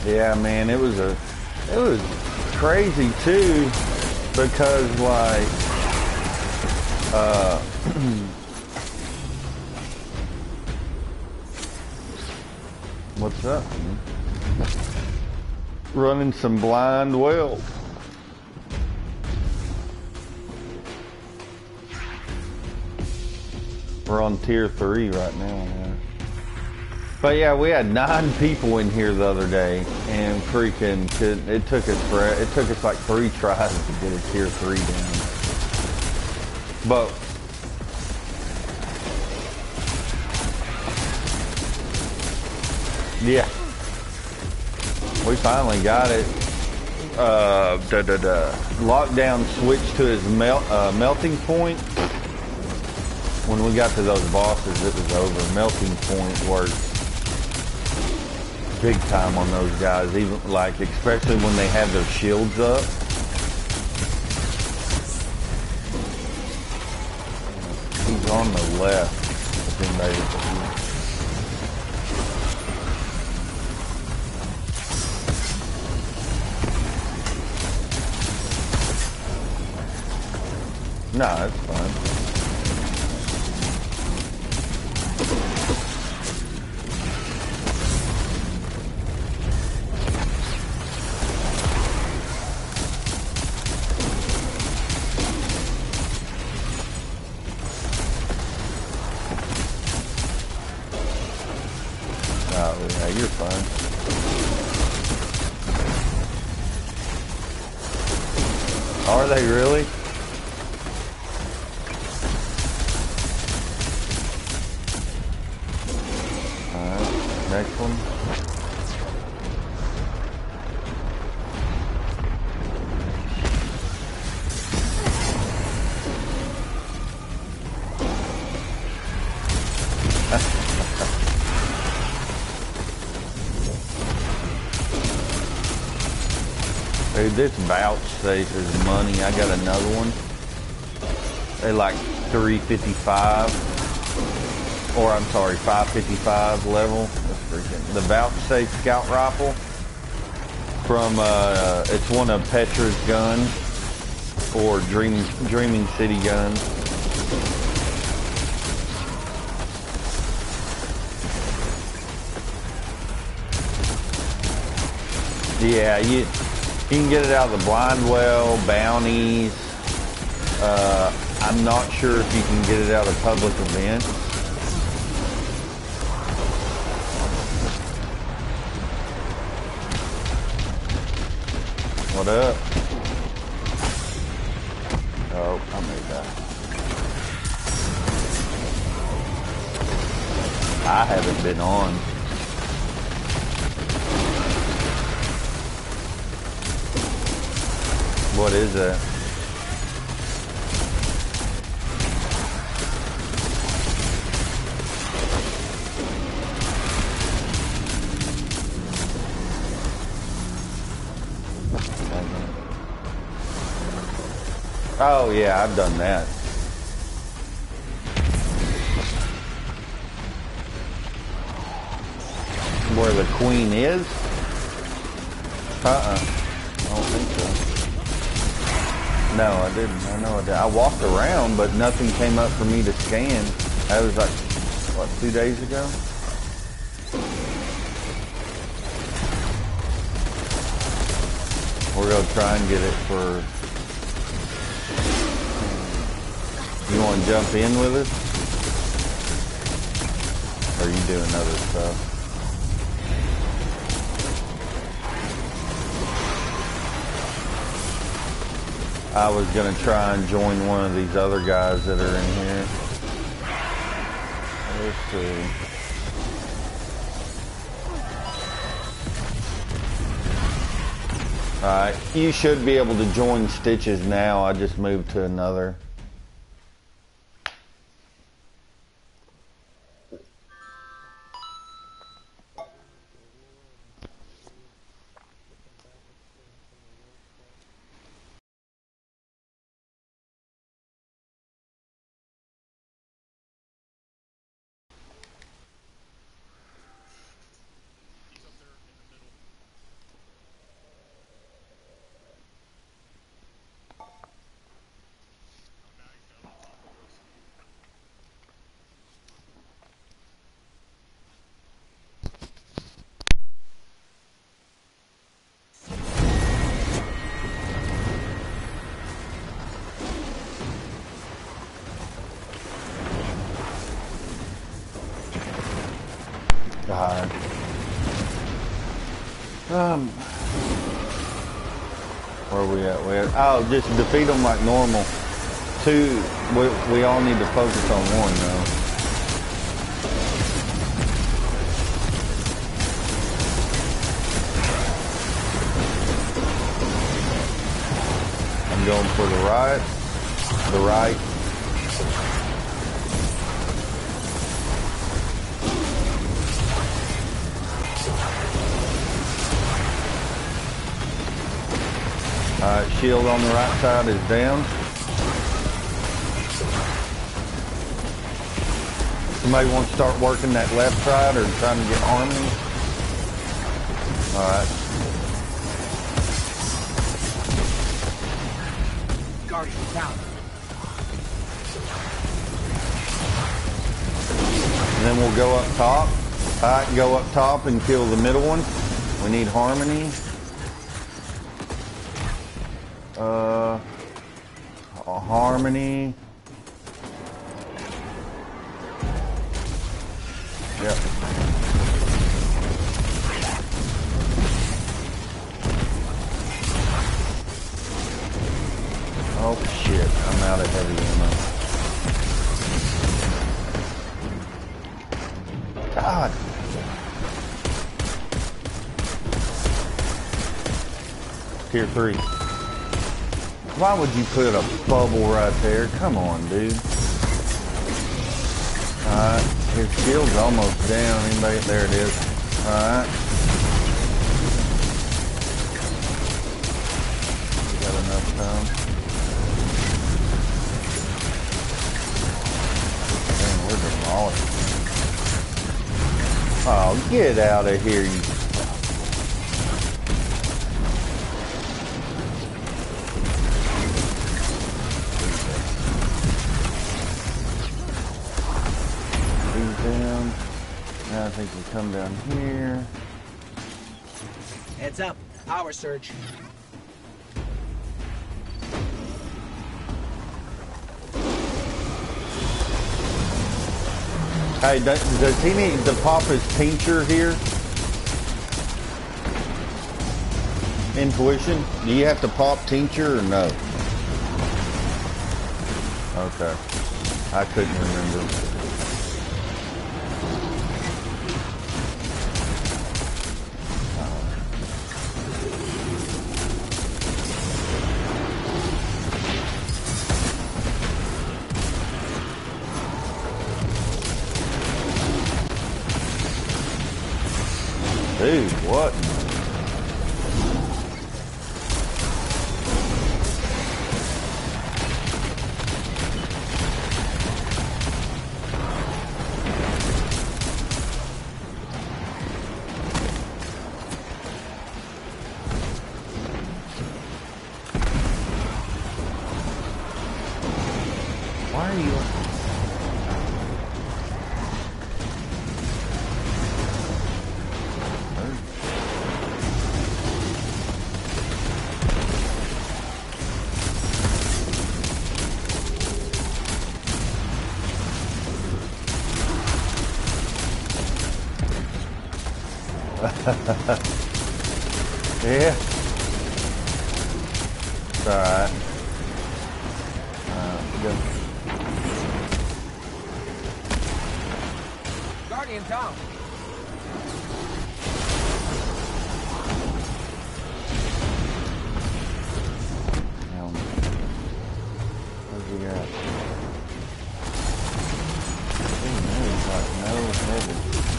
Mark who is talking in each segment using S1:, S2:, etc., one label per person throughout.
S1: Yeah, man, it was crazy too, because like, what's up? Running some blind weld. We're on tier 3 right now, man. But yeah, we had 9 people in here the other day, and freaking, it took us like 3 tries to get a tier 3 down. But yeah, we finally got it. Lockdown switched to his melting point. When we got to those bosses, it was over. Melting point worked big time on those guys, even like, especially when they have their shields up. He's on the left. If anybody No, that's fine. Oh, yeah, you're fine. Are they really? Next one. Dude, this vouchsafe is money. I got another one. They like 355. Or I'm sorry, 555 level. That's freaking the vouchsafe scout rifle from it's one of Petra's guns, or Dreaming City guns. Yeah, you can get it out of the blind well, bounties. I'm not sure if you can get it out of public events. What up? Oh, I made that. I haven't been on. What is that? Oh yeah, I've done that. Where the queen is? I don't think so. No, I didn't. I know I did. I walked around, but nothing came up for me to scan. That was like, what, 2 days ago? We're gonna try and get it for... You want to jump in with us? Or are you doing other stuff? I was going to try and join one of these other guys that are in here. Let's see. Alright, you should be able to join Stitches now. I just moved to another. God. Where are we at? Oh, just defeat them like normal. Two, we all need to focus on one though. I'm going for the right. Alright, shield on the right side is down. Somebody want to start working that left side or trying to get harmony? Alright.
S2: Guardian down.
S1: And then we'll go up top. Alright, go up top and kill the middle one. We need harmony. Harmony. Yep. Oh shit, I'm out of heavy ammo. God. Tier 3. Why would you put a bubble right there? Come on, dude. Alright, his shield's almost down. Anybody? There it is. Alright. Got enough time. Man, we're demolished. Oh, get out of here, you. Down. Now I think we come down here.
S2: Heads up, power surge.
S1: Hey, does he need to pop his tincture here? Intuition? Do you have to pop tincture or no? Okay. I couldn't remember. Dude, what? Why are you... Yeah. It's alright. Go.
S2: Guardian down.
S1: Where's he at? He's like no heavy.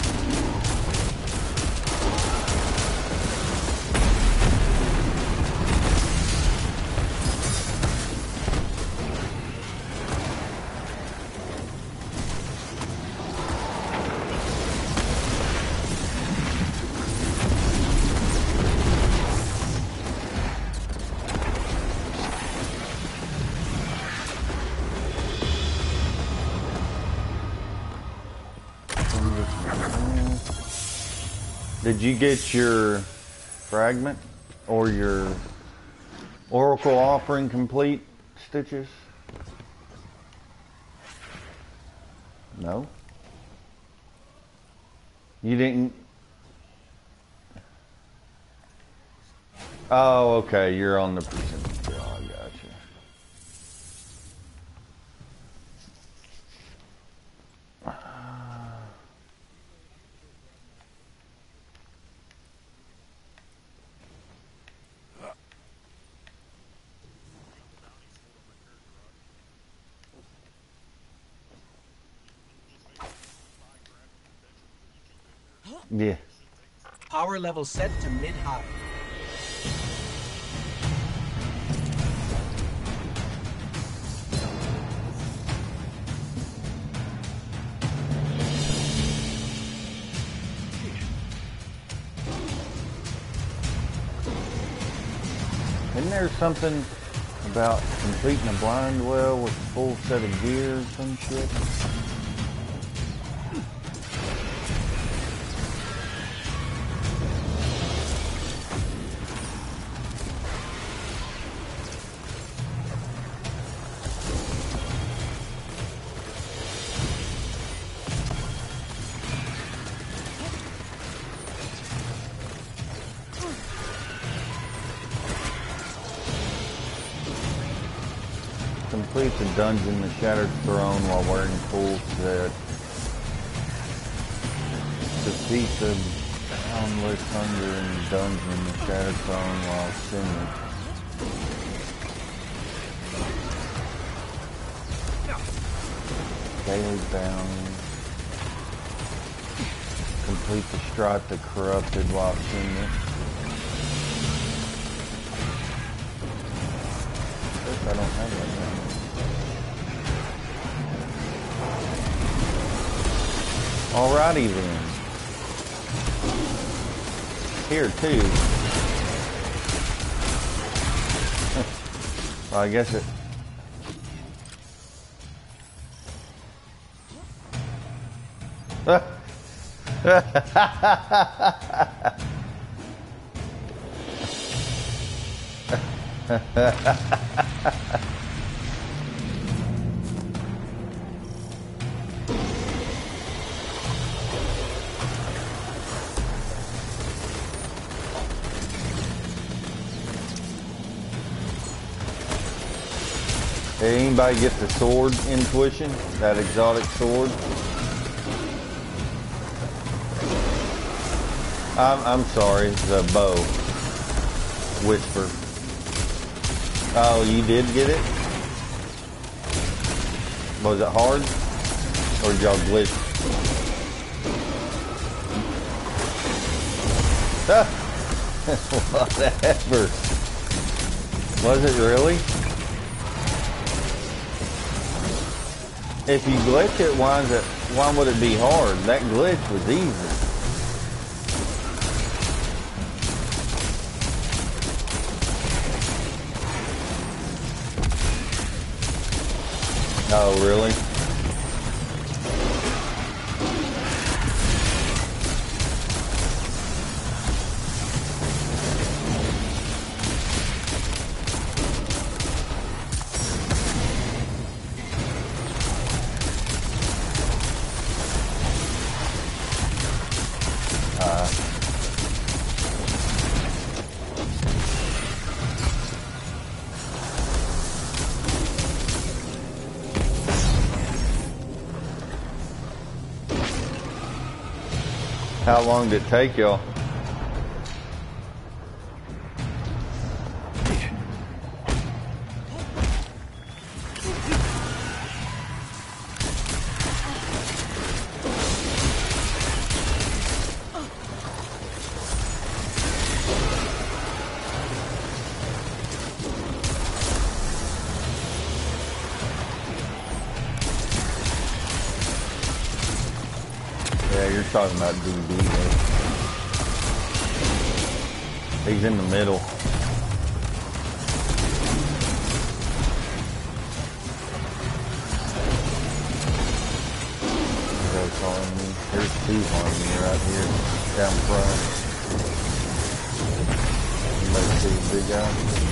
S1: Did you get your fragment or your oracle offering complete, Stitches? No? You didn't... Oh, okay. You're on the percentage. Oh, I got you. Yeah.
S2: Power level set to mid-high.
S1: Isn't there something about completing a blind well with a full set of gear or some shit? Complete the dungeon, the Shattered Throne, while wearing full set. Defeat the boundless hunger in the dungeon, the Shattered Throne, while singing. Daily bounty. Complete the Strike the Corrupted while singing. I don't have that now. Alrighty then. Here too. Well, I guess it... Did anybody get the sword intuition? That exotic sword? I'm sorry, the bow. Whisper. Oh, you did get it? Was it hard? Or did y'all glitch? Whatever. Was it really? If you glitch it, why would it be hard? That glitch was easy. Oh, really? How long did it take y'all? Yeah, you're talking about DB. He's in the middle. That's on me. There's two on me right here, down front. Anybody see the big guy?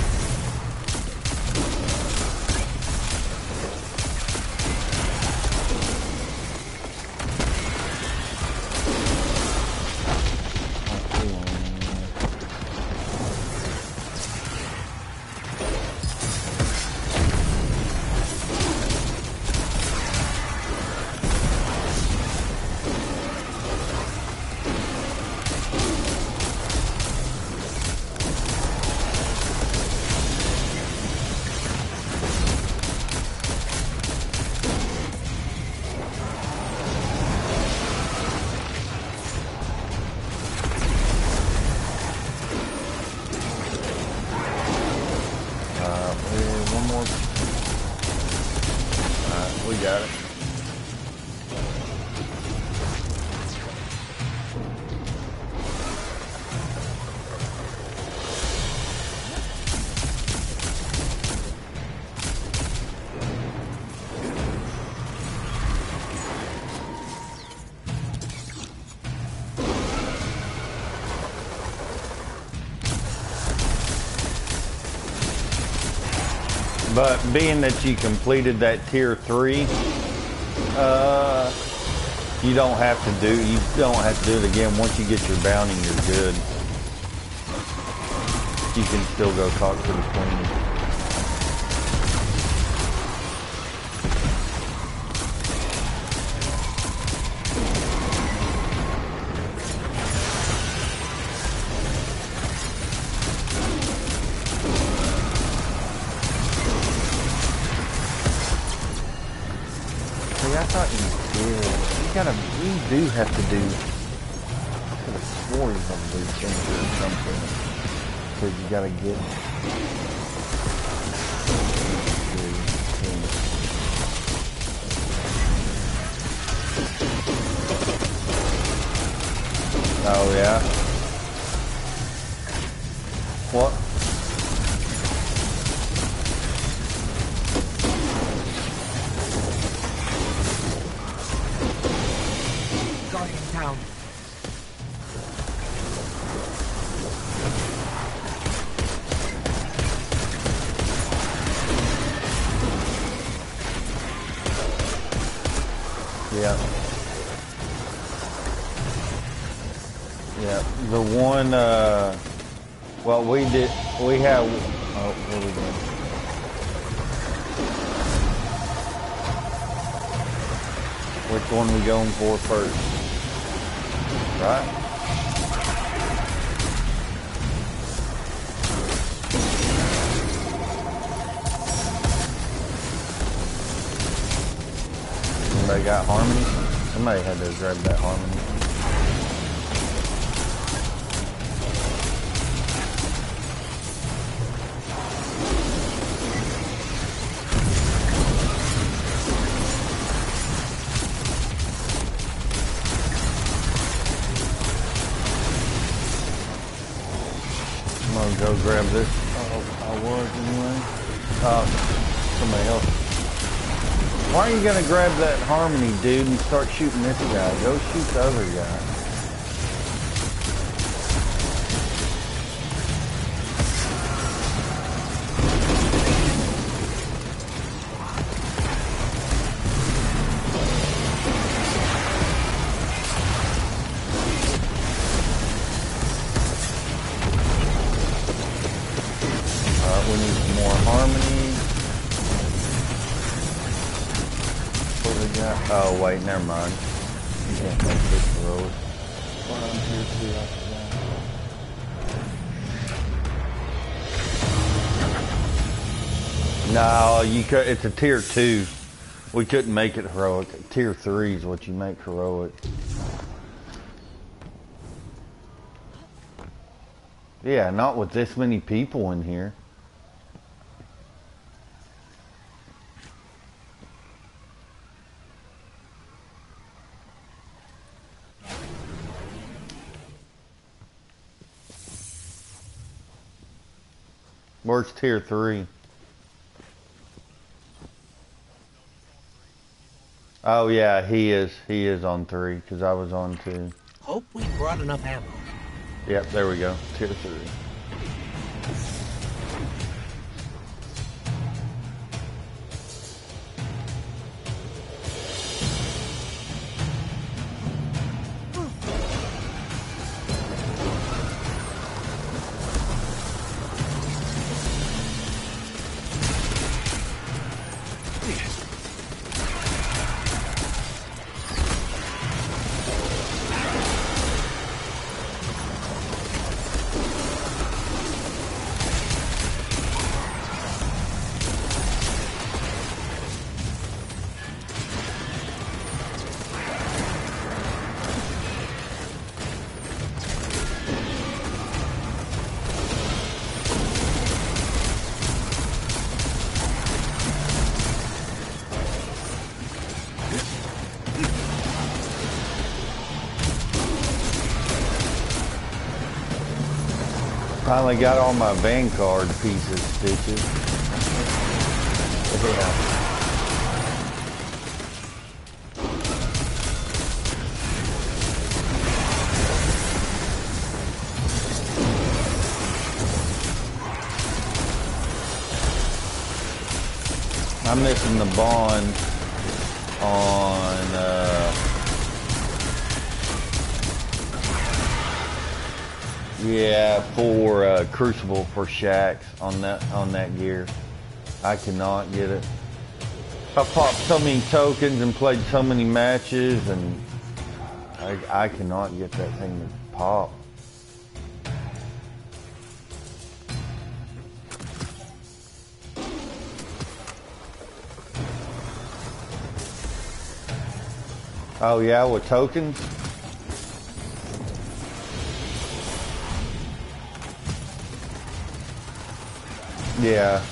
S1: But being that you completed that tier 3, you don't have to do it again. Once you get your bounty, you're good. You can still go talk to the queen. See, I thought you did. You do have to do. I could have swore you had to do Ginger or something. Because you gotta get. Oh yeah. What?
S2: Guardian down.
S1: Yeah. Yeah. The one, well, we have, oh, what are we doing? Which one we going for first? Right? Somebody got Harmony? Somebody had to grab that Harmony. I'm gonna go grab this. Oh, I was anyway. Somebody else. Why are you gonna grab that Harmony, dude, and start shooting this guy? Go shoot the other guy. We need some more Harmony. What we got? Oh, wait, never mind. You can't make this heroic. What on here too after that? No, you could. It's a tier 2. We couldn't make it heroic. Tier 3 is what you make heroic. Yeah, not with this many people in here. Where's tier 3? Oh yeah, he is. He is on 3 because I was on 2.
S2: Hope we brought enough ammo.
S1: Yep, there we go. Tier 3. Finally got all my Vanguard pieces, bitches. Yeah. I'm missing the bond on yeah, for Crucible for Shaxx on that gear. I cannot get it. I popped so many tokens and played so many matches, and I cannot get that thing to pop. Oh yeah, with tokens? Yeah.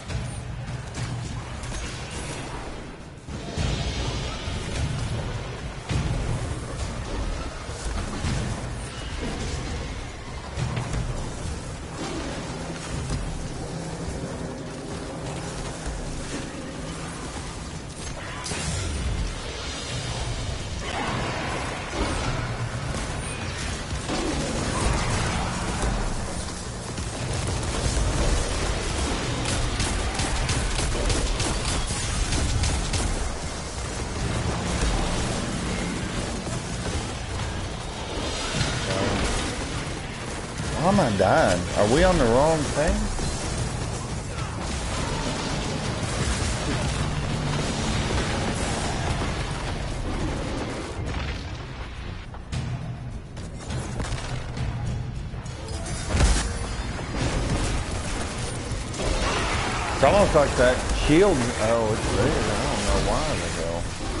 S1: Why am I dying? Are we on the wrong thing? It's almost like that shield. Oh, it's there. I don't know why the hell.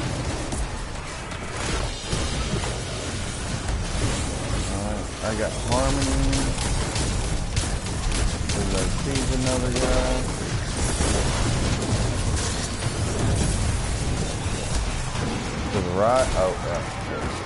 S1: Alright, I got Harmony. He's another guy. To the right. Oh, yeah.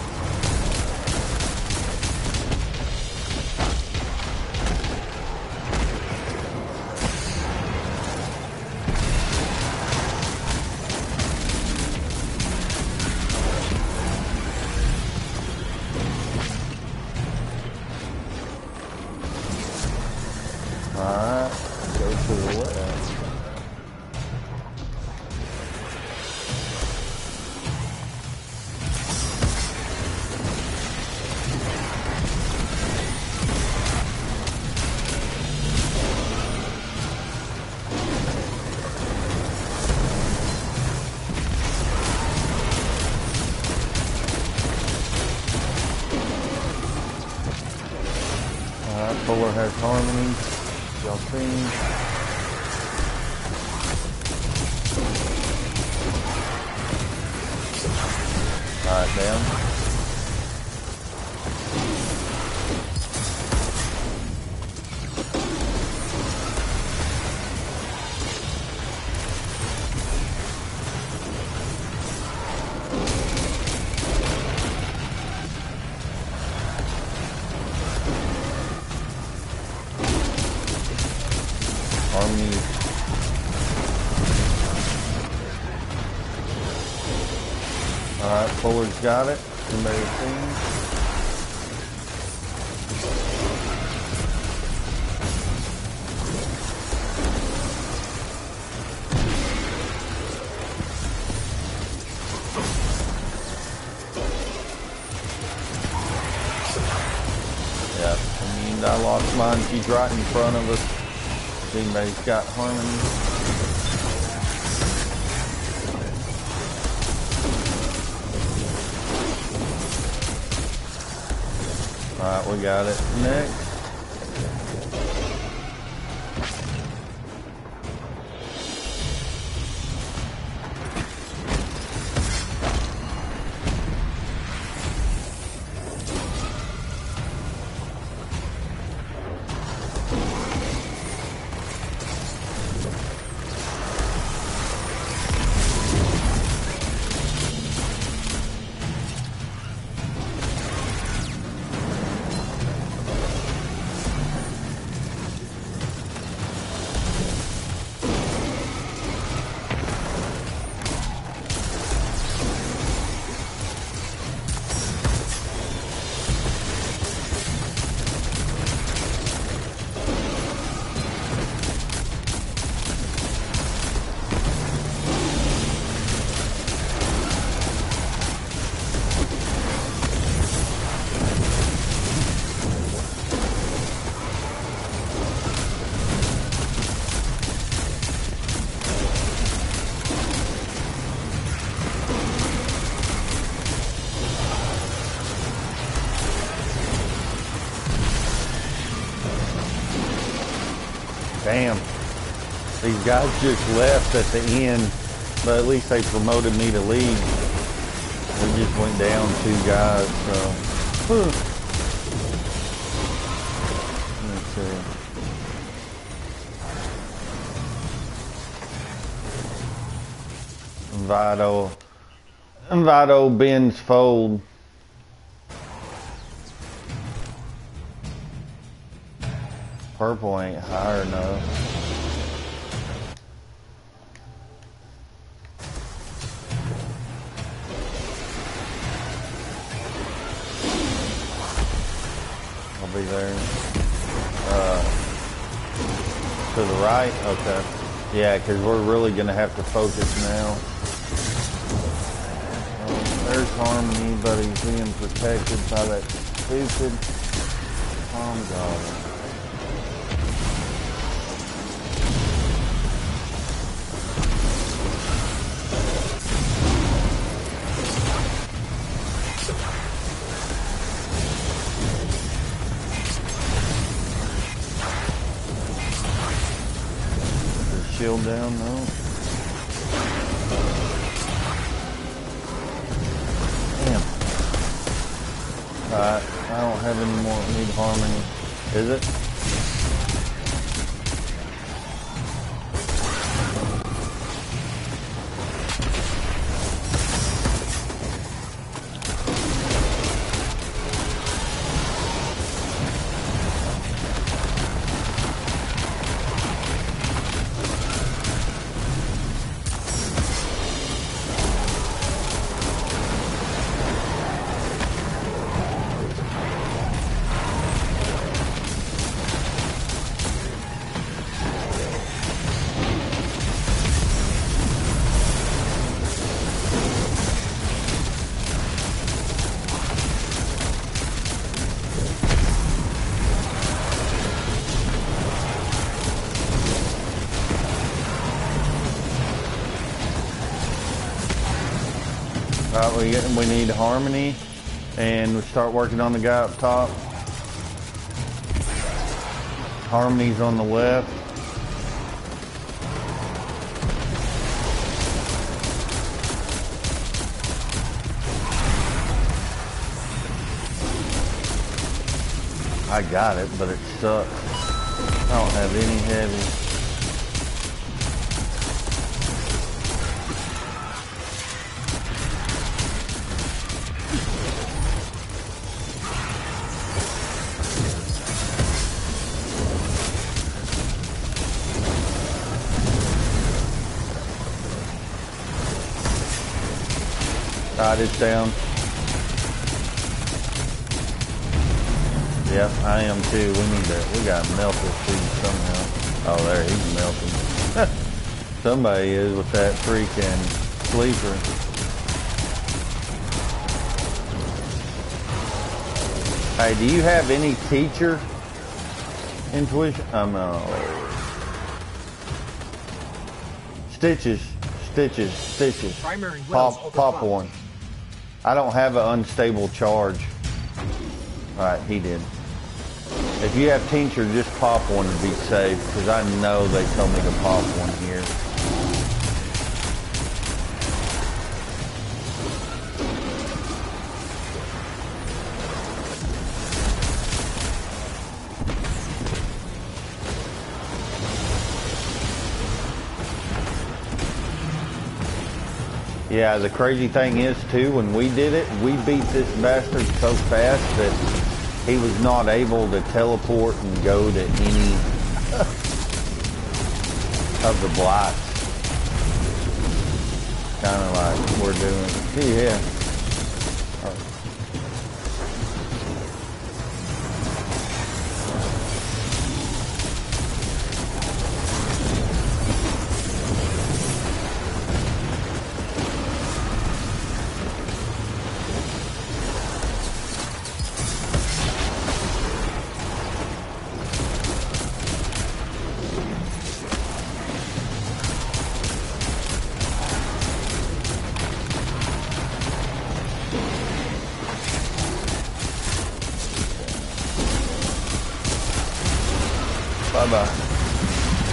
S1: Alright, go to the left. Alright, Fuller has Harmony. Y'all seen? Alright, down. Harmony. Alright, Fuller's got it. Somebody seen? Yeah, I lost mine. She's right in front of us. Anybody's got Harmony. Alright, we got it. Next. Damn. These guys just left at the end, but at least they promoted me to lead. We just went down 2 guys, so. Let's see. Vito bends fold. Purple ain't high enough. I'll be there. To the right? Okay. Yeah, because we're really going to have to focus now. There's Harmony, but he's being protected by that stupid Tom Goblin. Shield down, no. Damn. Alright, I don't have any more. Need Harmony. Is it? Alright, we need Harmony, and we start working on the guy up top. Harmony's on the left. I got it, but it sucks. I don't have any heavy. It's down. Yep, I am too. We gotta melt this thing somehow. Oh, there, he's melting. Somebody is with that freaking sleeper. Hey, do you have any teacher intuition? Stitches.
S2: Primary wells
S1: Pop one. I don't have an unstable charge. Alright, he did. If you have tincture, just pop one to be safe, because I know they told me to pop one here. Yeah, the crazy thing is, too, when we did it, we beat this bastard so fast that he was not able to teleport and go to any of the blocks. Kind of like we're doing. Yeah. Bye-bye.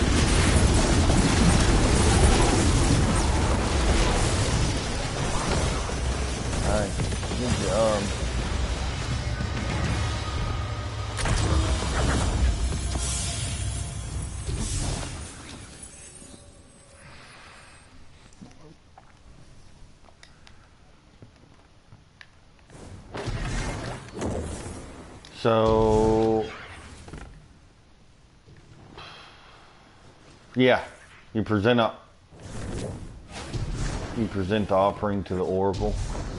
S1: So, yeah, you present the offering to the oracle.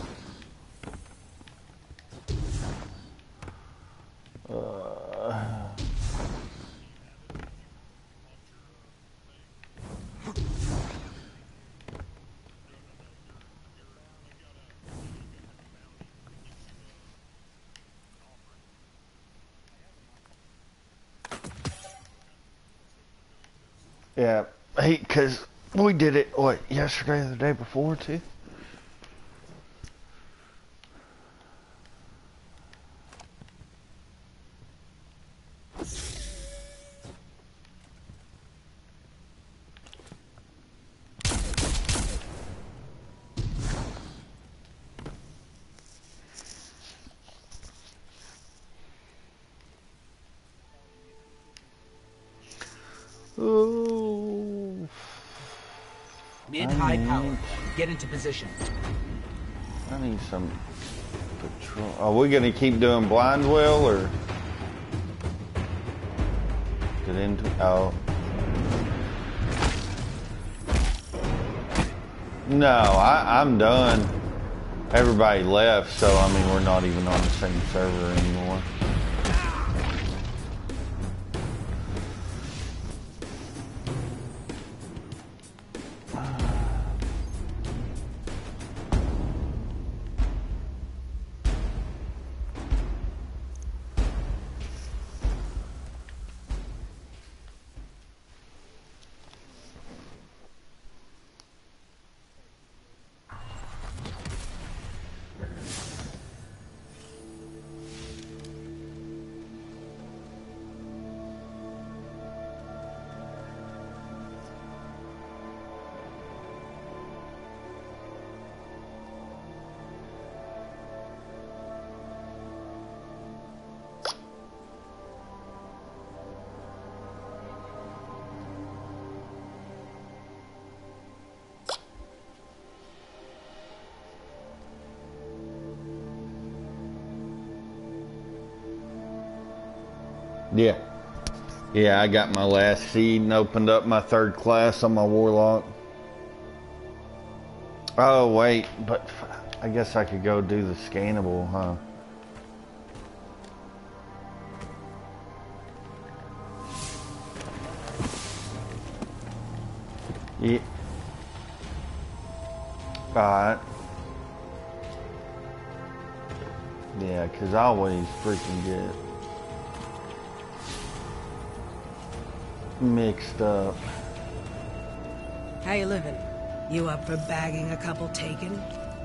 S1: Yeah, because we did it, what, yesterday or the day before, too? Ooh.
S3: Mid-high power. Get into position.
S1: I need some patrol. Are we going to keep doing Blindwell or get into? Oh. No, I'm done. Everybody left, so I mean, we're not even on the same server anymore. Yeah. Yeah, I got my last seed and opened up my 3rd class on my warlock. Oh, wait, but I guess I could go do the scannable, huh? Yeah. Alright. Yeah, because I always freaking get mixed up.
S4: How you living? You up for bagging a couple taken?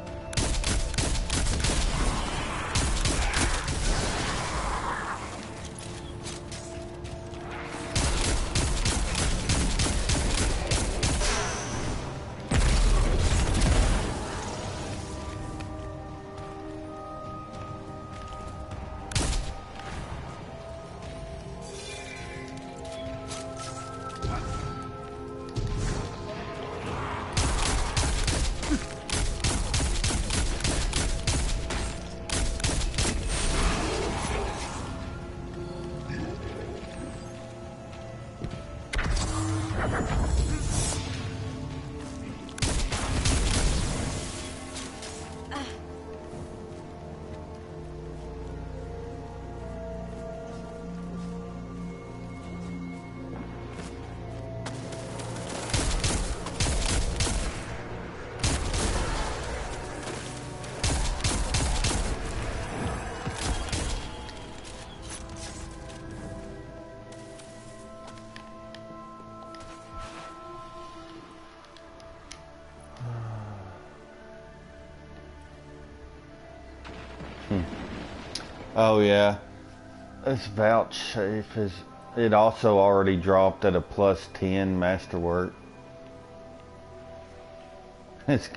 S1: Oh yeah, this vouchsafe is. It also already dropped at a +10 masterwork. It's.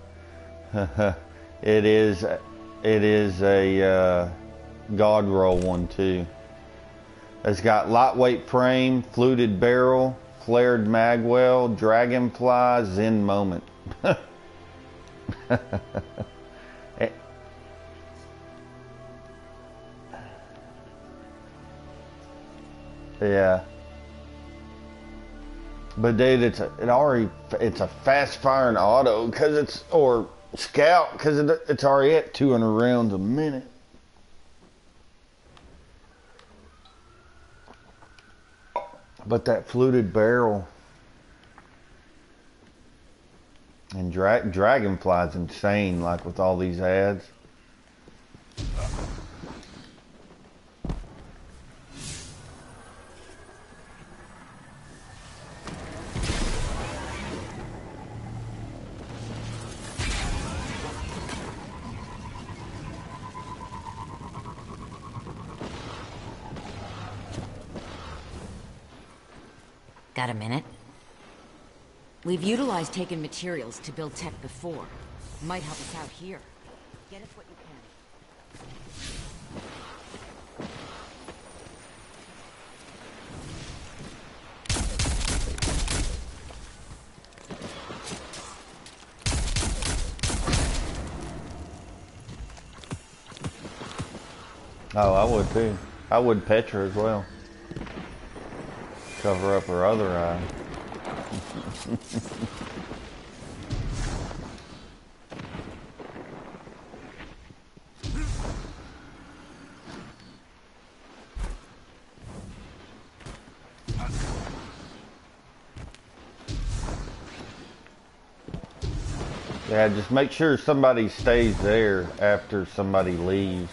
S1: it is. It is a God roll one too. It's got lightweight frame, fluted barrel, flared magwell, dragonfly, Zen moment.
S2: Yeah. But dude, it's a fast firing auto because it's or scout because it's already at 200 rounds a minute. But that fluted barrel and Dragonfly's insane. Like with all these ads.
S5: Got a minute? We've utilized taken materials to build tech before. Might help us out here. Get us what you can.
S2: Oh, I would too. I would Petra as well. Cover up her other eye. Yeah, just make sure somebody stays there after somebody leaves.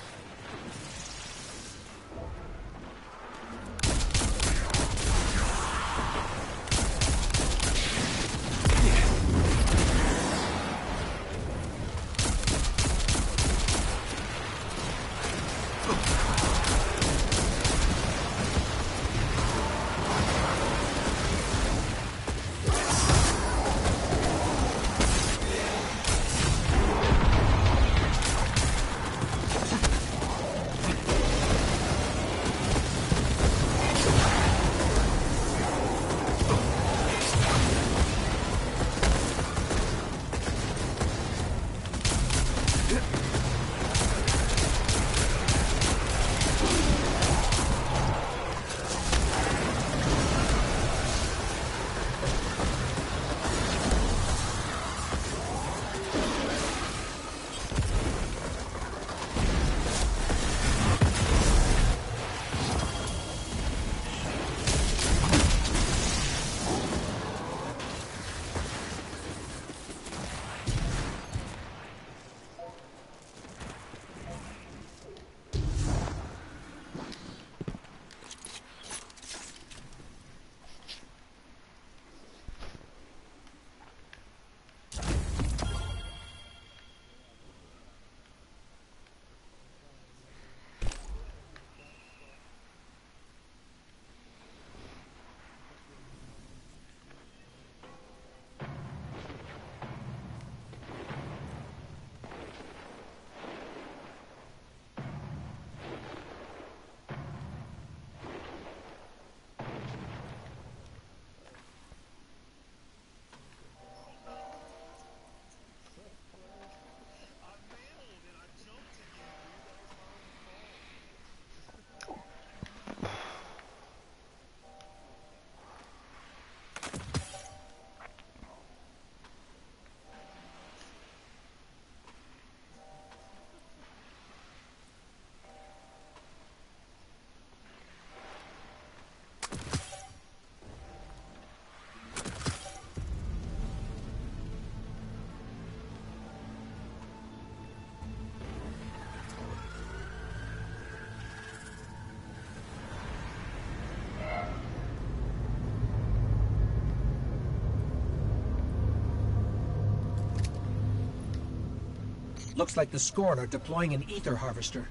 S3: Looks like the Scorn are deploying an ether harvester.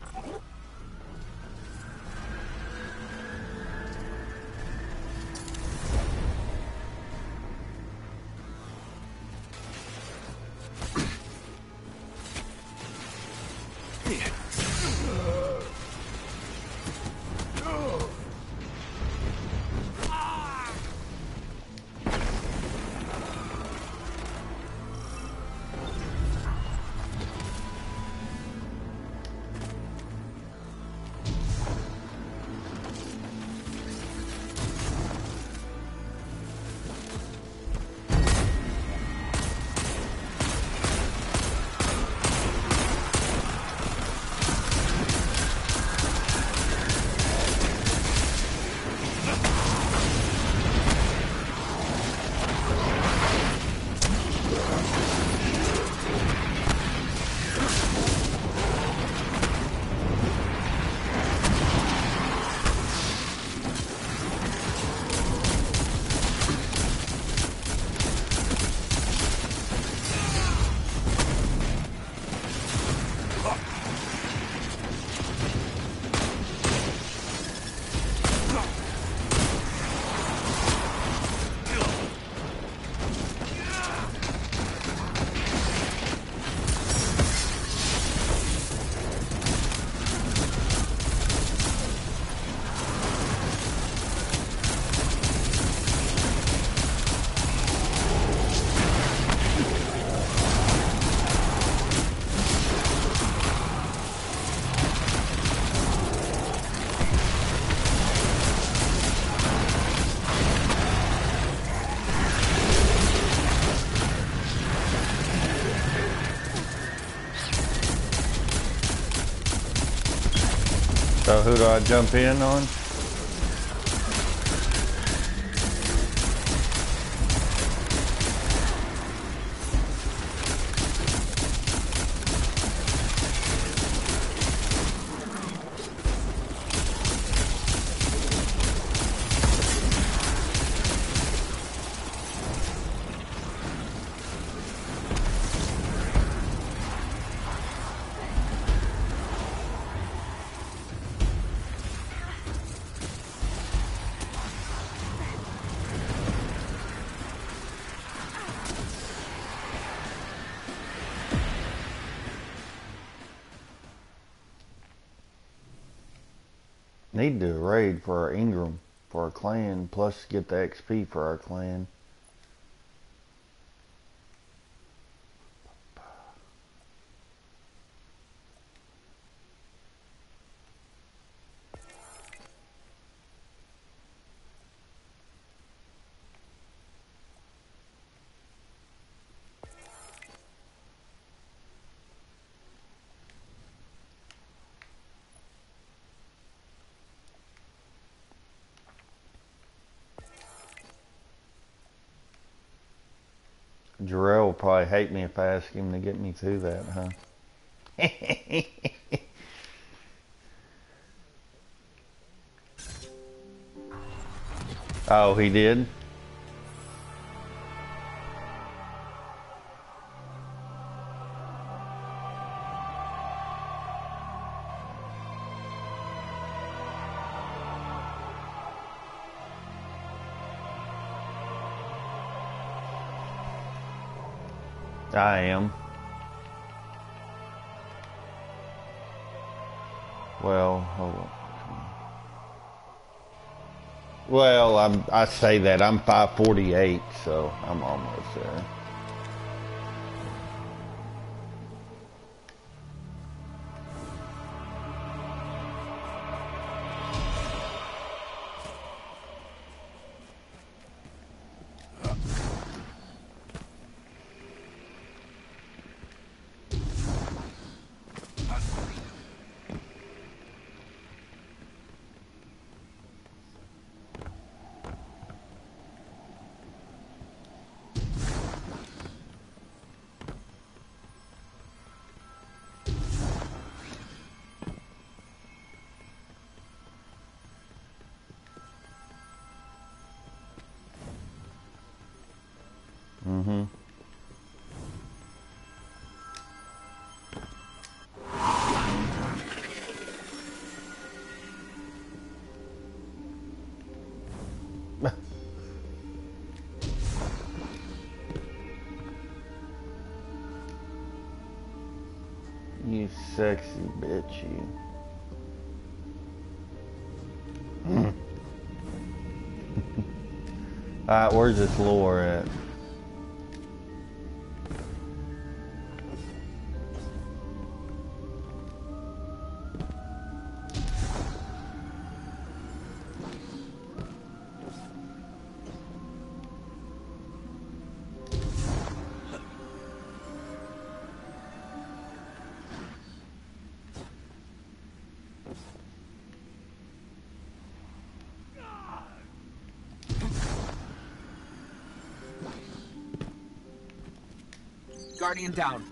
S1: Who do I jump in on? Need to do a raid for our Ingram, for our clan, plus get the XP for our clan. Jarrell will probably hate me if I ask him to get me through that, huh? Oh, he did? I am. Well, hold on. Well, I say that I'm 548, so I'm almost there. Mm-hmm. You sexy bitch, you. Alright, where's this lore at?
S3: Guardian down.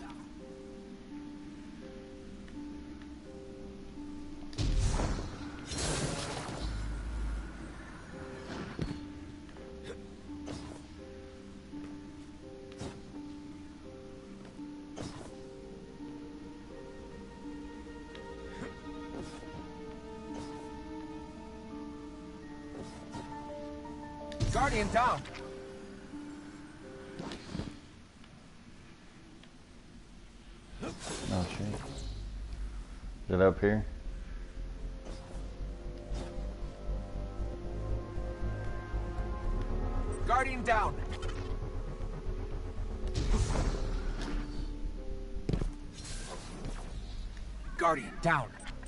S3: Guardian down.
S1: Oh shit. Is it up here?
S3: Guardian down. Guardian down.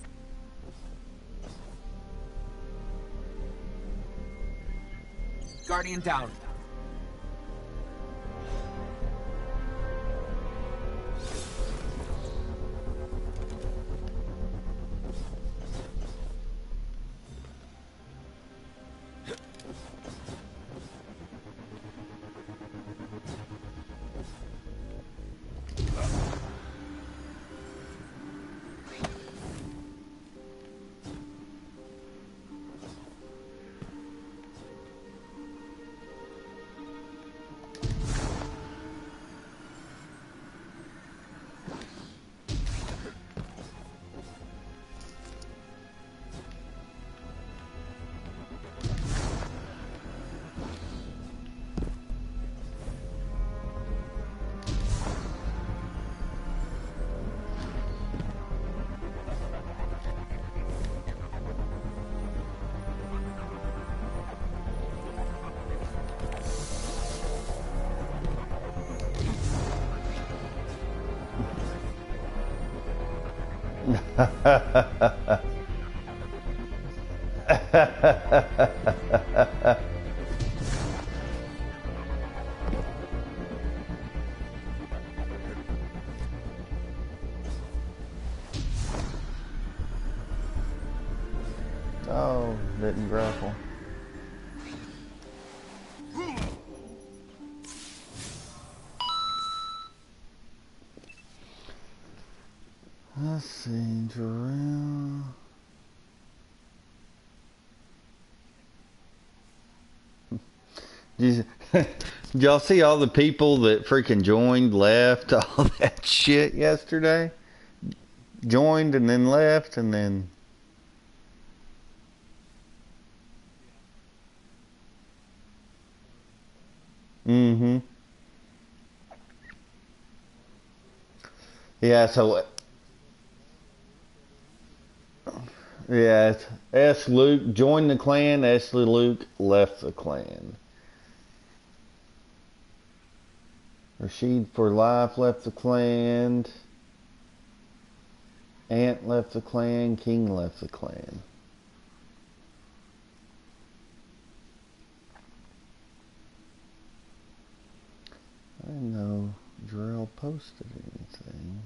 S3: Guardian down.
S2: Oh, didn't grapple. Let's see, Jarrell. Did y'all see all the people that freaking joined, left, all that shit yesterday? Joined and then left and then... Mm-hmm. Yeah, so... Yeah, S. Luke joined the clan, S. Luke left the clan. Rashid for life left the clan. Ant left the clan. King left the clan. I didn't know Jarrell posted anything.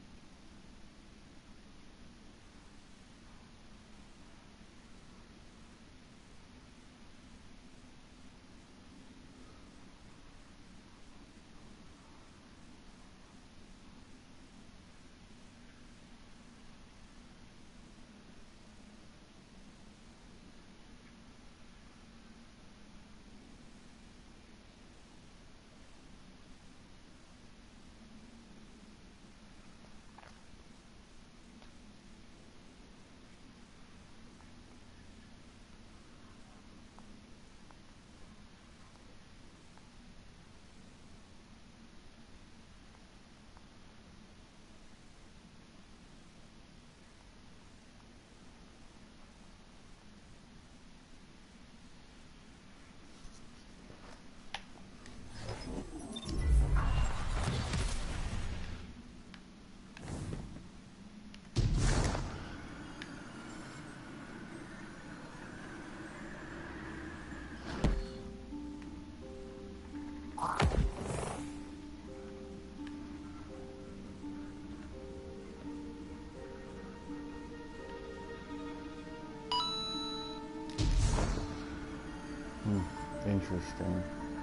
S2: Interesting.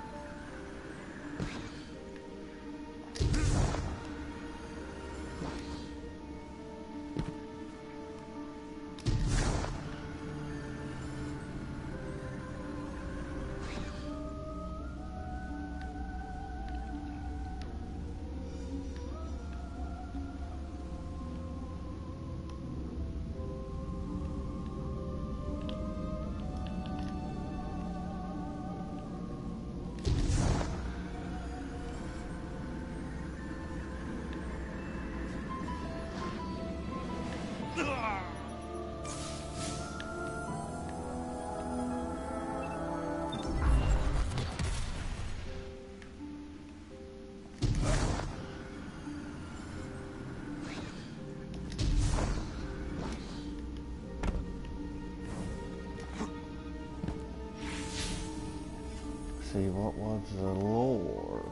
S2: See, what was the lore?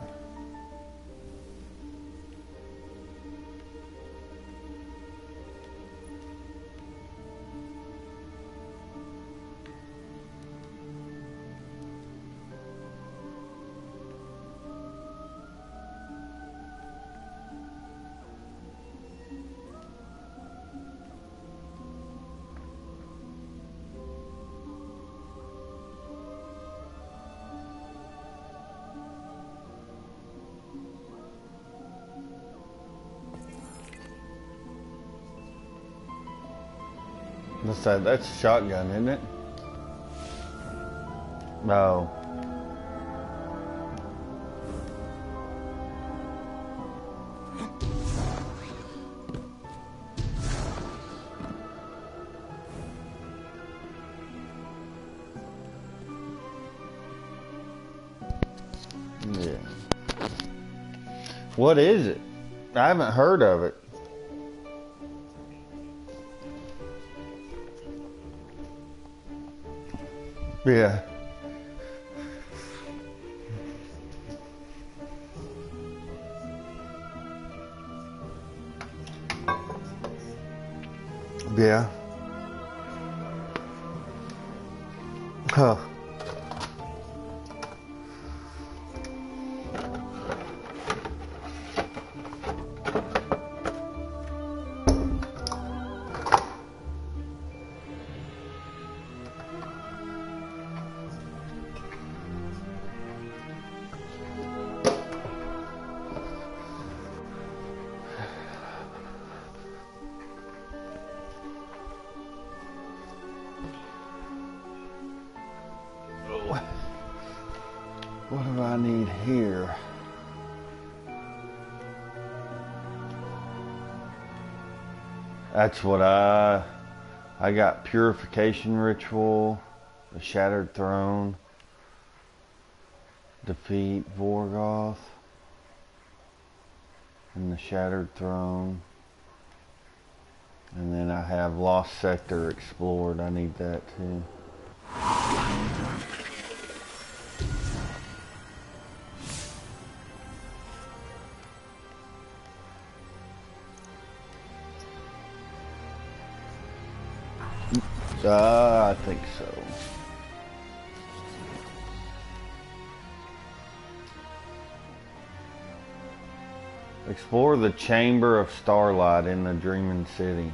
S2: That's a shotgun, isn't it? No. Yeah. What is it? I haven't heard of it. Yeah. Yeah. Huh. What do I need here? That's what I got. Purification Ritual, the Shattered Throne, defeat Vorgoth, and the Shattered Throne. And then I have Lost Sector explored. I need that too. I think so. Explore the Chamber of Starlight in the Dreaming City.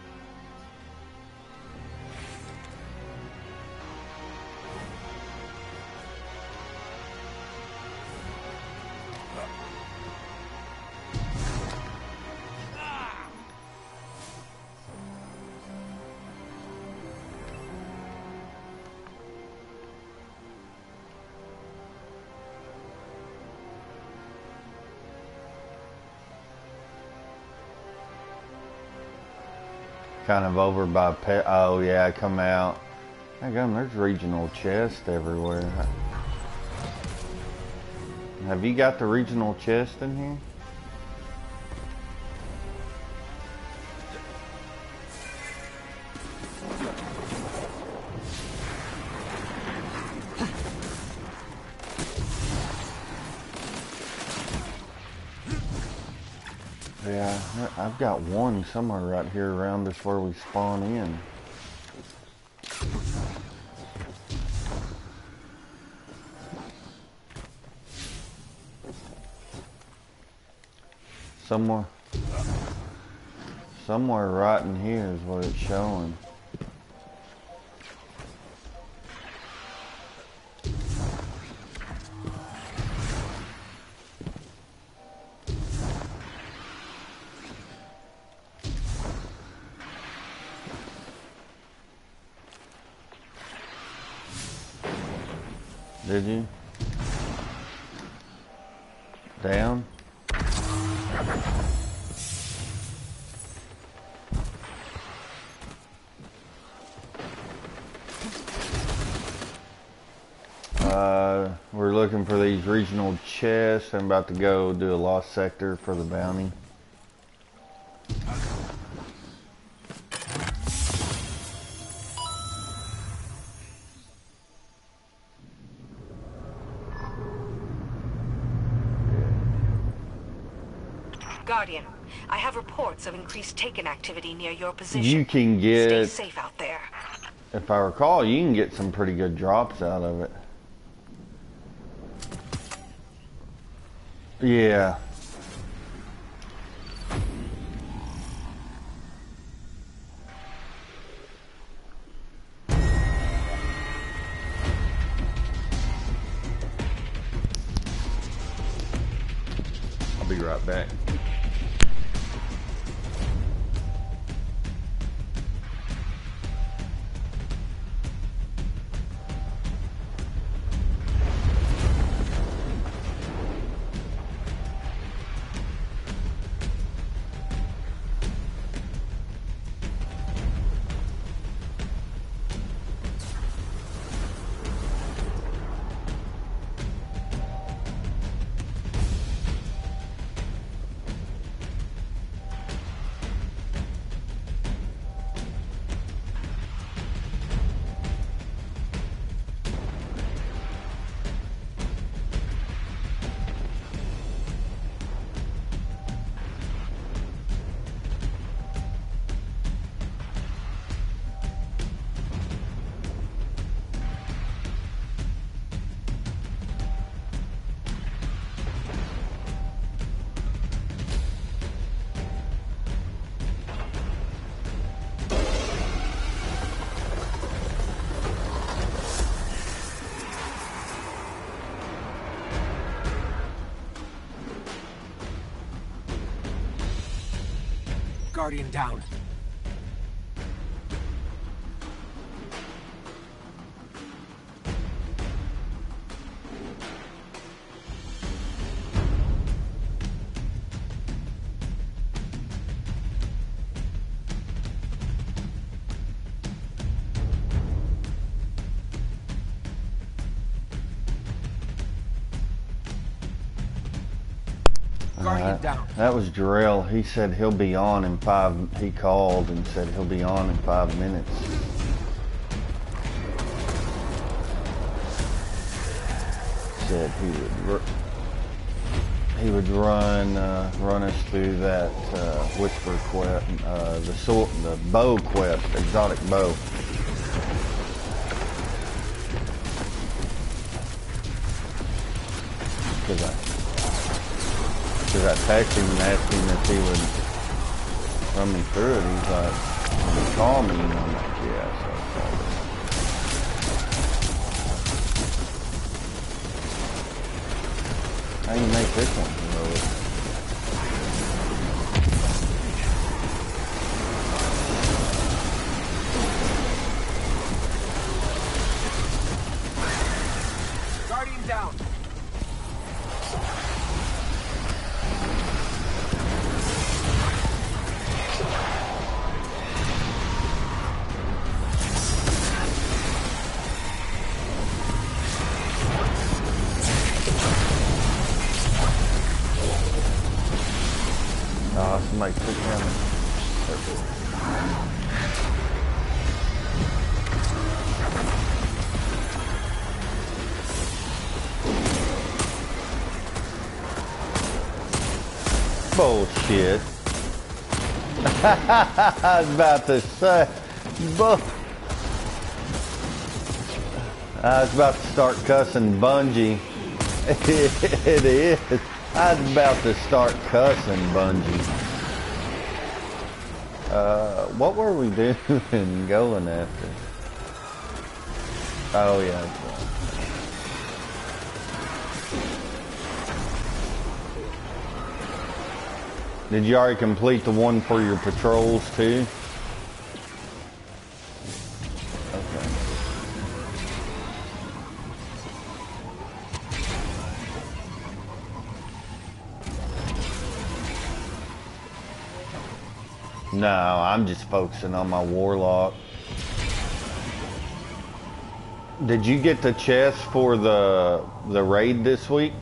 S2: Kind of over by oh yeah, I come out. Hang there's regional chests everywhere. Have you got the regional chest in here? Yeah, I've got one somewhere right here around us where we spawn in. Somewhere right in here is what it's showing. Did you? Down? We're looking for these regional chests. I'm about to go do a Lost Sector for the bounty.
S4: Guardian, I have reports of increased Taken activity near your position.
S2: You can get...
S4: Stay safe out there.
S2: If I recall, you can get some pretty good drops out of it. Yeah. I'll be right back.
S3: Guardian down. Guardian down.
S2: That was Jarrell. He said he'll be on in 5. He called and said he'll be on in 5 minutes. Said he would run us through that whisper quest, the bow quest, exotic bow. Because I texted him and asked him if he would run me through it. He's like, "Will you call me?" And I'm like, "Yeah." So I called him. How do you make this one heroic?
S3: Guardian down.
S2: Somebody took him. Bullshit. I was about to say. I was about to start cussing Bungie. It is. I was about to start cussing Bungie. What were we doing going after? Oh yeah. Did you already complete the one for your patrols too? Okay. No, I'm just focusing on my warlock. Did you get the chest for the raid this week?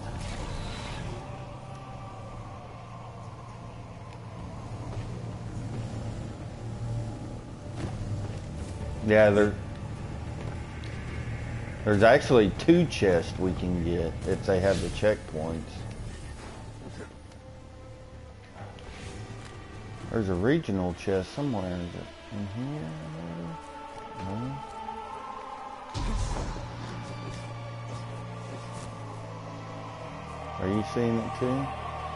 S2: Yeah, there's actually 2 chests we can get if they have the checkpoints. There's a regional chest somewhere. Is it in here? No? Are you seeing it too?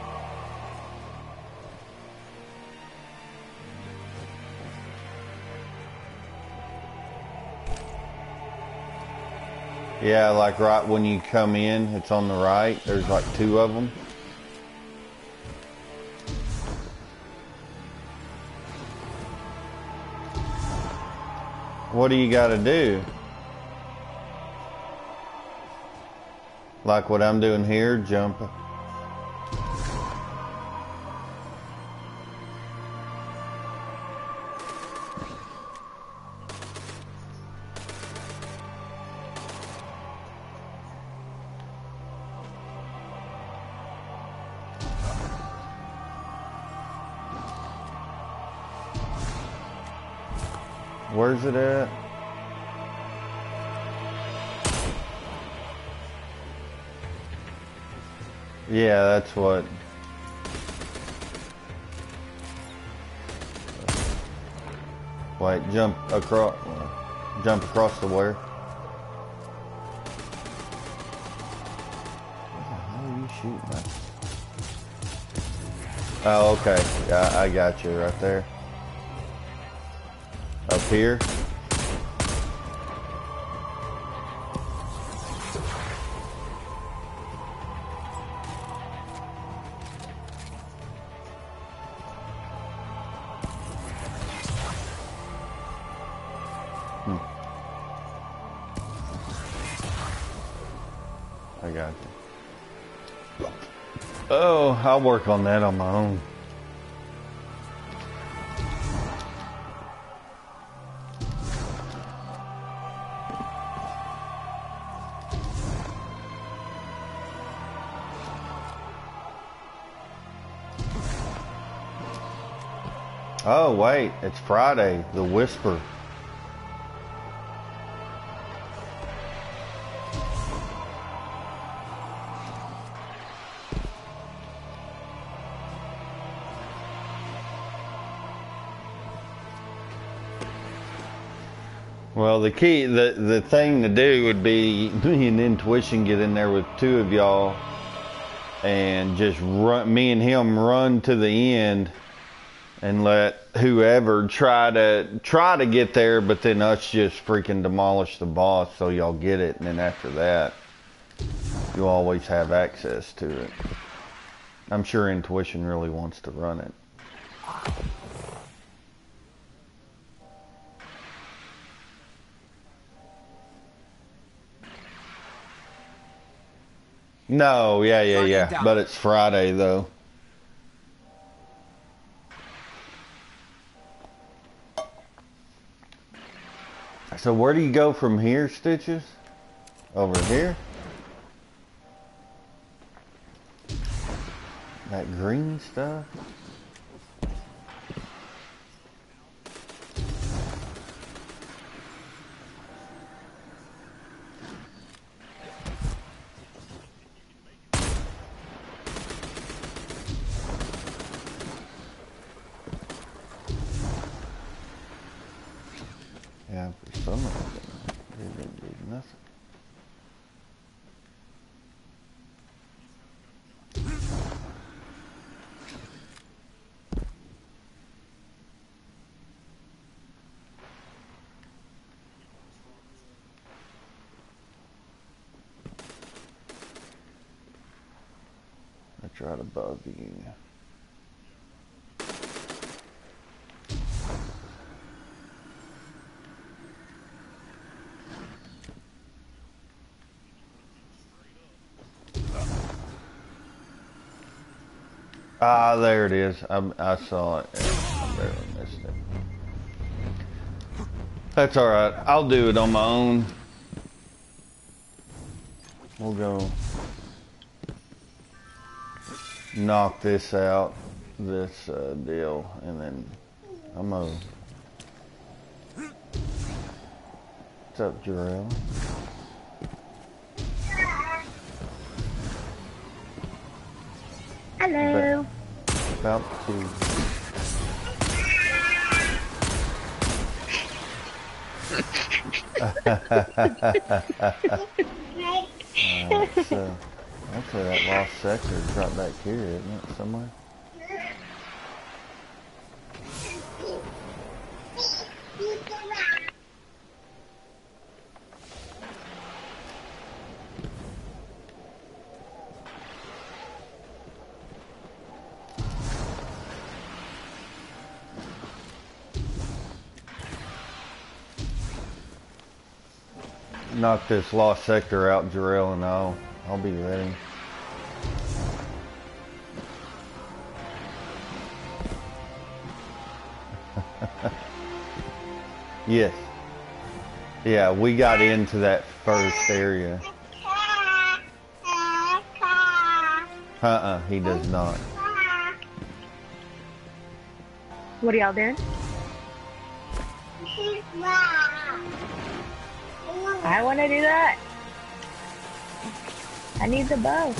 S2: Yeah, like right when you come in, it's on the right. There's like 2 of them. What do you gotta do? Like what I'm doing here, jump. Where's it at? Yeah, that's what. Wait, jump across the where? How are you shooting at? Oh, okay. Yeah, I got you right there. Up here. I got you. Oh, I'll work on that on my own. Oh, wait, it's Friday, the Whisper. Well, the key, the thing to do would be me and Intuition get in there with two of y'all and just run, me and him run to the end and let whoever try to get there, but then us just freaking demolish the boss so y'all get it, and then after that, you'll always have access to it. I'm sure Intuition really wants to run it. No, yeah. But it's Friday, though. So where do you go from here, Stitches? Over here? That green stuff? Yeah, for some of them, they didn't do nothing. That's right above you. Ah, there it is. I saw it. I barely missed it. That's alright. I'll do it on my own. We'll go knock this out, this deal, and then I'm gonna... What's up, Jarrell?
S6: Hello.
S2: About to. So, hopefully that lost sector is right back here, isn't it, somewhere? Knock this lost sector out, Jarrell, and I'll be ready. Yes. Yeah, we got into that first area. He does not.
S6: What are y'all doing? I want to do that. I need the bow.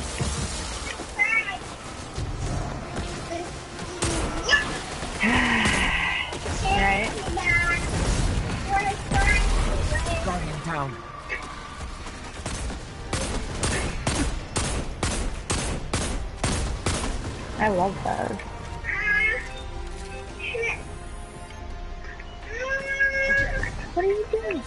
S6: Right.
S3: Guardian down.
S6: I love those. What are you doing?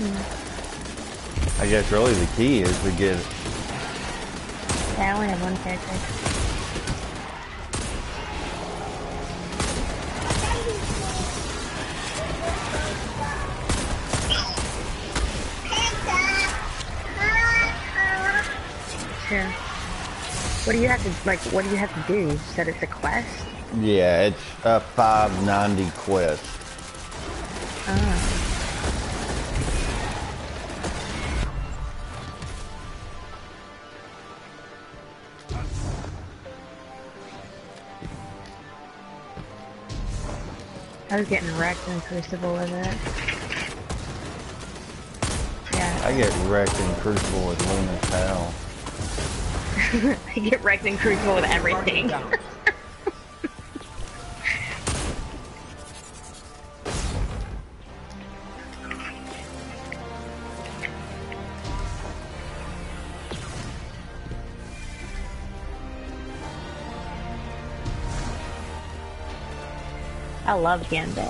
S2: I guess really the key is to get.
S6: Yeah, I only have one character. Sure. What do you have to, like, what do you have to do? You said it's a quest?
S2: Yeah, it's a 590 quest.
S6: Oh. I was getting wrecked in Crucible with it. Yeah.
S2: I get wrecked in Crucible with Luna's Hell.
S6: I get wrecked in Crucible with everything. I love Gambit.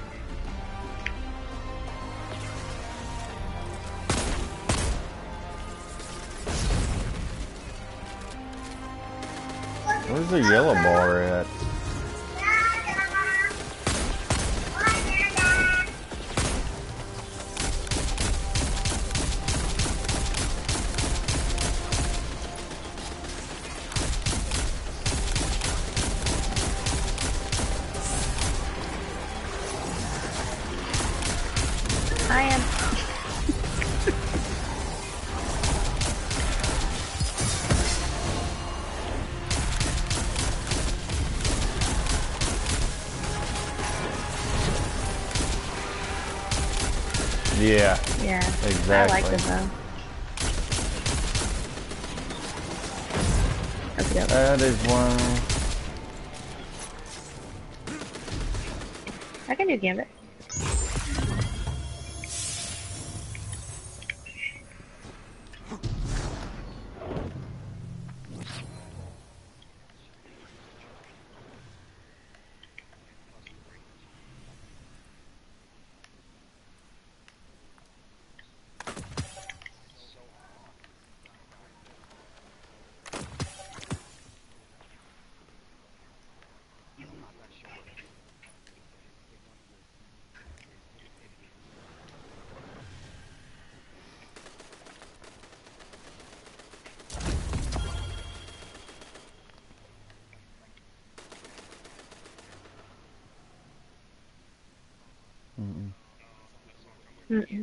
S2: Where's the yellow bar at?
S6: I am.
S2: Yeah,
S6: Yeah.
S2: exactly.
S6: I like it though. Okay.
S2: That is one.
S6: I can do Gambit. Mm-mm.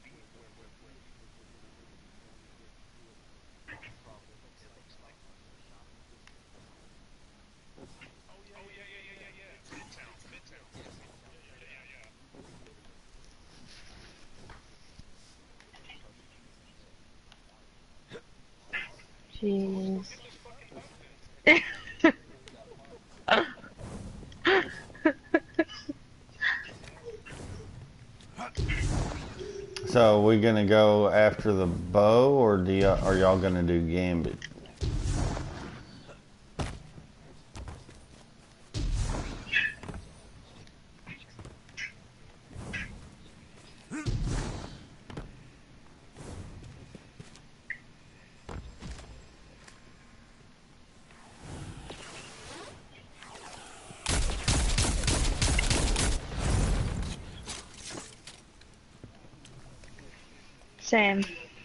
S6: Jeez.
S2: So, we gonna go after the bow, or are y'all gonna do Gambit?
S6: Same.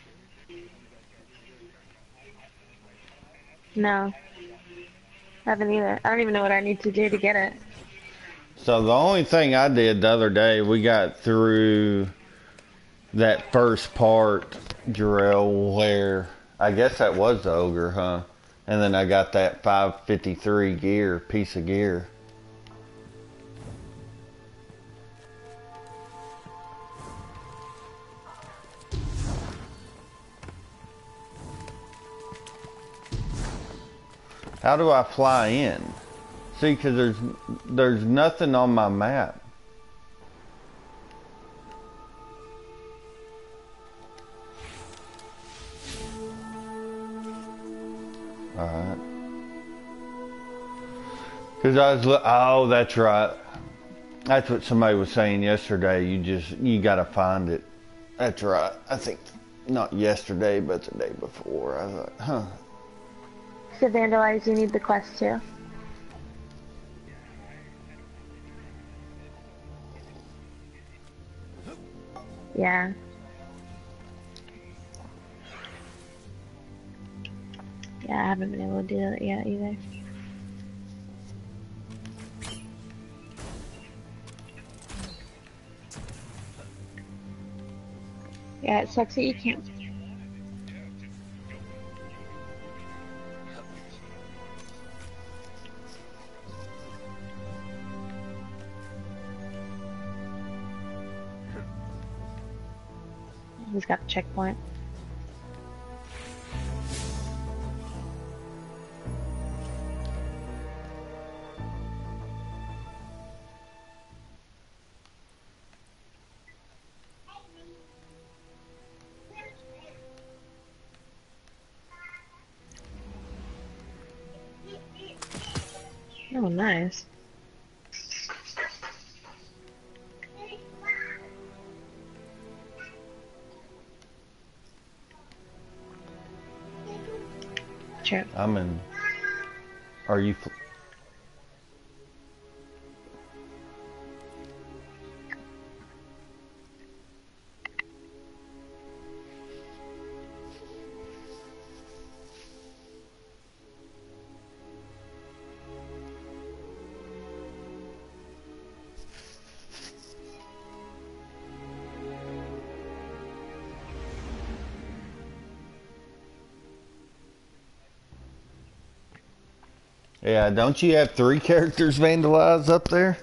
S6: No. I haven't either. I don't even know what I need to do to get it.
S2: So the only thing I did the other day, we got through that first part, Jarrell, where I guess that was the ogre, huh? And then I got that 553 piece of gear. How do I fly in? See, because there's nothing on my map. Alright. Because I was, oh, that's right. That's what somebody was saying yesterday. You gotta find it. That's right. I think not yesterday, but the day before. I thought, huh.
S6: To vandalize, you need the quest too. Yeah. Yeah, I haven't been able to do that yet either. Yeah, it sucks that you can't. He's got the checkpoint. Oh, nice. Sure.
S2: I'm in. Are you? Yeah, don't you have 3 characters vandalized up there?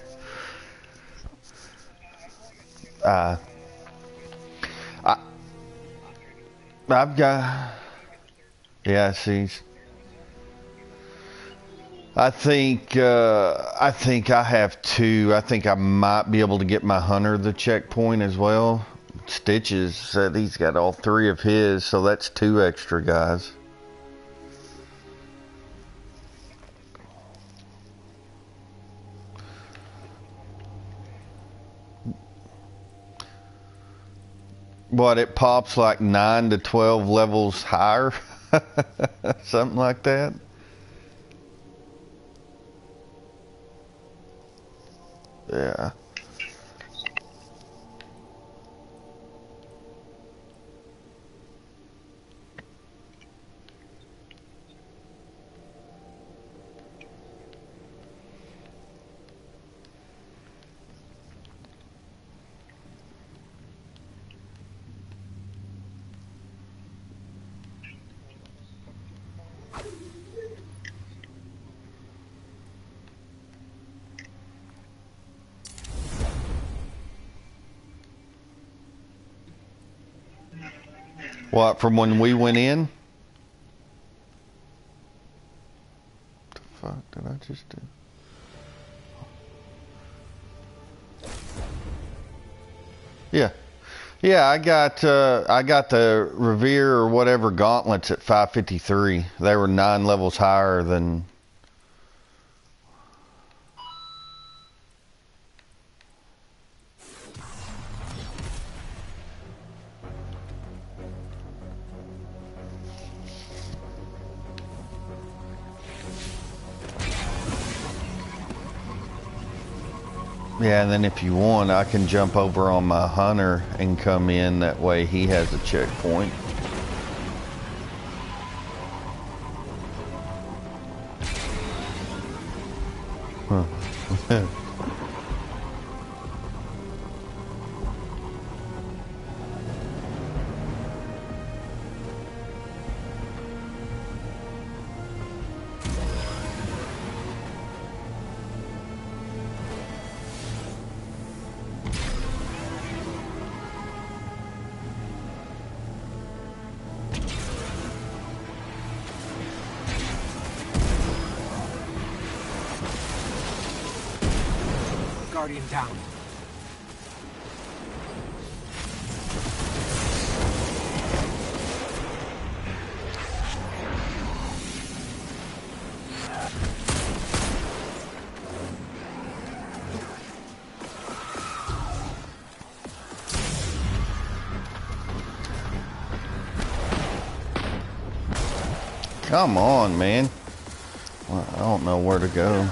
S2: I've got. Yeah, see. I think I have 2. I think I might be able to get my hunter the checkpoint as well. Stitches said he's got all 3 of his, so that's 2 extra guys. What, it pops like 9 to 12 levels higher? Something like that? Yeah. What, from when we went in? What the fuck did I just do? Yeah. Yeah, I got the Revere or whatever gauntlets at 553. They were 9 levels higher than. Yeah, and then if you want, I can jump over on my hunter and come in. That way he has a checkpoint. Huh.
S3: Guardian down.
S2: Come on, man. Well, I don't know where to go.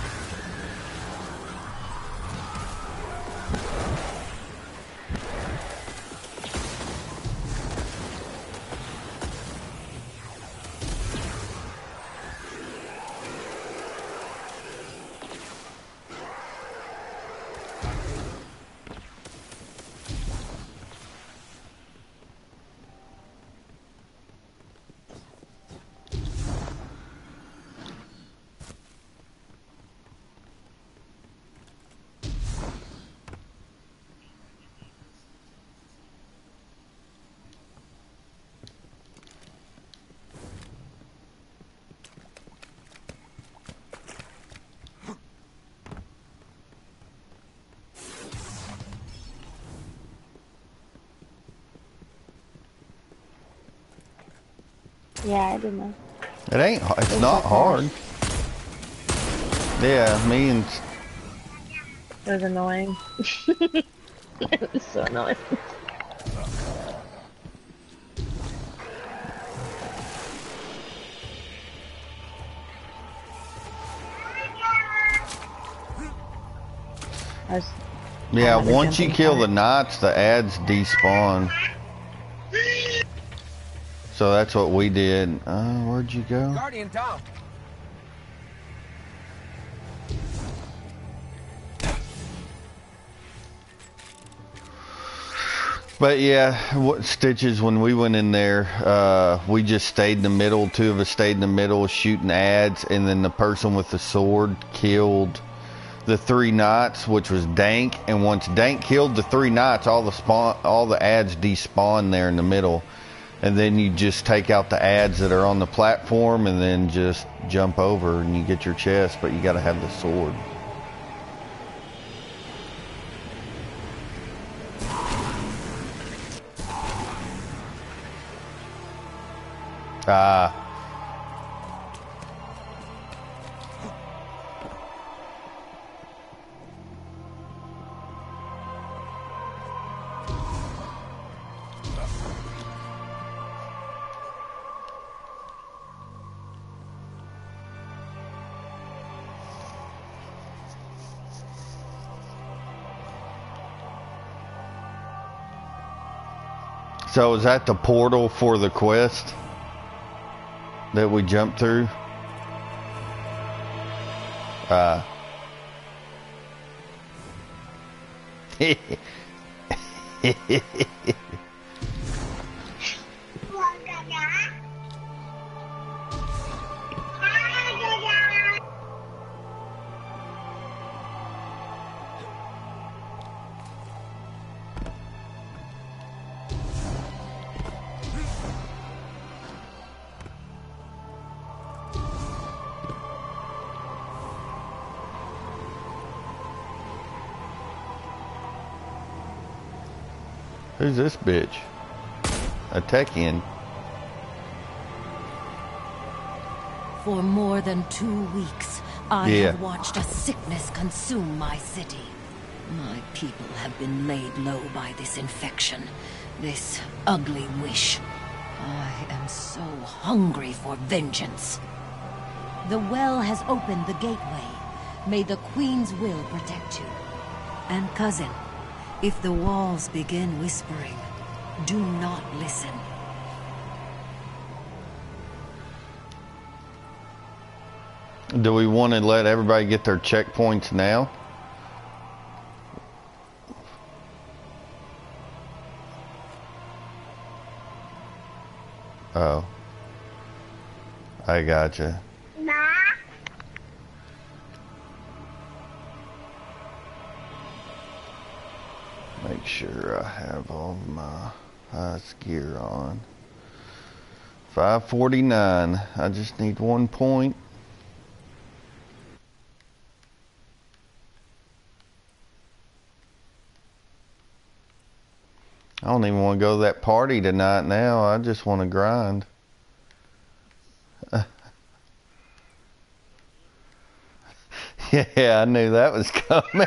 S6: Yeah, I didn't know.
S2: It ain't. It's not hard. Yeah, me and.
S6: It was annoying. It was so annoying.
S2: Yeah, once you kill the knights, the ads despawn. So that's what we did. Where'd you go?
S3: Guardian down.
S2: But yeah, what Stitches, when we went in there, we just stayed in the middle. Two of us stayed in the middle shooting ads, and then the person with the sword killed the three knights, which was Dank. And once Dank killed the three knights, all the ads despawn there in the middle. And then you just take out the ads that are on the platform and then just jump over and you get your chest, but you gotta have the sword. So is that the portal for the quest that we jumped through? Who's this bitch? A Techian.
S5: For more than 2 weeks, I have watched a sickness consume my city. My people have been laid low by this infection, this ugly wish. I am so hungry for vengeance. The well has opened the gateway. May the Queen's will protect you. And cousin, if the walls begin whispering, do not listen.
S2: Do we want to let everybody get their checkpoints now? Oh. I gotcha. Make sure I have all of my highest gear on. 549. I just need 1 point. I don't even want to go to that party tonight now. I just want to grind. Yeah, I knew that was coming.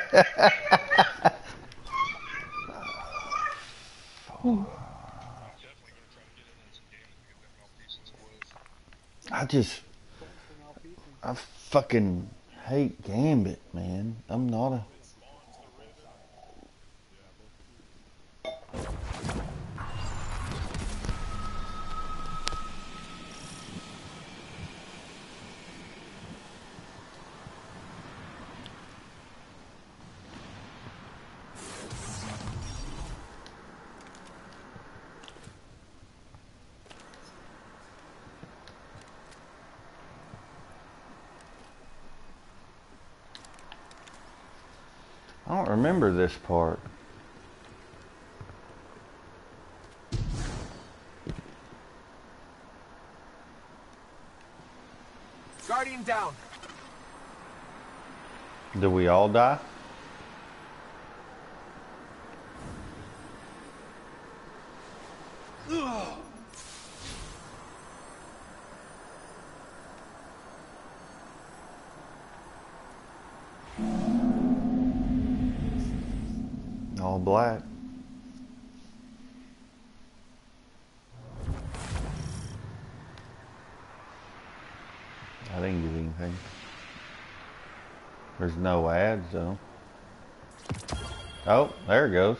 S2: I I fucking hate Gambit, man. I'm not a... I don't remember this part.
S3: Guardian down.
S2: Do we all die? All black. I didn't get anything. There's no ads though. Oh, there it goes.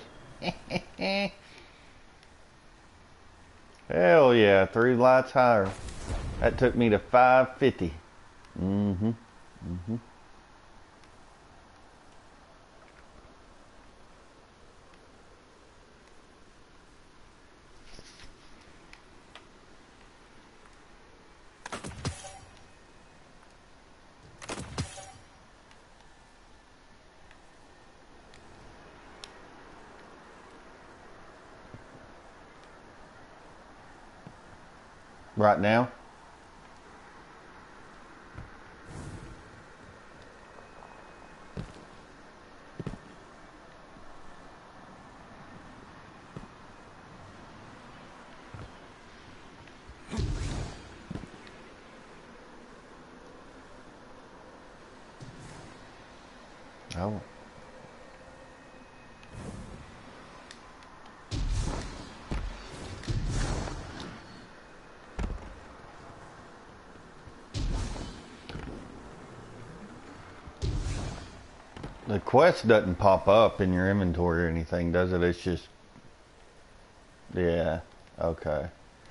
S2: Hell yeah, 3 lights higher. That took me to 550. Right now? Oh. The quest doesn't pop up in your inventory or anything, does it? It's just... Yeah, okay.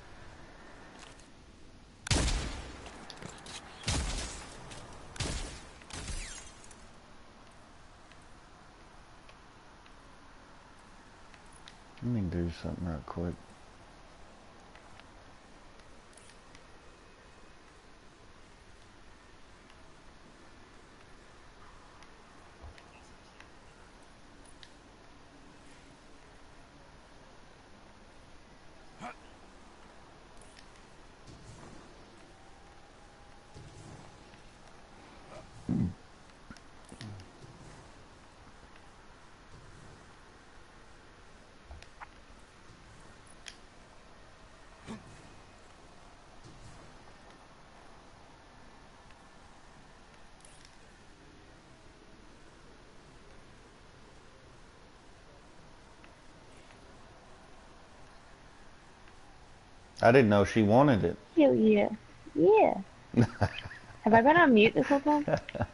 S2: Let me do something real quick. I didn't know she wanted it.
S6: Hell yeah. Yeah. Have I been on mute this whole time?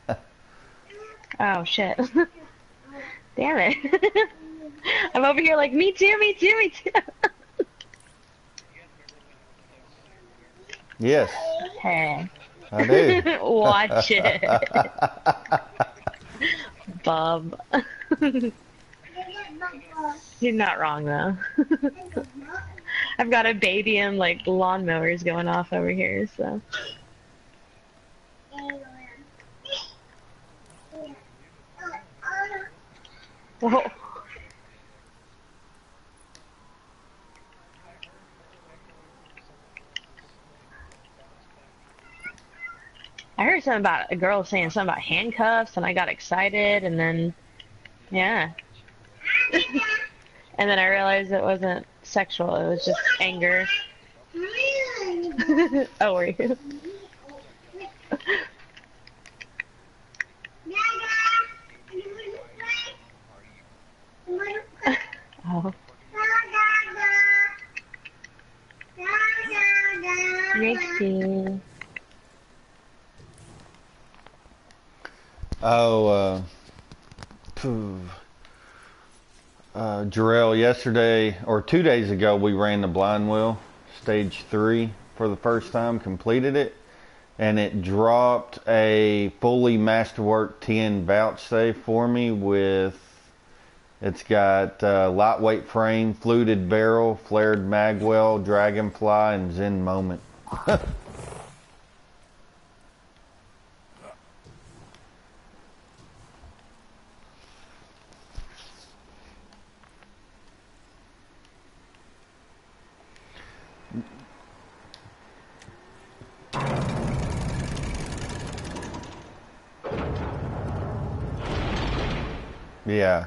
S6: Oh, shit. Damn it. I'm over here like, me too, me too, me too.
S2: Yes.
S6: Hey.
S2: I do.
S6: Watch it. Bob. You're not wrong, though. I've got a baby and, like, lawnmowers going off over here, so... Whoa. I heard something about a girl saying something about handcuffs, and I got excited, and then, yeah. And then I realized it wasn't sexual, it was just anger. Oh, were you? Oh. Mickey.
S2: Oh, Jarrell, yesterday or 2 days ago, we ran the blind wheel, stage 3, for the first time, completed it, and it dropped a fully Masterwork 10 vouchsafe for me with, it's got lightweight frame, fluted barrel, flared magwell, dragonfly, and Zen moment. Yeah.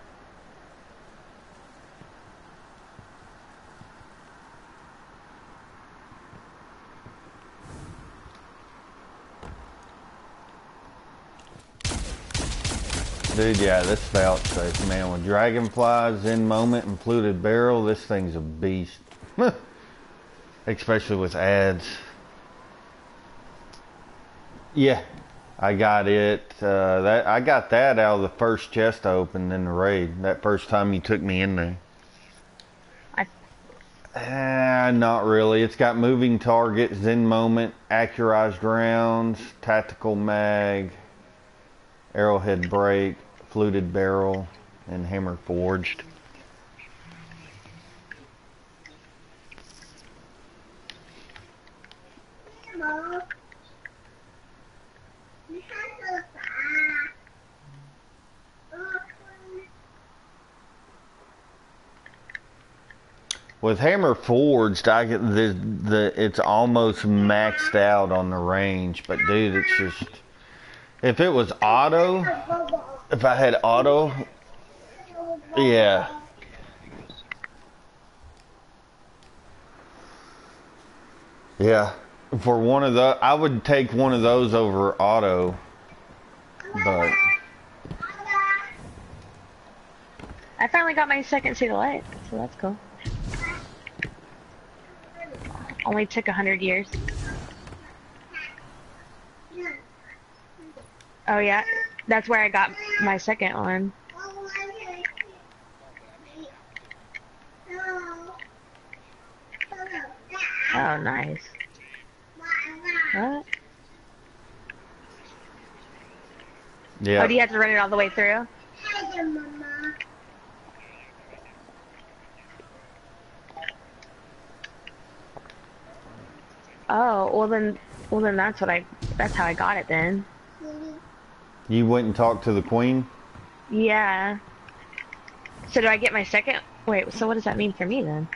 S2: Dude, yeah, this vouchsafe, man, with dragonflies, Zen moment, and fluted barrel, this thing's a beast. Especially with ads. Yeah, I got it. I got that out of the first chest I opened in the raid. That first time you took me in there. Not really. It's got moving target, Zen moment, accurized rounds, tactical mag, arrowhead break, fluted barrel, and hammer forged. With hammer forged, I get it's almost maxed out on the range, but dude, it's just, if it was auto, if I had auto, yeah. Yeah. For one of the, I would take one of those over auto, but
S6: I finally got my second seat of light, so that's cool. Only took 100 years. Oh yeah, that's where I got my second one. Oh, nice. What?
S2: yeah.
S6: Oh, do you have to run it all the way through? Oh, well then that's how I got it then.
S2: You went and talked to the queen?
S6: Yeah. So do I get my second? Wait, so what does that mean for me then?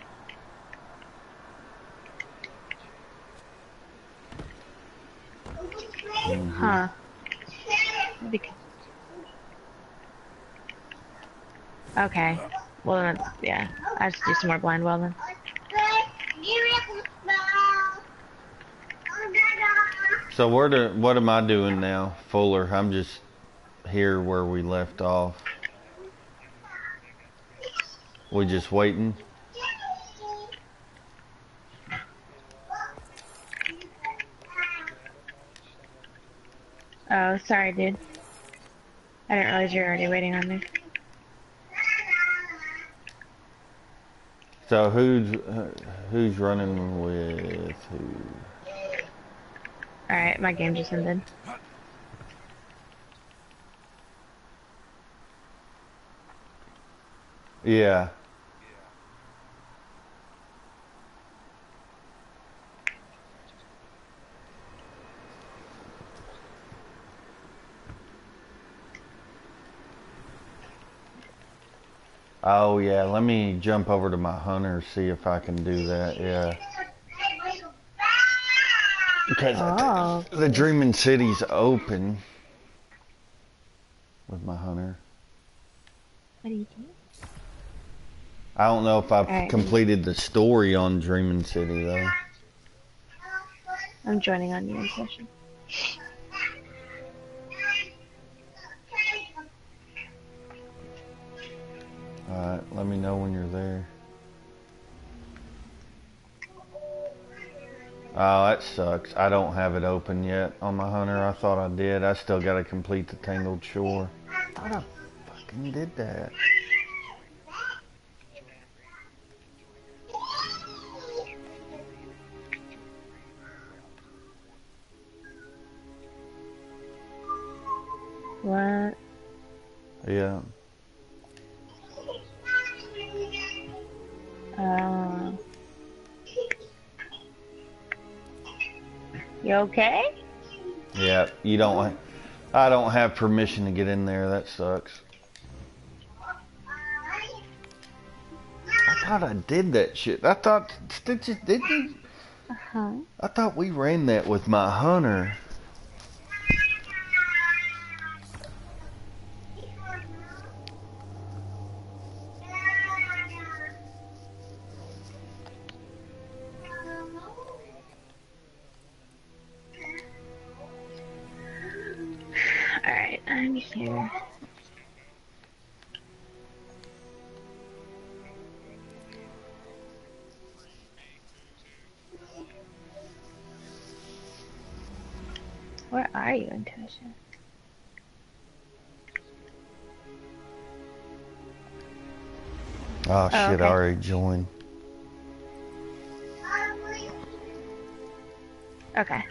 S6: Huh. Okay. Well then, yeah. I have to do some more blind well then.
S2: So what am I doing now, Fuller? I'm just here where we left off. We just waiting?
S6: Oh, sorry, dude. I didn't realize you were already waiting on me.
S2: So who's running with who?
S6: Alright, my game just ended.
S2: Yeah. Oh yeah, let me jump over to my hunter, see if I can do that, yeah. Because the Dreaming City's open with my hunter.
S6: What do you do?
S2: I don't know if I've completed the story on Dreaming City though.
S6: I'm joining on your session.
S2: Alright, let me know when you're there. Oh, that sucks. I don't have it open yet on my hunter. I thought I did. I still got to complete the Tangled Shore. I thought I fucking did that.
S6: What?
S2: Yeah.
S6: You okay?
S2: Yeah, you don't. I don't have permission to get in there. That sucks. I thought I did that shit. I thought Stitches didn't. I thought we ran that with my hunter.
S6: Alright, I'm here. Where are you, Intuition?
S2: Oh shit!
S6: okay.
S2: I already joined.
S6: Okay.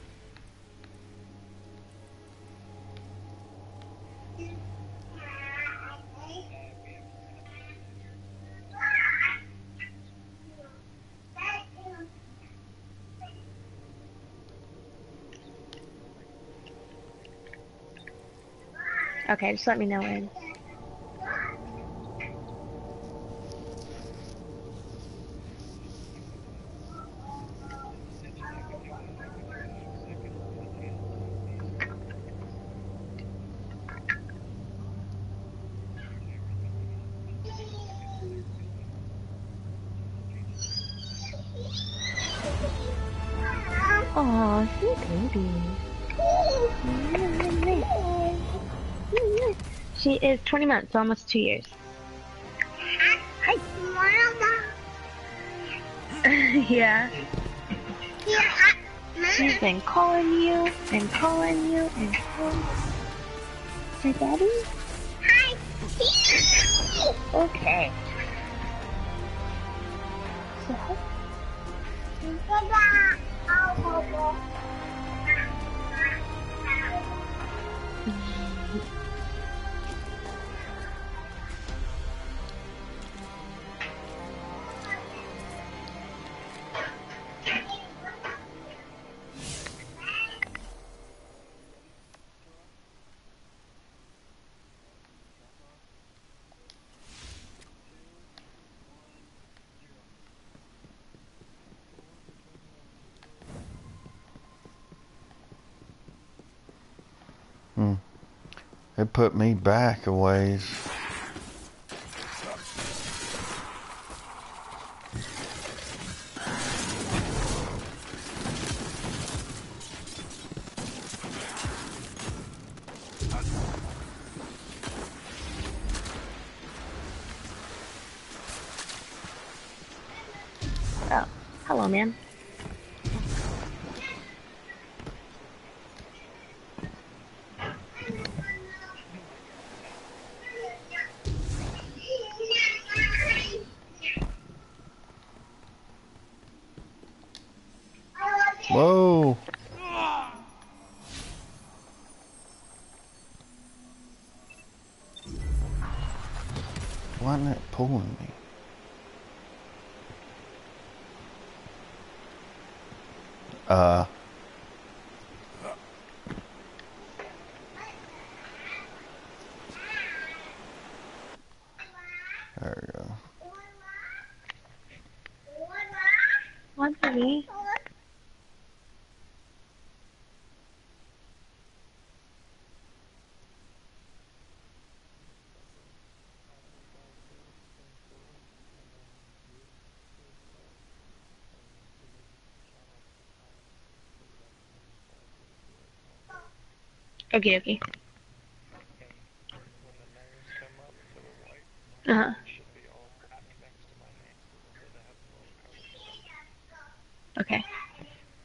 S6: Okay, just let me know when. Aw, sweet baby. She is 20 months, almost 2 years. Hi. Yeah. She's been calling you and calling you and calling. Say, Daddy? Hi. Okay. So,
S2: It put me back a ways.
S6: oh, hello, man.
S2: Whoa. Why isn't it pulling me? There we go.
S6: What, baby? Okay, okay. Uh-huh. Okay.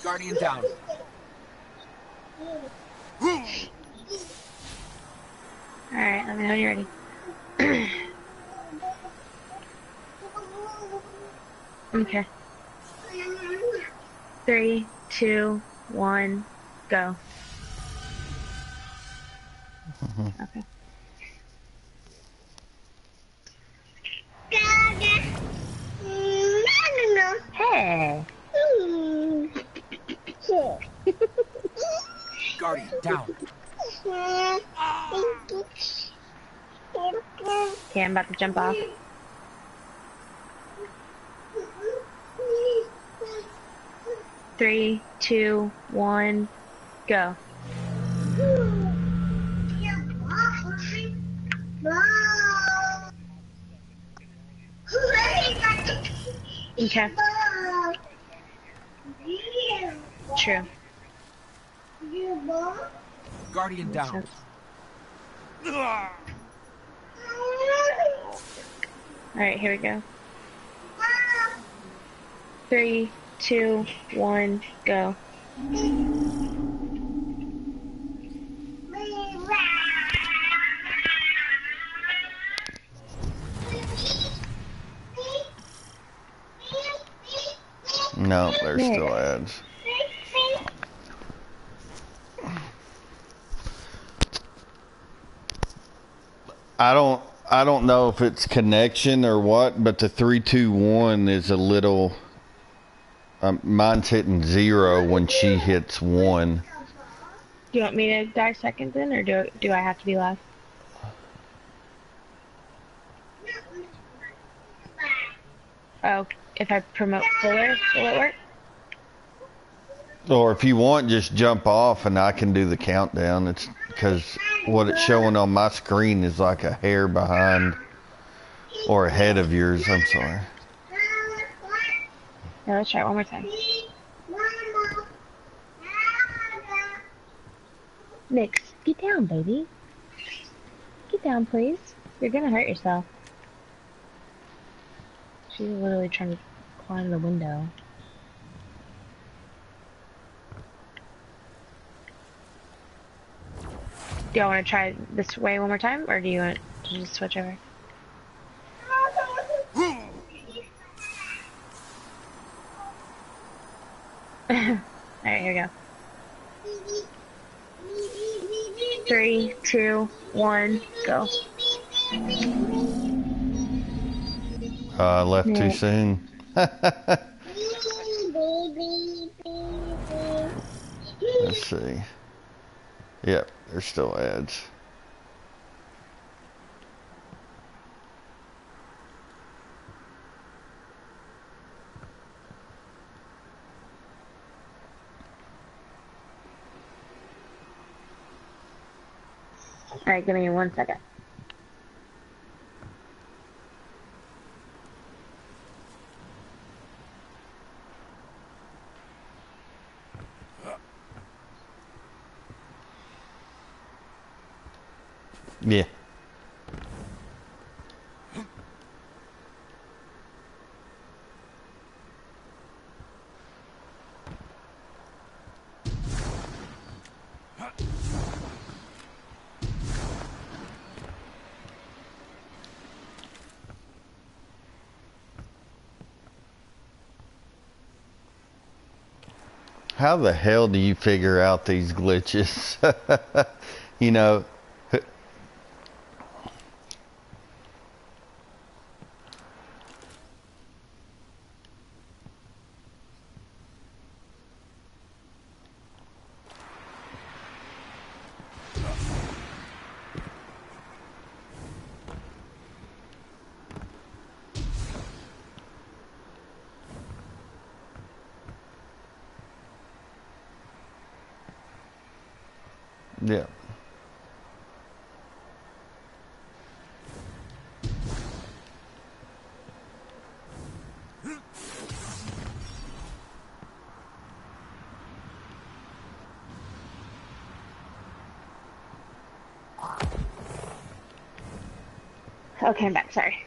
S3: Guardian down.
S6: Alright, let me know when you're ready. Okay. 3, 2, 1, go. Okay. Hey.
S3: Guardian down.
S6: Okay, I'm about to jump off. 3, 2, 1, go. Okay. True.
S3: Guardian down.
S6: Alright, here we go. 3, 2, 1, go.
S2: No, there's still ads. I don't know if it's connection or what, but the 3-2-1 is a little. Mine's hitting 0 when she hits 1.
S6: Do you want me to die second then, or do I have to be last? Oh, if I promote Fuller, will it work?
S2: Or if you want, just jump off and I can do the countdown. It's because what it's showing on my screen is like a hair behind or ahead of yours. I'm sorry.
S6: Yeah, let's try it one more time. Nix, get down, baby. Get down, please. You're gonna hurt yourself. She's literally trying to climb the window. Do y'all want to try this way one more time, or do you want to just switch over? Alright, here we go. 3, 2, 1, go.
S2: I left too soon. Let's see. Yep, there's still ads.
S6: Alright, give me 1 second.
S2: Yeah. How the hell do you figure out these glitches? You know, yeah.
S6: Okay, I'm back, sorry.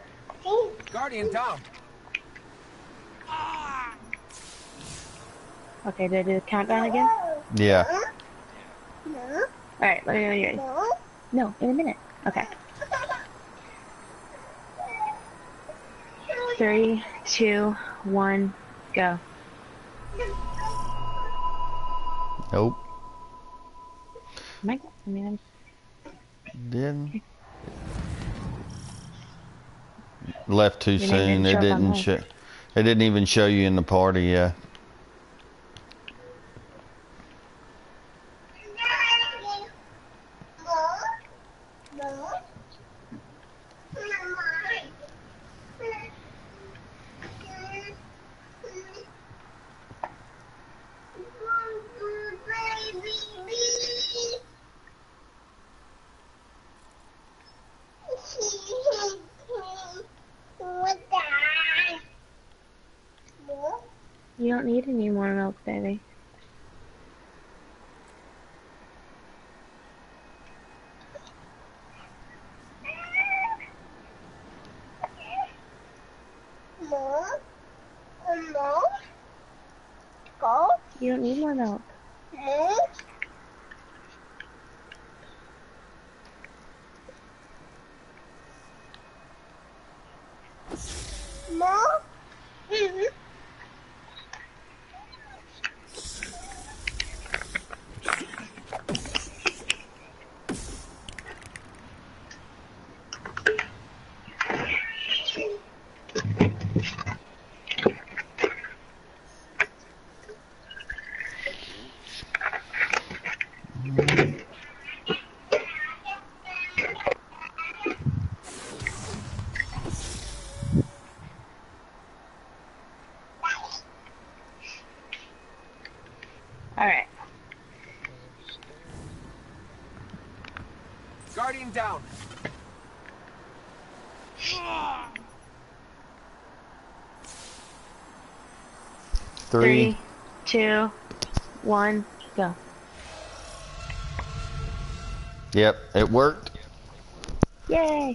S3: Guardian down.
S6: Okay, did I do the countdown again?
S2: Yeah.
S6: Alright, let me know when you're ready. No, in a minute. Okay. 3, 2, 1, go.
S2: Nope.
S6: I'm
S2: Didn't. Left too
S6: Your name
S2: soon. It
S6: didn't show up on
S2: didn't
S6: mine.
S2: show. It didn't even show you in the party. Yeah.
S6: You don't need any more milk, baby. You don't need more milk. Alright.
S3: Guardian down.
S6: 3, 2, 1, go.
S2: Yep. It worked.
S6: Yay!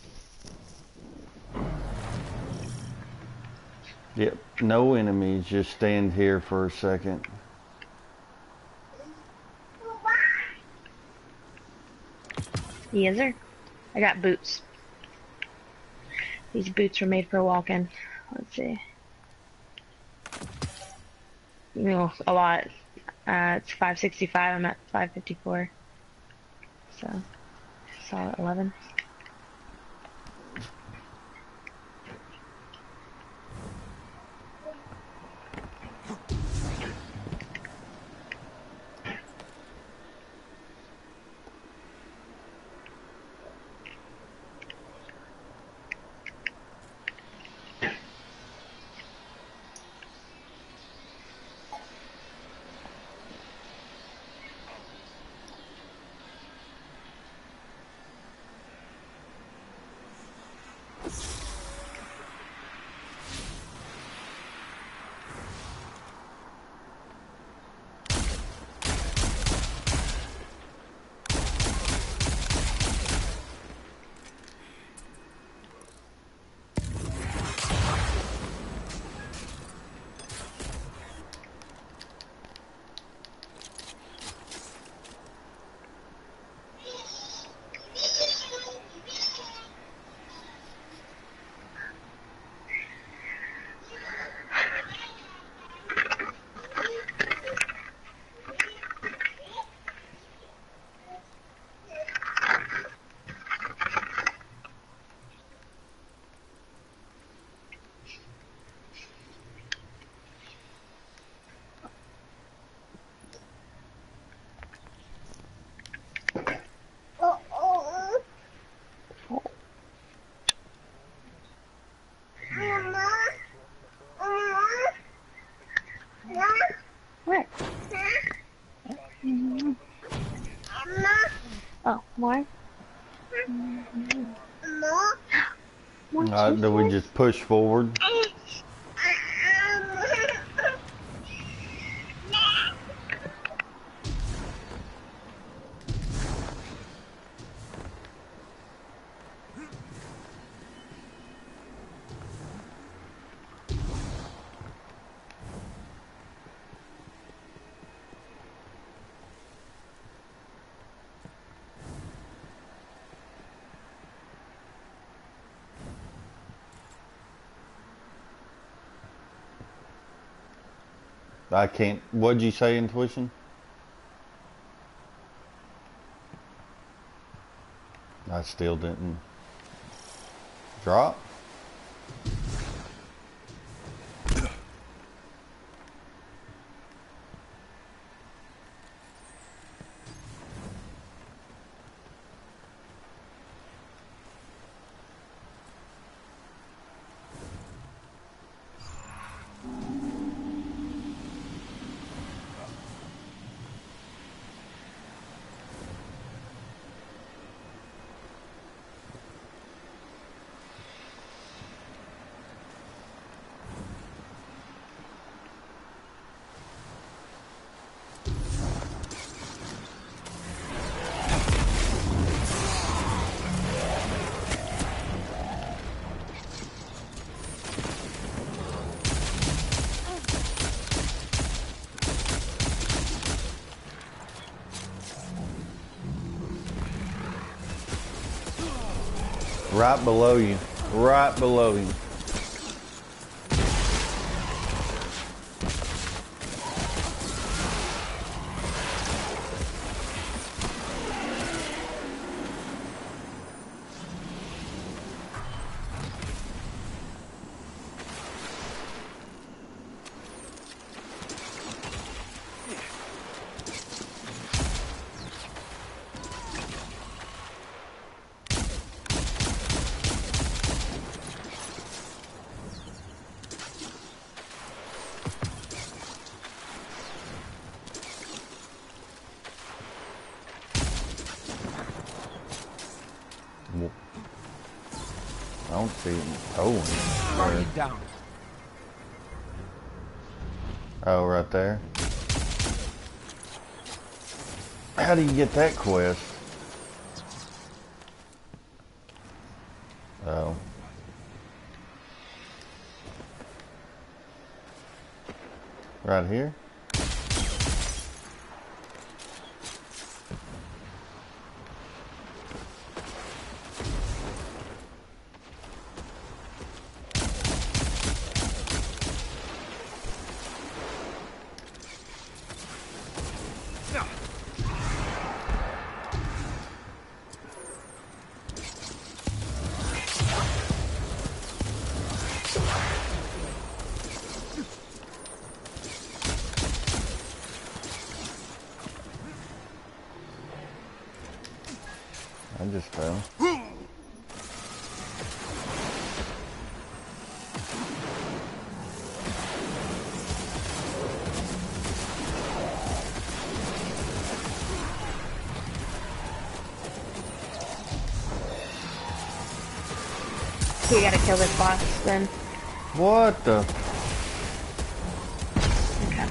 S2: Yep. No enemies. Just stand here for a second.
S6: Yes, sir. I got boots. These boots were made for walking. Let's see. You know, a lot. It's 565. I'm at 554. So, solid 11. What? Oh, more? More
S2: Do we just push forward? I can't. What'd you say, Intuition? I still didn't drop. Right below you. Right below you. I don't see him towing.
S3: Guardian down.
S2: Oh, right there. How do you get that quest? Oh. Right here? I just fell.
S6: So you gotta kill this boss then.
S2: What the?
S6: Okay.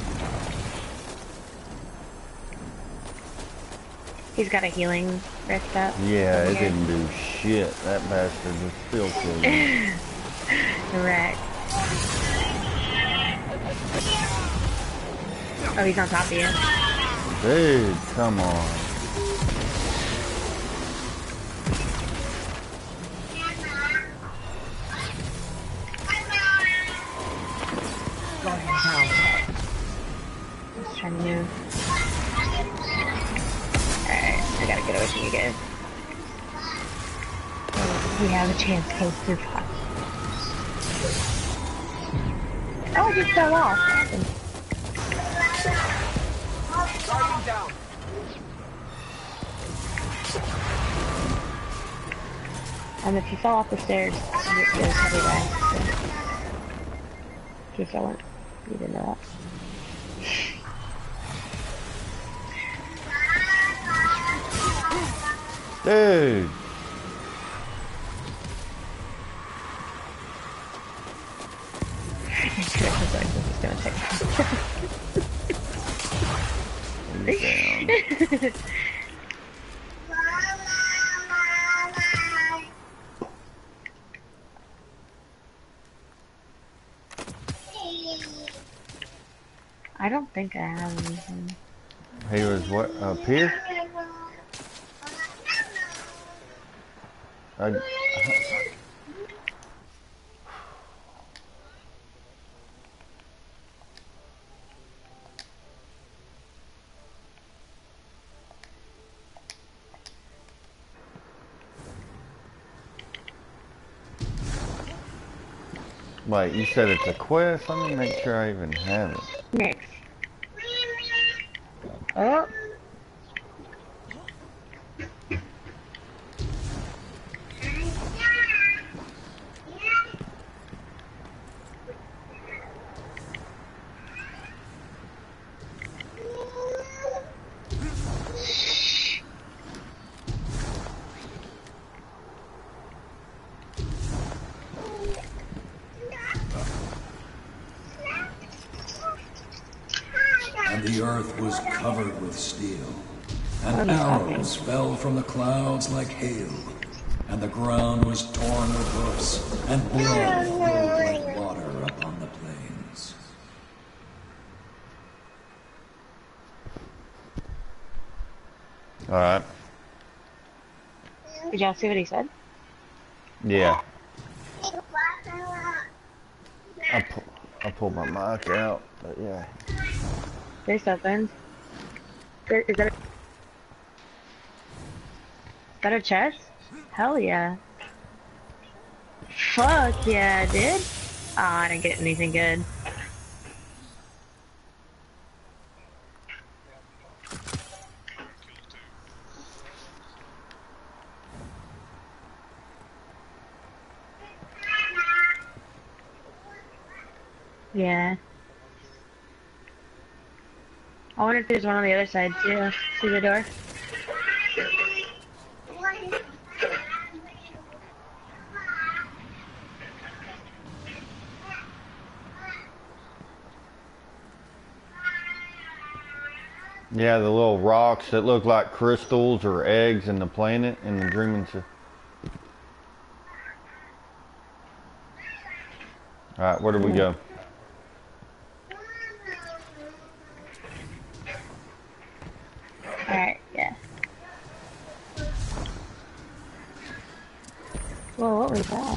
S6: He's got a healing rift up.
S2: Yeah, it
S6: here.
S2: didn't do shit. That bastard was still killing.
S6: Correct. Oh, he's on top of you.
S2: Dude, come on.
S3: Guardian down.
S6: Just trying to move. Alright, I gotta get away from you guys. We have a chance to close through pot. Oh, I just fell off. What happened?
S3: Guardian down.
S6: If you fall off the stairs, you'll probably die. So. In case I went. You didn't know that.
S2: Dude. He's down.
S6: I don't think I have anything.
S2: He was what? Up here? Wait, you said it's a quest? Let me make sure I even have it.
S6: Next. Oh.
S7: And the earth was covered with steel, and arrows fell from the clouds like hail, and the ground was torn with hoofs, and blood flowed like water upon the plains.
S2: Alright.
S6: Did y'all see what he said?
S2: Yeah. I pulled my mic out, but yeah.
S6: There's something. Is that a chest? Hell yeah. Fuck yeah, dude. Oh, I didn't get anything good. Yeah. I wonder if there's one on the other side too. See the door?
S2: Yeah, the little rocks that look like crystals or eggs in the planet in the Dreaming Sea. Alright, where do we go?
S6: Alright, yeah. Whoa, what was that?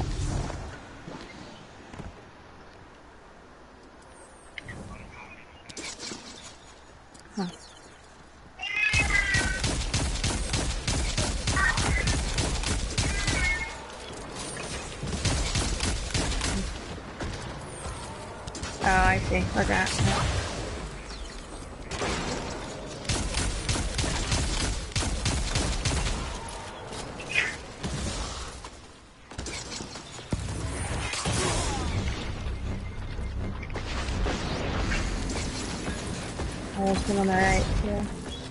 S6: Huh. Oh, I see. What's that? Oh, there's one on the right, too.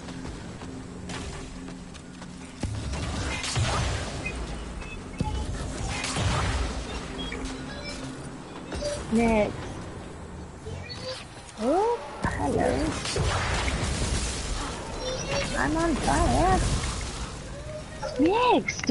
S6: Next. Oh, hello. I'm on fire. Next.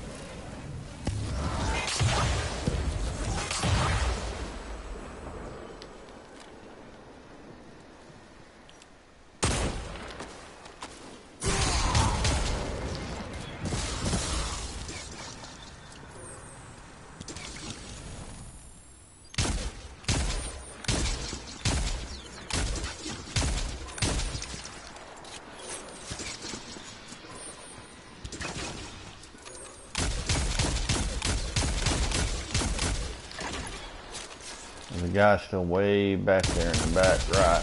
S2: The guy's still way back there in the back, right?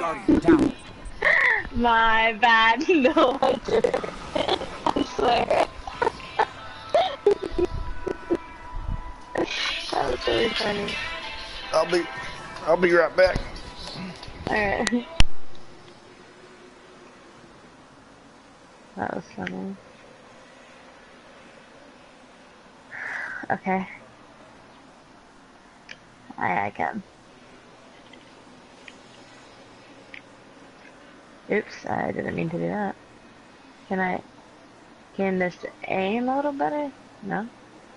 S3: Guardian down.
S6: My bad. No, I didn't. I swear. That was really funny.
S2: I'll be right back.
S6: Alright. That was funny. Okay. I can. Oops, I didn't mean to do that. Can this aim a little better? No?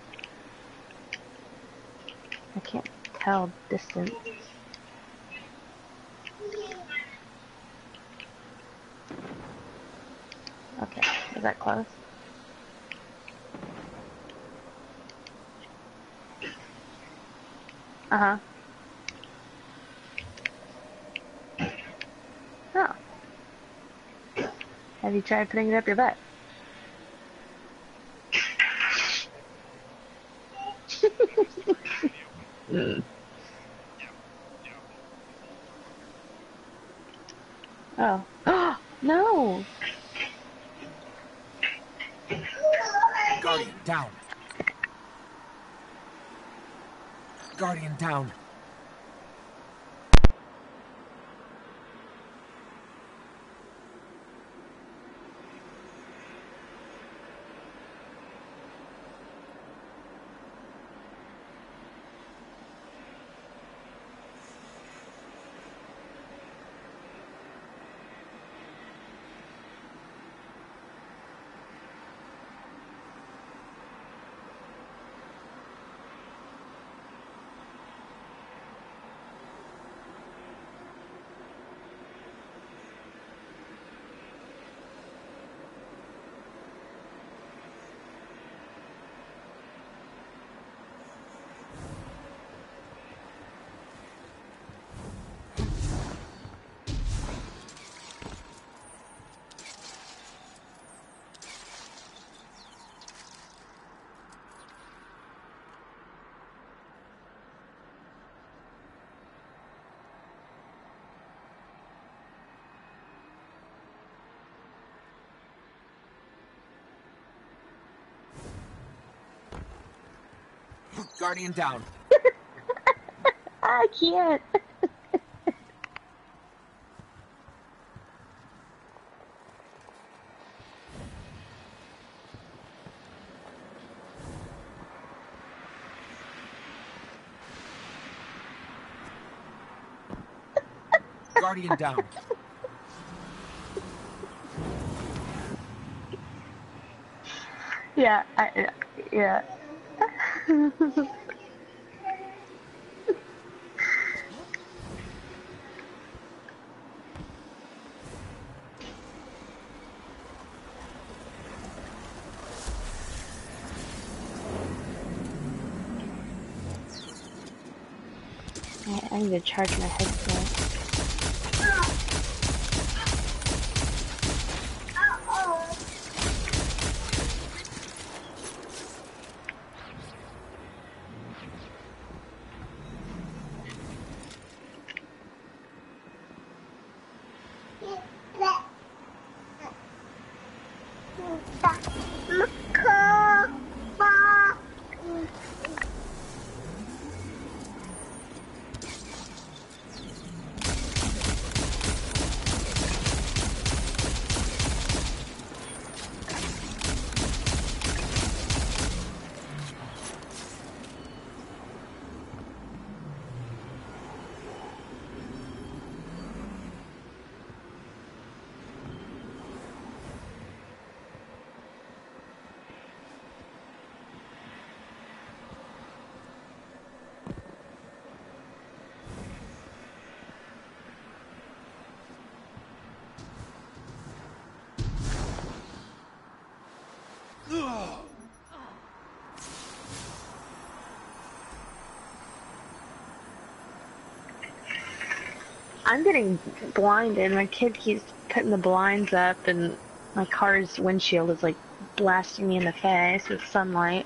S6: I can't tell distance. Okay, is that close? Uh-huh. Oh. Have you tried putting it up your butt? Oh. No!
S3: Guardian down. Guardian down. Guardian down.
S6: I can't.
S3: Guardian down.
S6: Yeah, yeah. I need to charge my headset. I'm getting blinded. My kid keeps putting the blinds up, and my car's windshield is like blasting me in the face with sunlight.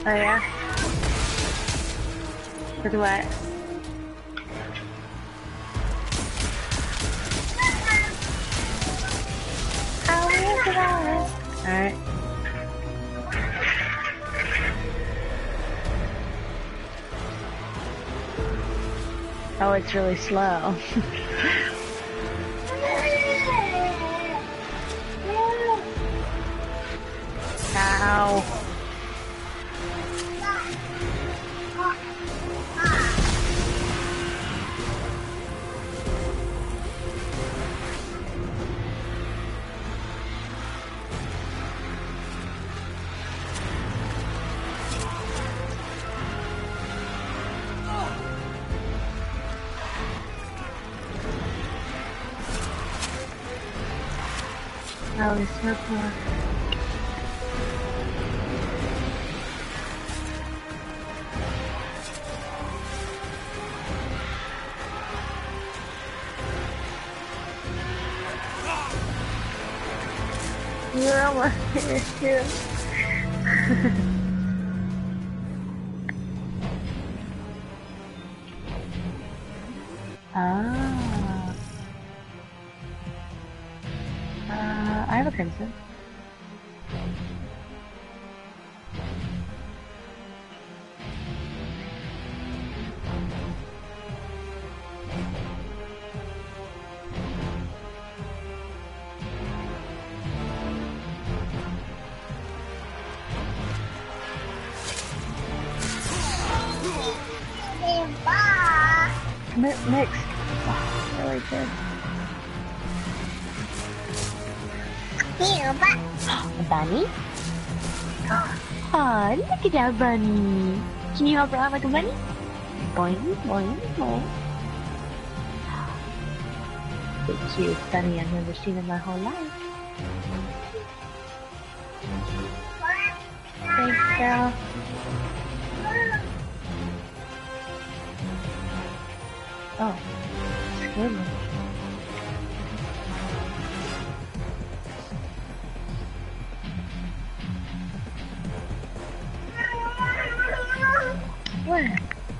S6: Oh yeah? With what? Alright. Oh, it's really slow. Ow. Oh, it's so cool. You're almost here too. Ah. I have a crimson. Mix. Oh, really good. A bunny? Oh, look at that bunny. Can you hop around like a bunny? Boing, boing, boing. The cutest bunny I've never seen in my whole life. Thanks, girl. Oh, scared me. What?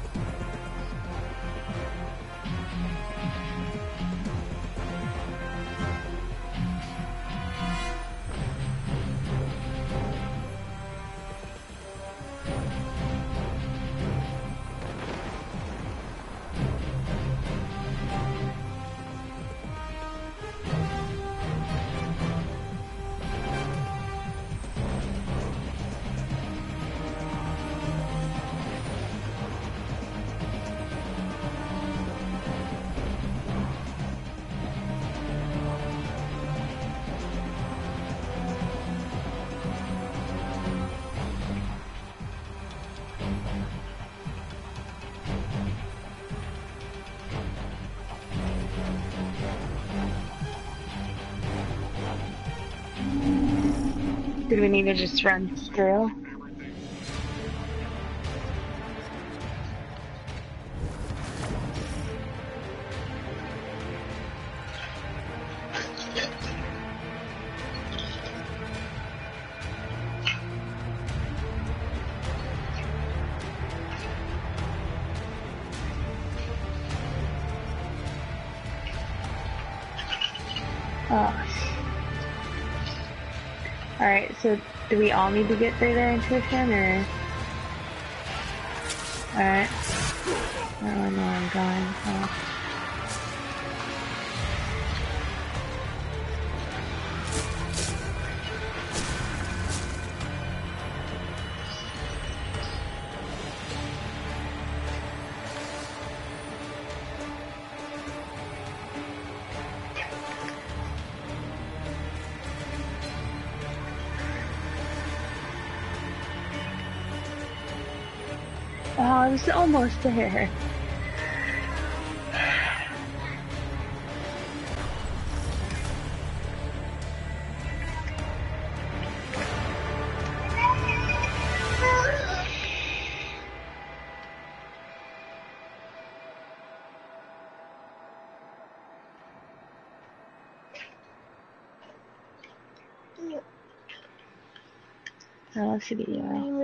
S6: Did we need to just run through? Oh. Alright, so do we all need to get through their intuition, or? Alright. I don't really know where I'm going, so. Oh, I was almost there. Oh, see video.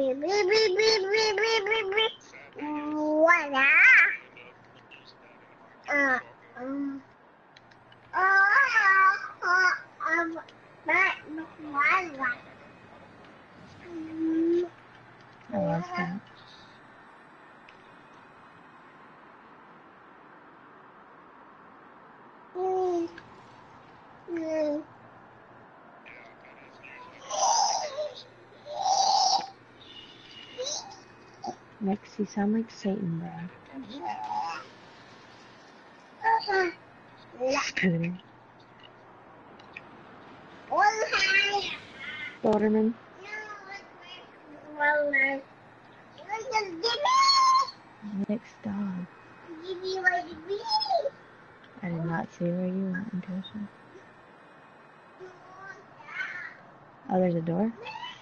S6: I love that. Next, you sound like Satan, bro. Scooter. Boderman. Next dog. I did not see where you went, Intuition. Oh, there's a door?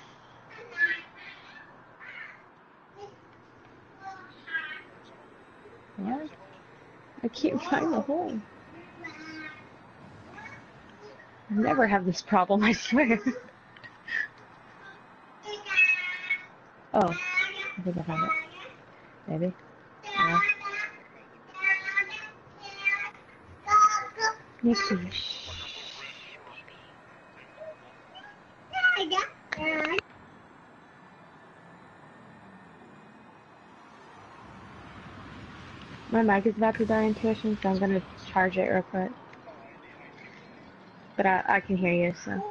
S6: What? I can't find the hole. I never have this problem, I swear. Oh, I think I found it. Maybe. Yeah. Nikki, shh. My mic is about to die, Intuition, so I'm gonna charge it real quick. But I can hear you, so.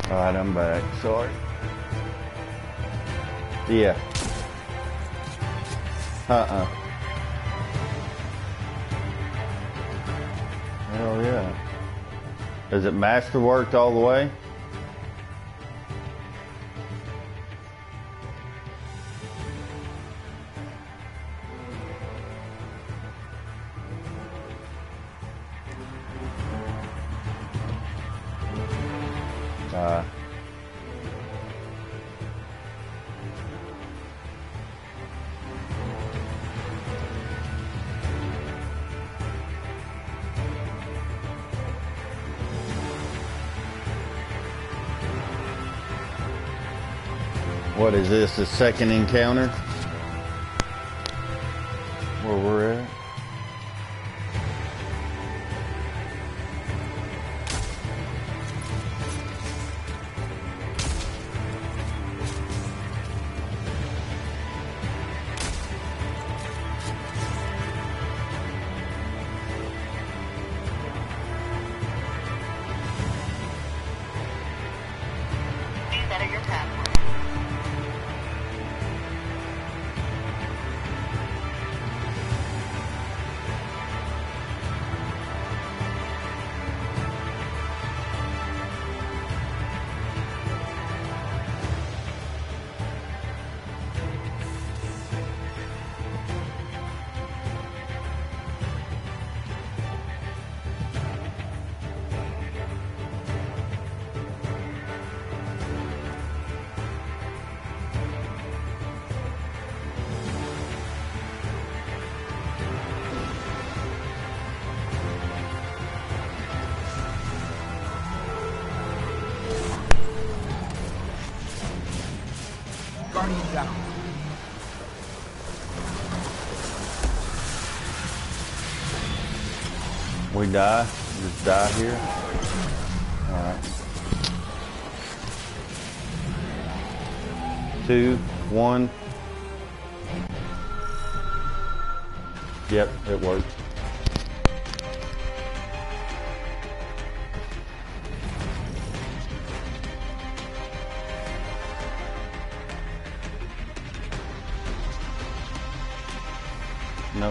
S2: Alright, I'm back. Sorry. Yeah. Hell yeah. Is it masterworked all the way? What is this, the second encounter? Where we're at?
S8: Please enter your password.
S3: Guardian down.
S2: We die? Just die here? Alright. 2, 1. Yep, it worked. Nope.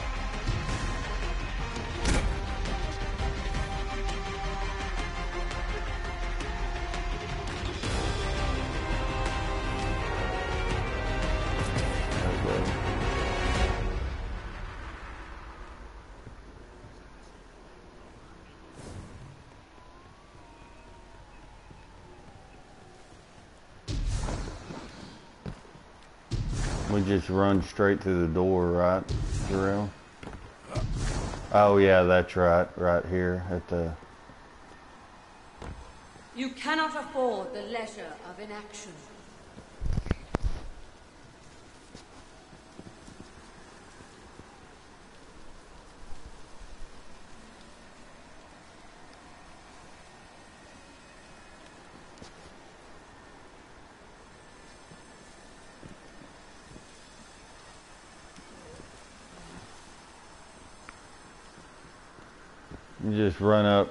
S2: Okay. We just run straight through the door, right, Jarrell? Oh yeah, that's right, right here at the...
S9: You cannot afford the leisure of inaction.
S2: You just run up.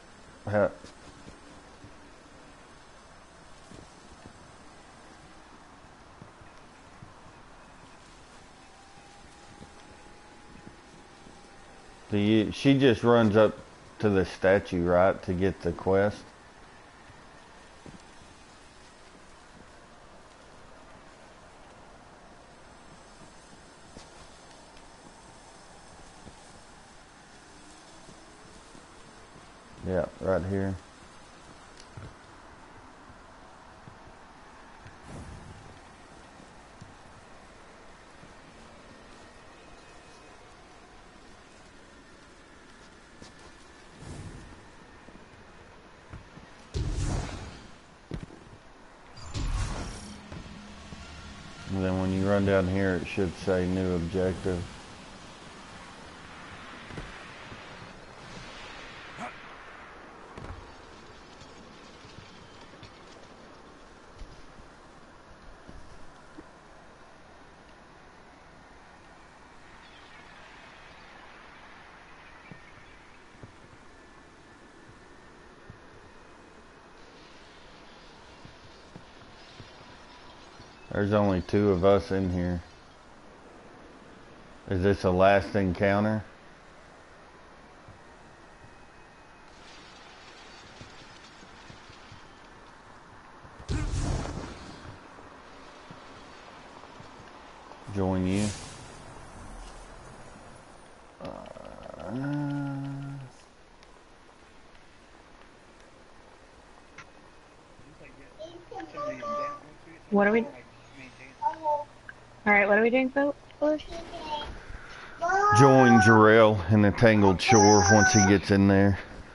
S2: She just runs up to the statue, right, to get the quest? Yeah, right here. And then when you run down here, it should say new objective. There's only 2 of us in here. Is this a last encounter? Join you.
S6: What are we? Alright, what are we doing, folks?
S2: Join Jarrell in the Tangled Shore once he gets in there.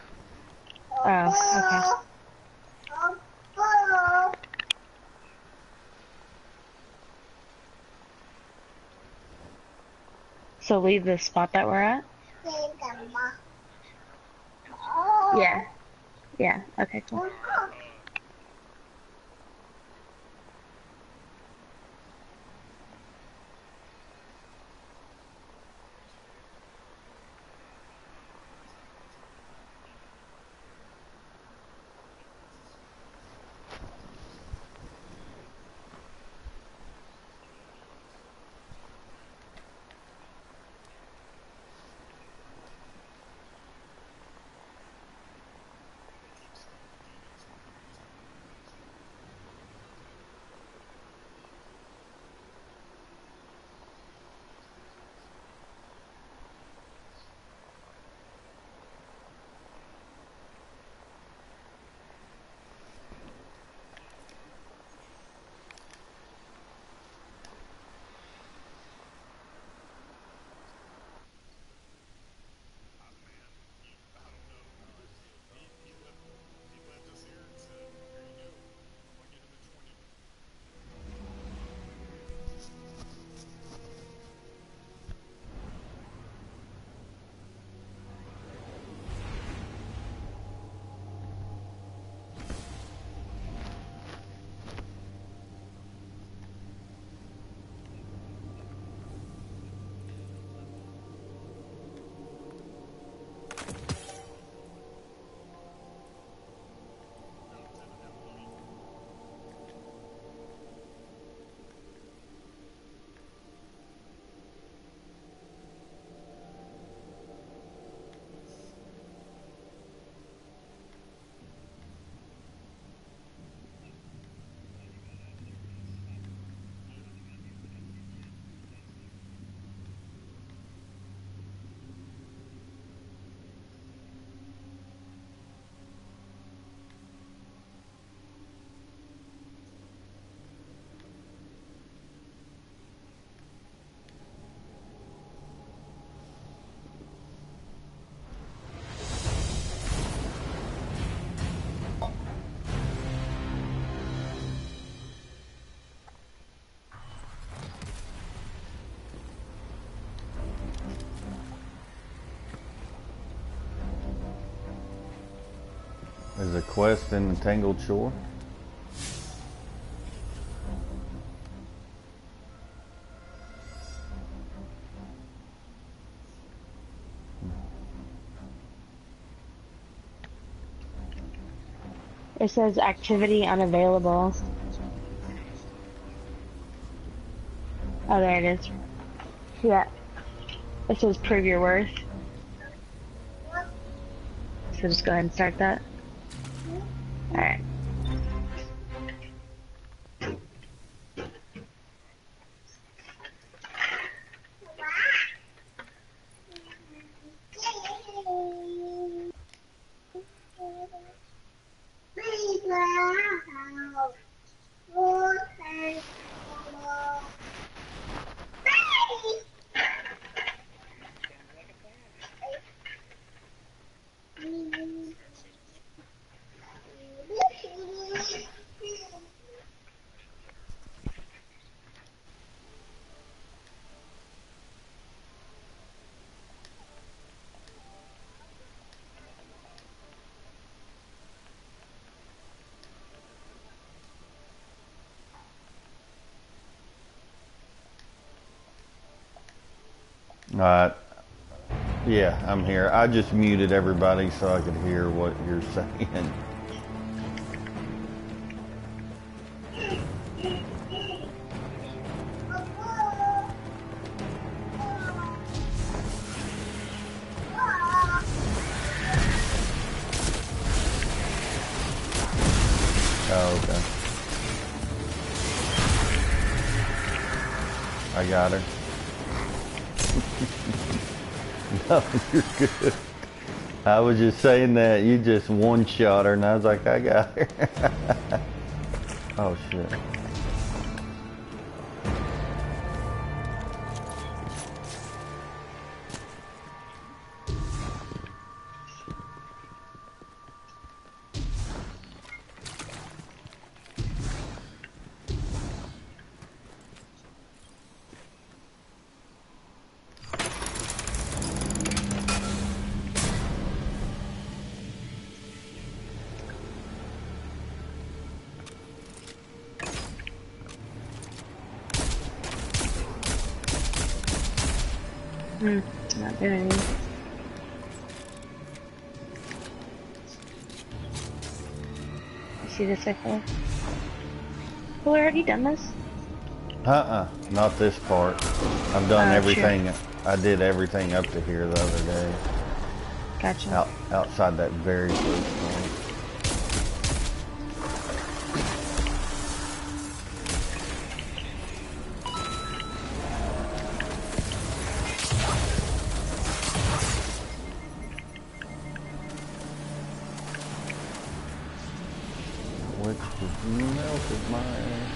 S6: Oh, okay. So leave the spot that we're at? Yeah. Yeah, okay, cool.
S2: There's a quest in the Tangled Shore.
S6: It says activity unavailable. Oh, there it is. Yeah. It says prove your worth. So just go ahead and start that. Alright.
S2: Alright. Yeah, I'm here. I just muted everybody so I could hear what you're saying. Oh, okay. I got her. No, you're good. I was just saying that you just one-shot her, and I was like, I got her. Oh, shit.
S6: Not doing anything. You see this rifle? Well, already done this?
S2: Not this part. I've done everything.
S6: Sure.
S2: I did everything up to here the other day.
S6: Gotcha.
S2: Outside that very first point. Which just melted my ass.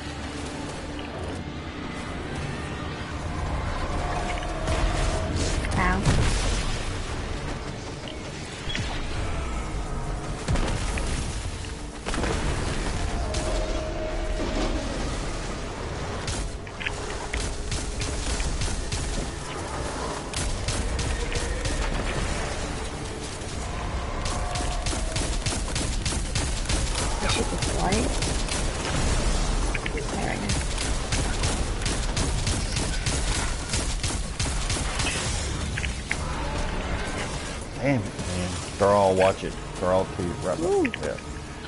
S6: Ow. Shoot this light. There we go.
S2: Damn it, man. They're all, watch it. They're all two right back. Yeah.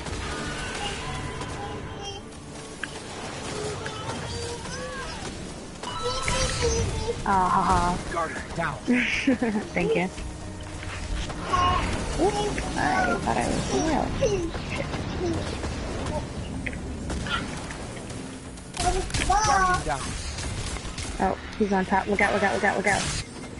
S6: Ah, haha.
S3: Guardian, down.
S6: Thank you. Oops, I thought I was real.
S3: Guardian down.
S6: Oh, he's on top. Look out, look out, look out, look out.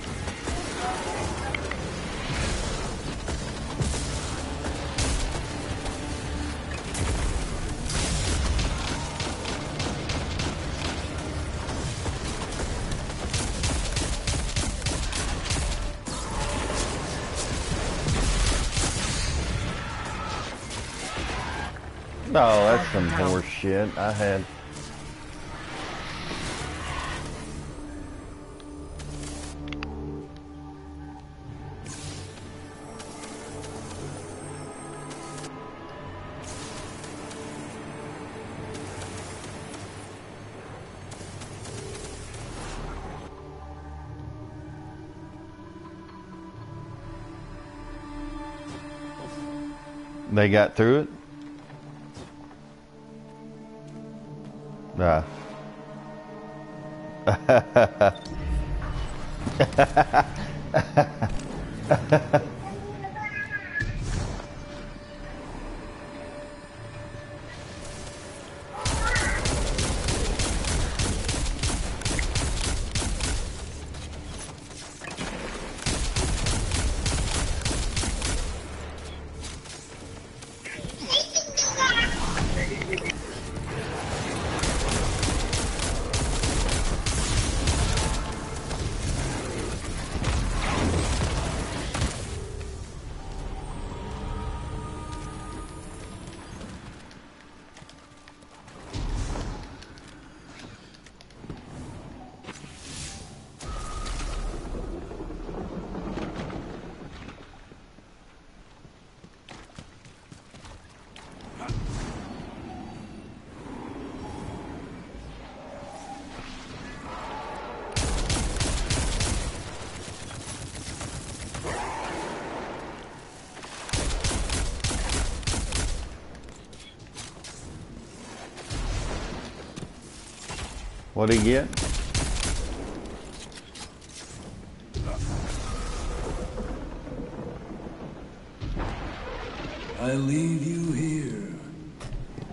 S2: No, that's some horse shit. I had. They got through it? Nah. What'd he get?
S7: I leave you here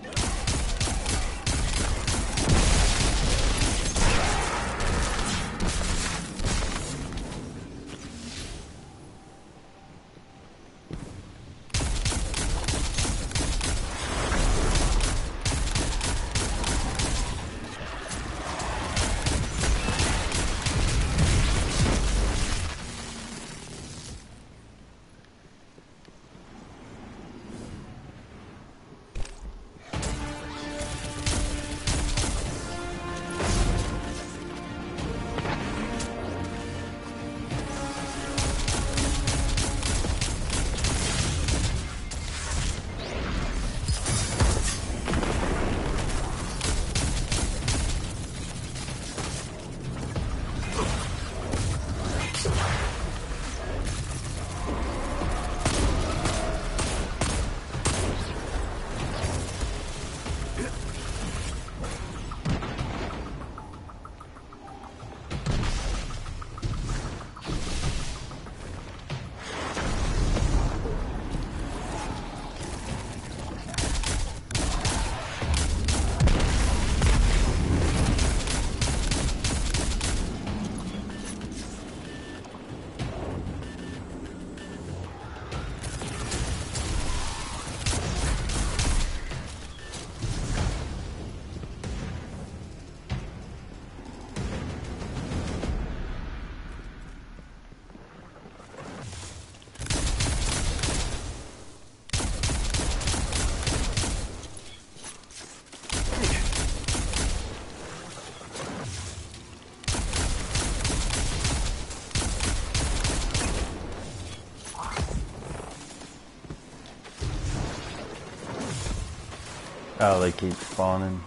S2: Oh, they keep spawning.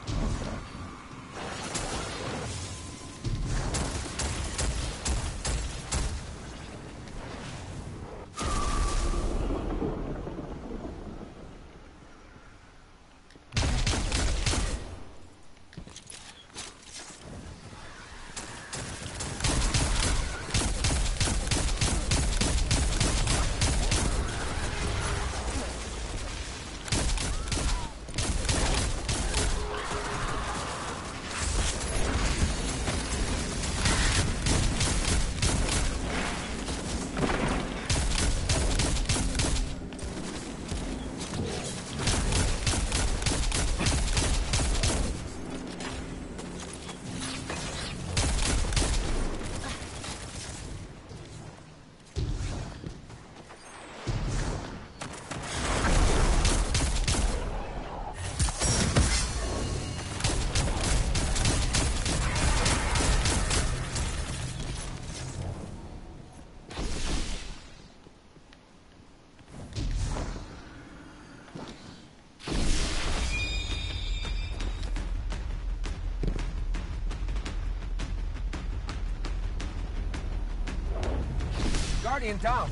S3: Guardian down.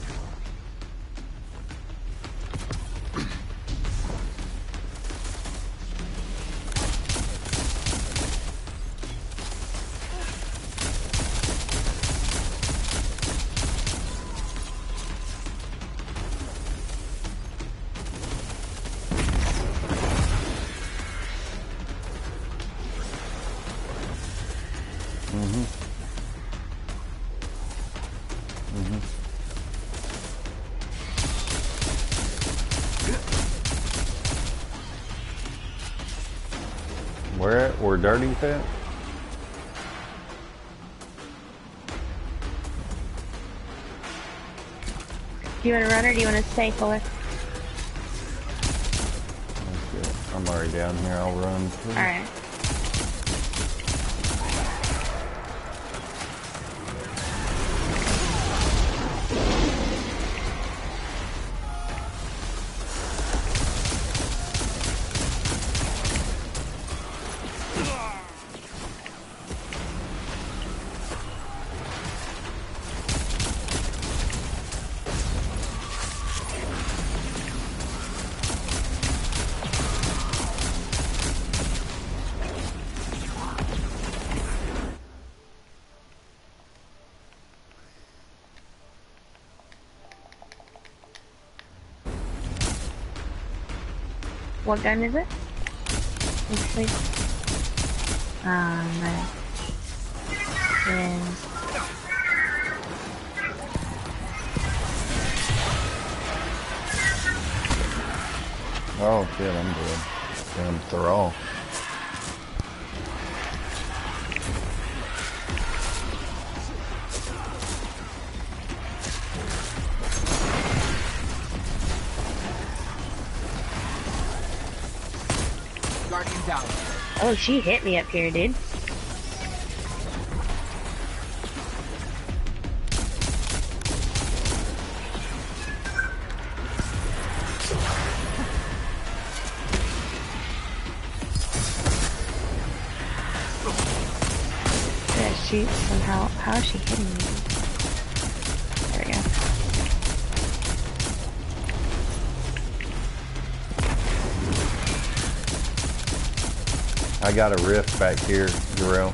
S2: Where Dirty's at?
S6: Do you want to run or do you want to stay, Fuller?
S2: I'm already down here. I'll run.
S6: Alright. What gun is it? Let's see. Nice. And
S2: oh shit, I'm dead. Damn throw.
S3: Guardian down.
S6: oh, she hit me up here, dude. Yeah, she somehow. How is she hitting me? There we go.
S2: I got a rift back here, Jarrell.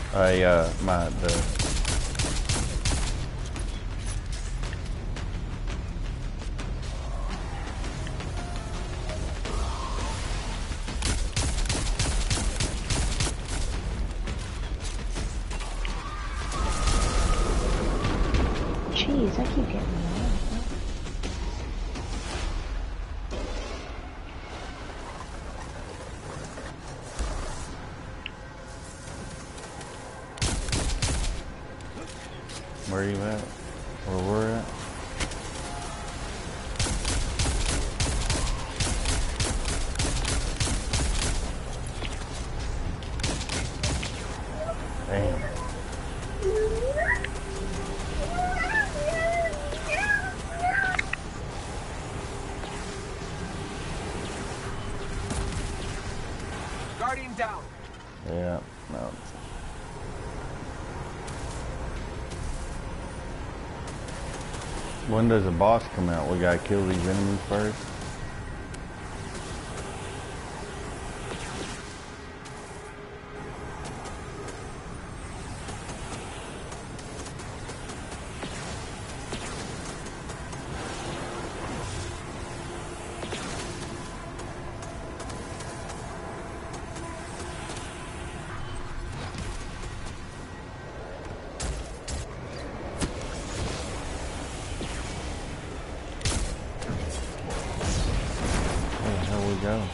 S6: Jeez, I keep getting that.
S2: Where are you at? Where we're at? Damn.
S3: Guardian down.
S2: Yeah, no. When does the boss come out? We gotta kill these enemies first. Go.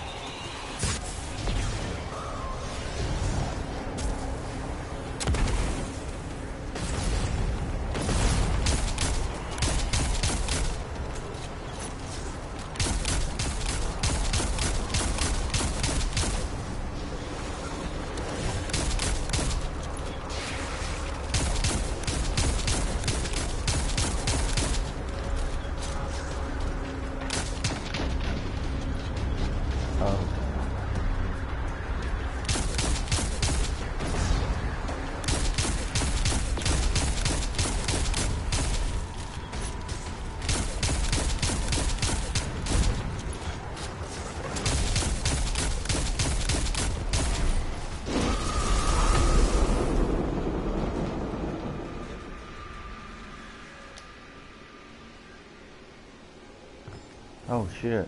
S2: Oh shit.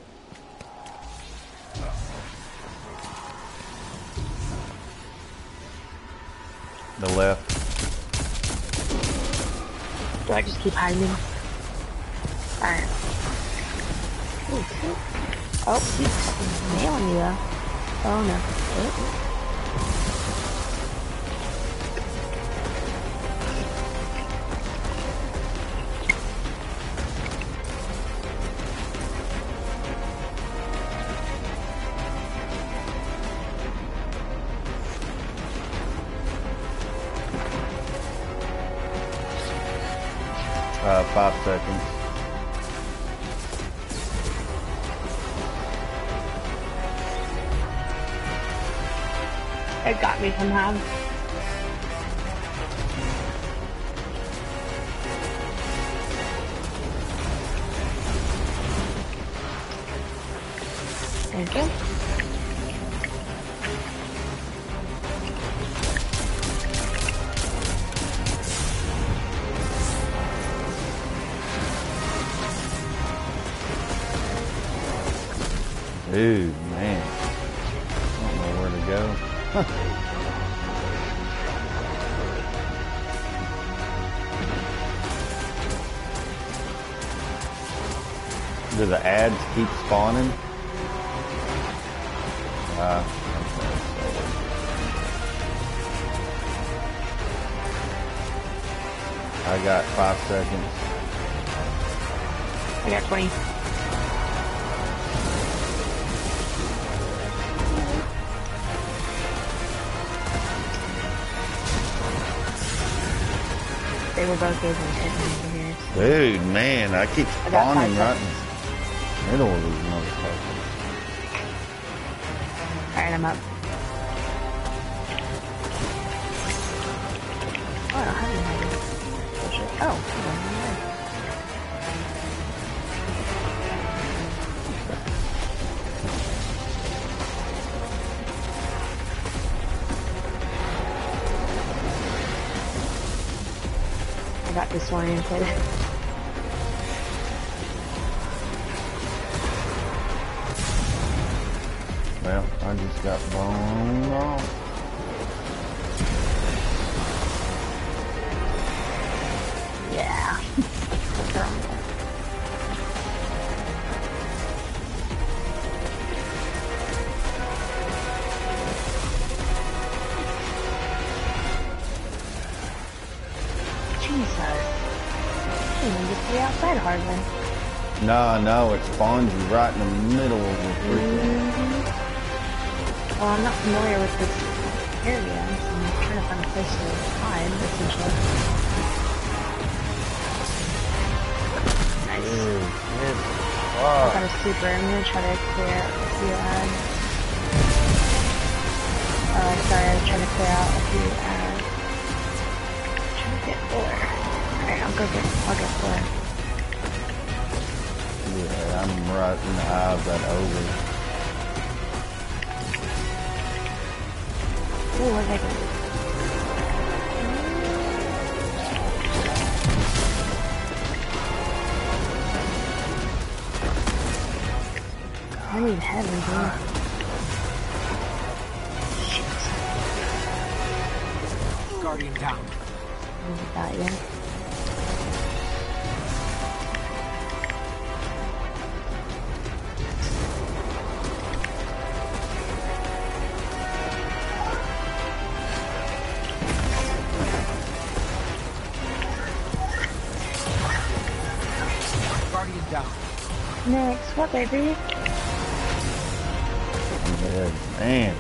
S2: The left.
S6: Do I just keep hiding? Alright. Oh, he's nailing me though. Oh no. Oh.
S2: Uh, 5 seconds.
S6: It got me somehow. Thank you.
S2: Dude, man. I don't know where to go. Do the ads keep spawning? I got 5 seconds.
S6: I got 20. They were both able to hit me over here.
S2: Dude, man, I keep spawning right in the middle of these motherfuckers.
S6: Alright, I'm up. Oh, I don't have any hiding. Oh, hold on. Got disoriented.
S2: Well, I just got blown off.
S6: Yeah. Outside hardly.
S2: No, it spawns you right in the middle of the freaking.
S6: Well, I'm not familiar with this area, so I'm trying to find a place to hide, essentially. Nice. I got a super. I'm gonna try to clear out the Sorry, I was trying to clear out a few, trying to get 4. Alright, I'll get 4.
S2: Yeah, I'm right in the eye of that ogre.
S6: Ooh, what did I do? I need heavy, dude.
S3: Guardian down.
S6: Got you.
S3: Guardian down.
S6: Next, what, baby?
S2: Yeah, man.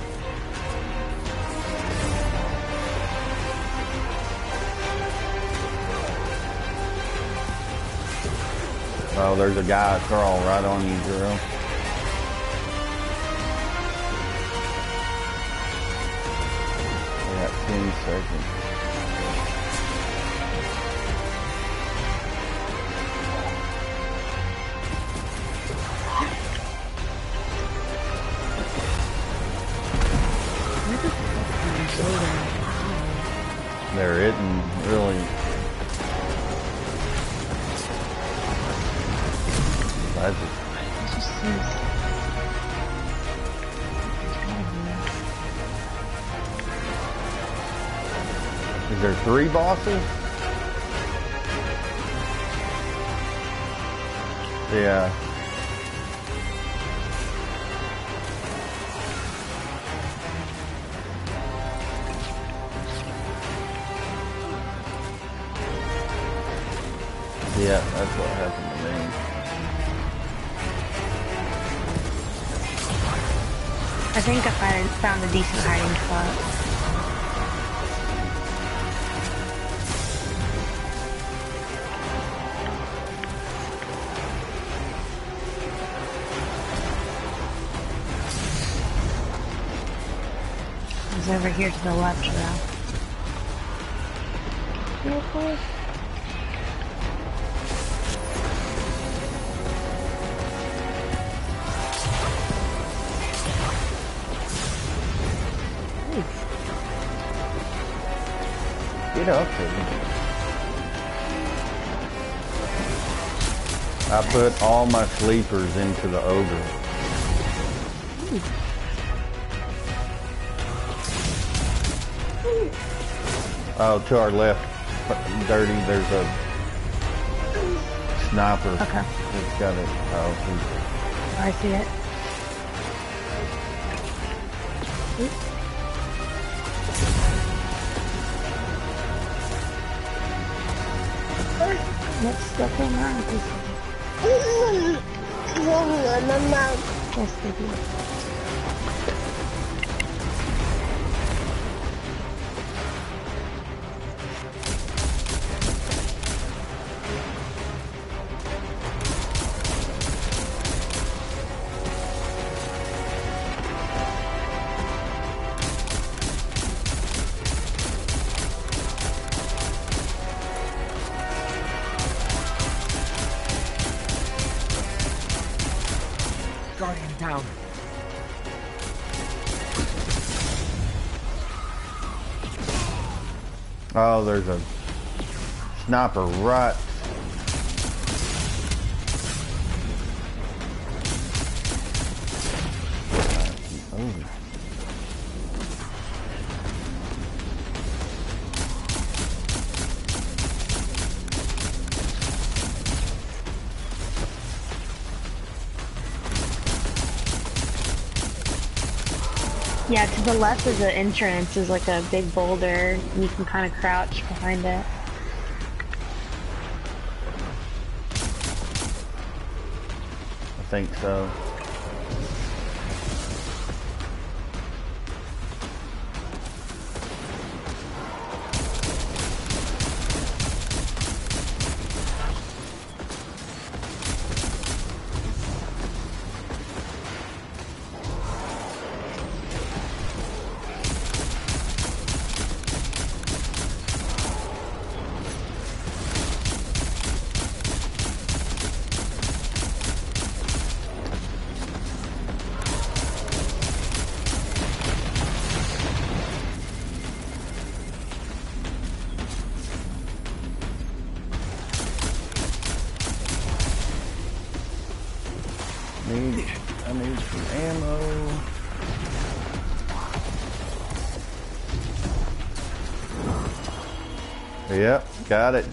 S2: Oh, there's a guy crawling right on you, girl. We got 10 seconds. There isn't really. Is there 3 bosses? Yeah. Yeah, that's what happened to me.
S6: I think I found a decent hiding spot. It's over here to the left, though. Real quick.
S2: Get up there. I put all my sleepers into the ogre. Oh, to our left, Dirty, there's a sniper.
S6: Okay.
S2: It's got it. Oh,
S6: I see it. Let's step in on this. Yes, baby.
S3: Guardian down.
S2: Oh, there's a sniper right. Oh.
S6: Yeah, to the left of the entrance is like a big boulder. You can kind of crouch behind it.
S2: I think so. I need some ammo. Yep, got it.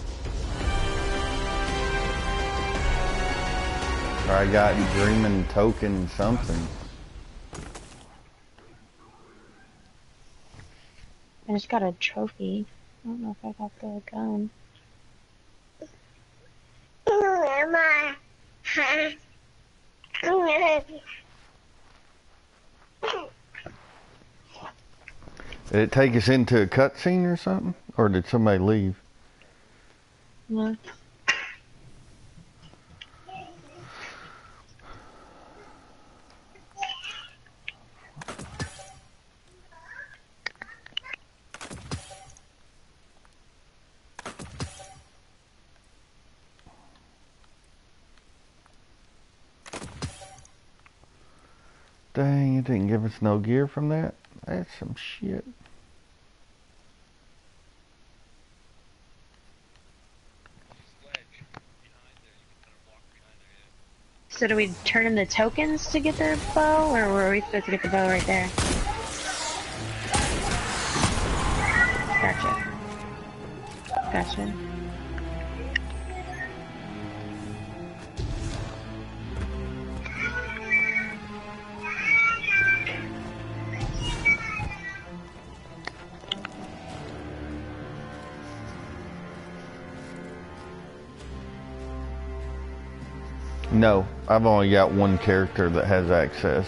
S2: I got Dreaming Token something.
S6: I just got a trophy. I don't know if I got the gun.
S2: Did it take us into a cutscene or something? Or did somebody leave?
S6: No.
S2: Dang, it didn't give us no gear from that. That's some shit.
S6: So do we turn in the tokens to get the bow, or were we supposed to get the bow right there? Gotcha. Gotcha.
S2: No, I've only got one character that has access.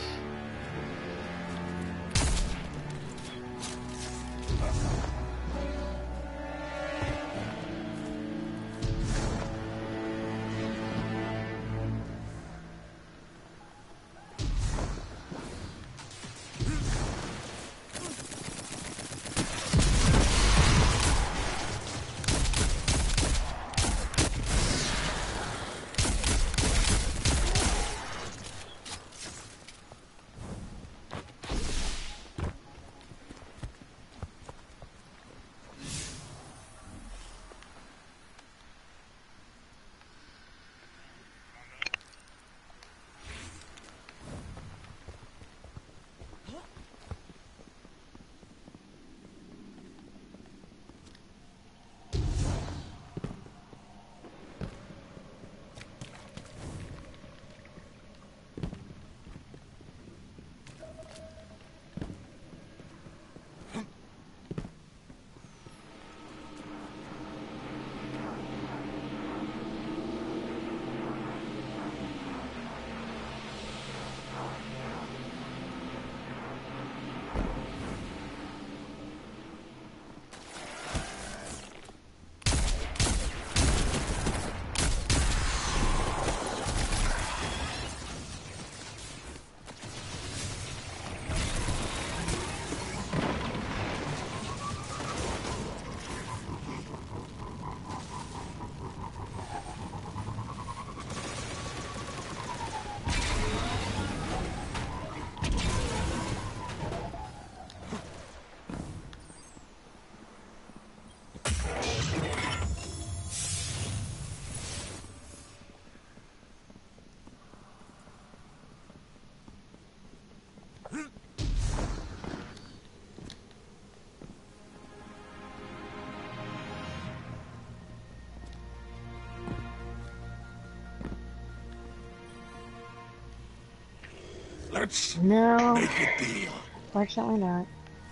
S7: Let's
S6: No.
S7: make a deal.
S6: Fortunately not.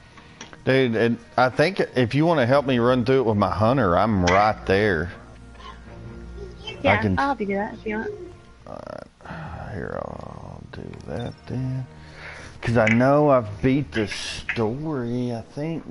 S2: Dude, and I think if you want to help me run through it with my hunter, I'm right there.
S6: Yeah,
S2: can...
S6: I'll help you do that if you want.
S2: Here, I'll do that then. Because I know I've beat the story, I think.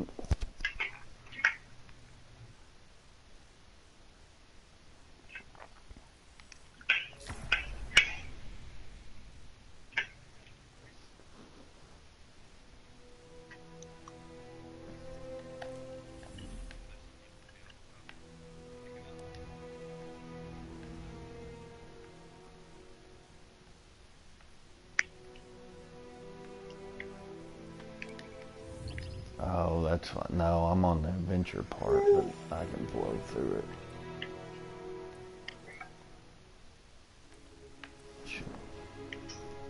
S2: Oh, that's fine. No, I'm on the adventure part, but I can blow through it. Sure.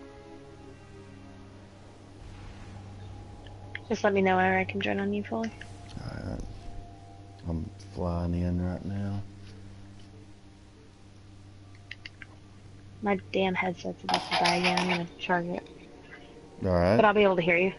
S6: Just let me know whenever I can join on you fully.
S2: Alright. I'm flying in right now.
S6: My damn headset's about to die again. I'm gonna charge it.
S2: Alright.
S6: But I'll be able to hear you.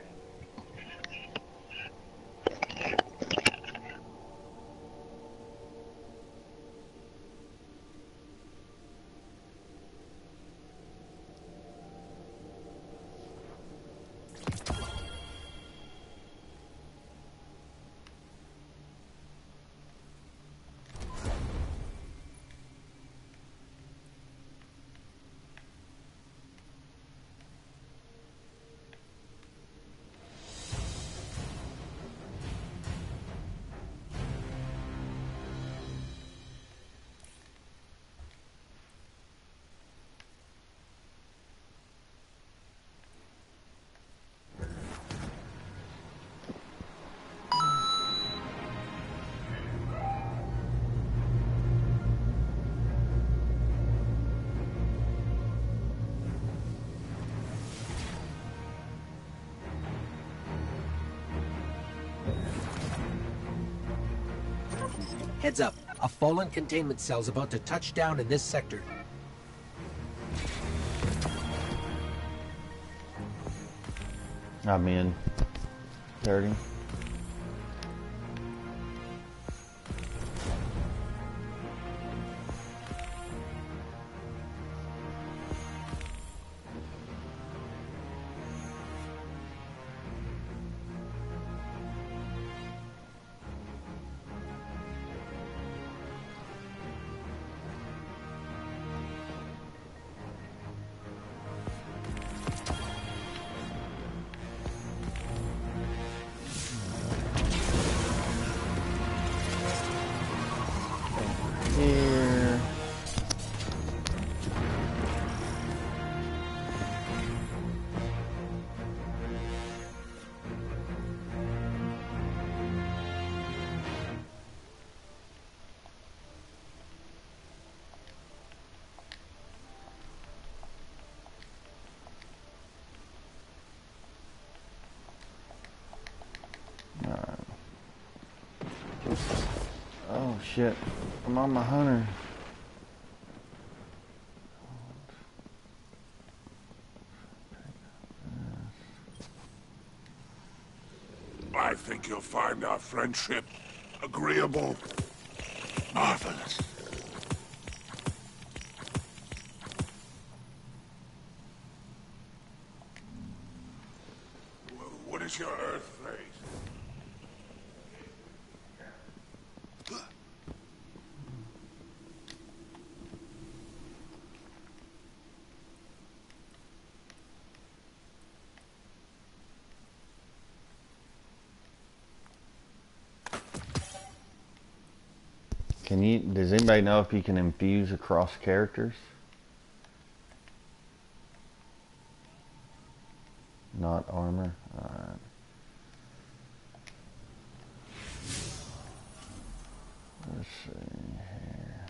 S3: Heads up. A fallen containment cell's about to touch down in this sector.
S2: I'm in. 30. Here. Oh shit, I'm on my hunter.
S10: I think you'll find our friendship agreeable. Marvelous. What is your Earth race?
S2: Does anybody know if you can infuse across characters? Not armor? Alright. Let's see here.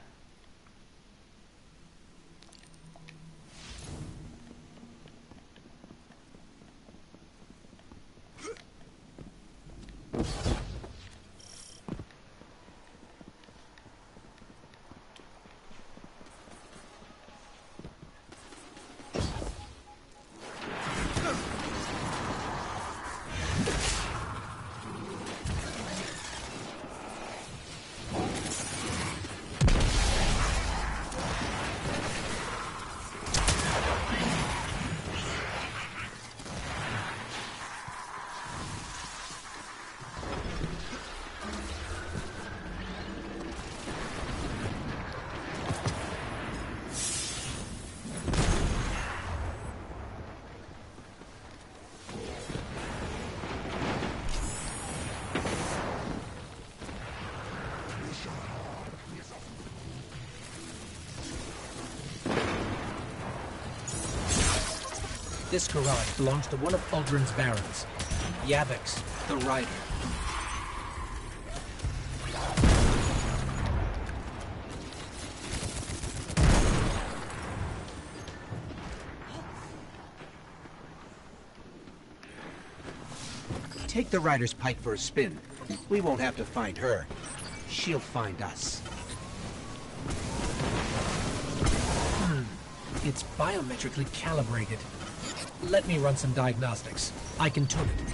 S3: This garage belongs to one of Uldren's barons, Yavix, the Rider. Take the rider's pike for a spin. We won't have to find her. She'll find us. It's biometrically calibrated. Let me run some diagnostics. I can tune it.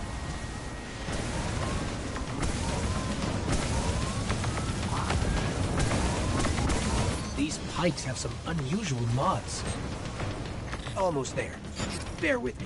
S3: These pikes have some unusual mods. Almost there. Bear with me.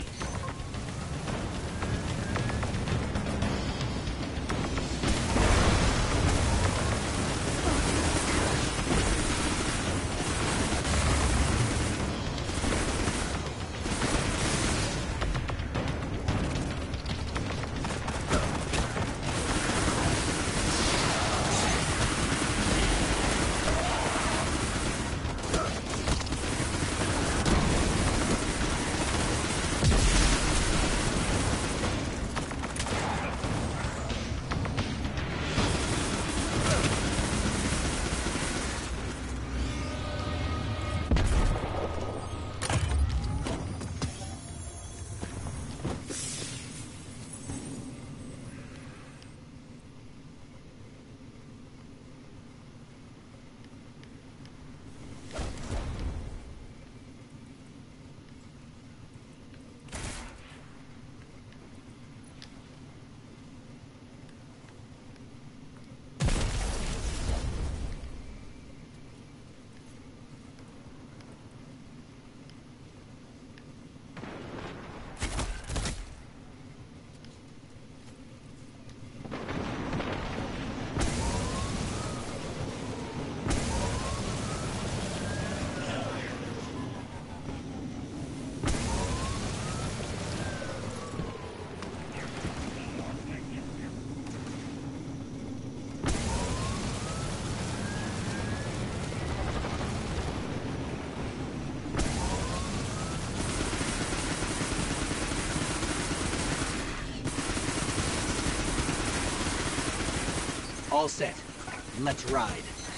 S3: All set. Let's ride.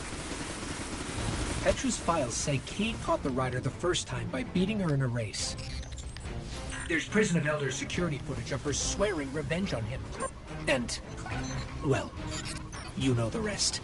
S3: Petra's files say Kate caught the rider the first time by beating her in a race. There's Prison of Elders security footage of her swearing revenge on him. And, well, you know the rest.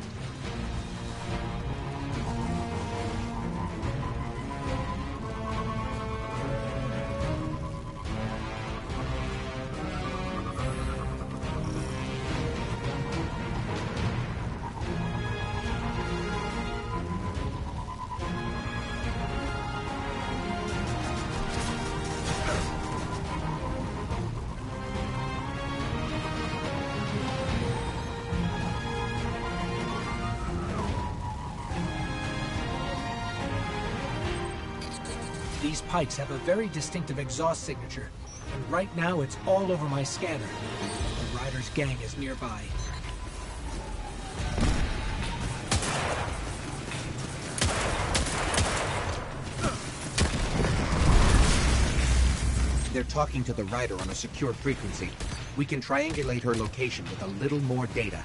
S3: These pikes have a very distinctive exhaust signature, and right now it's all over my scanner. The rider's gang is nearby. They're talking to the rider on a secure frequency. We can triangulate her location with a little more data.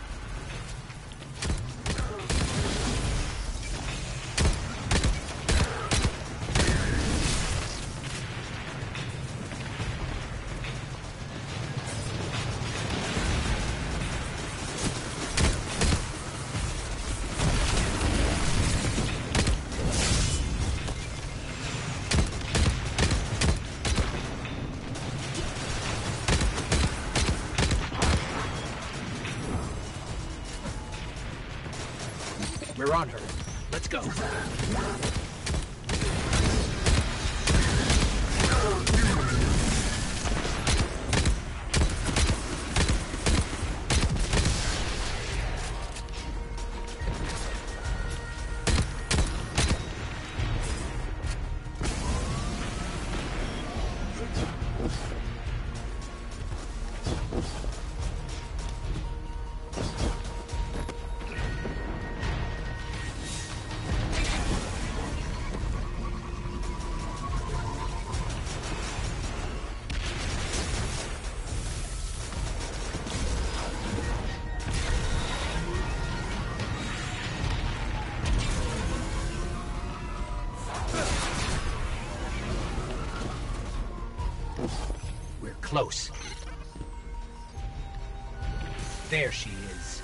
S3: We're on her. Let's go. We're close. There she is.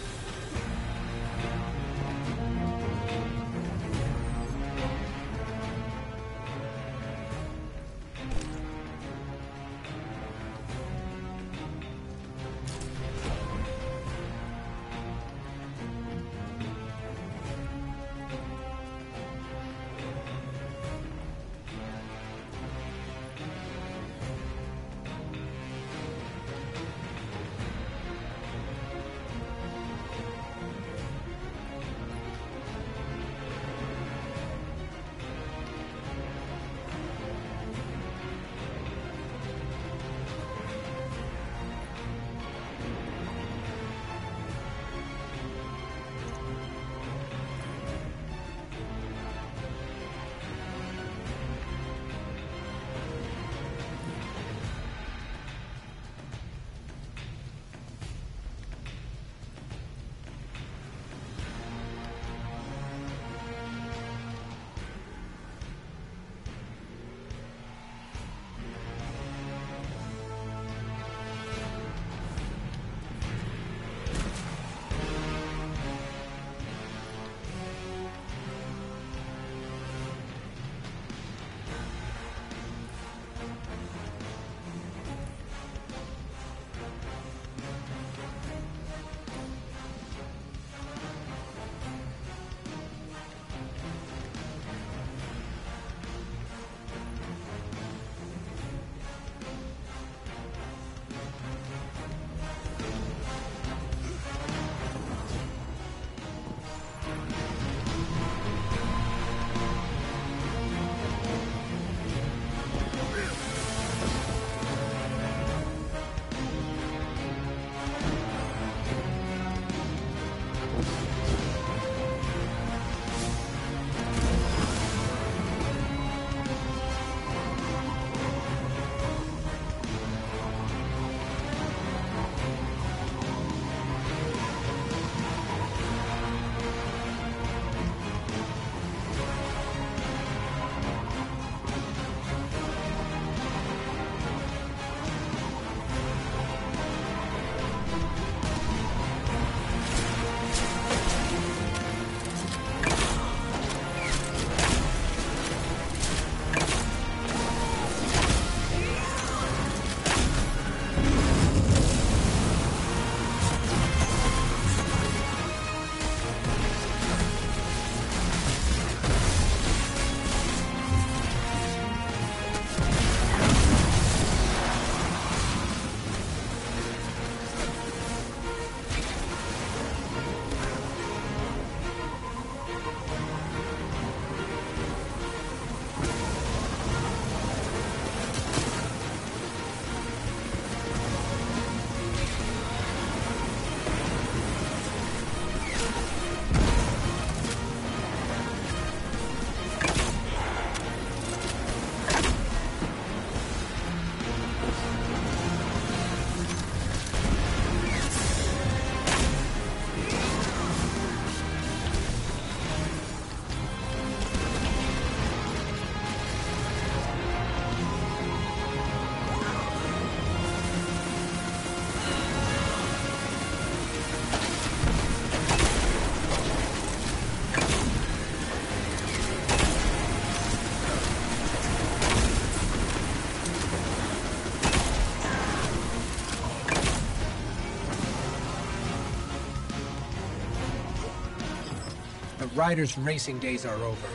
S3: Ryder's racing days are over.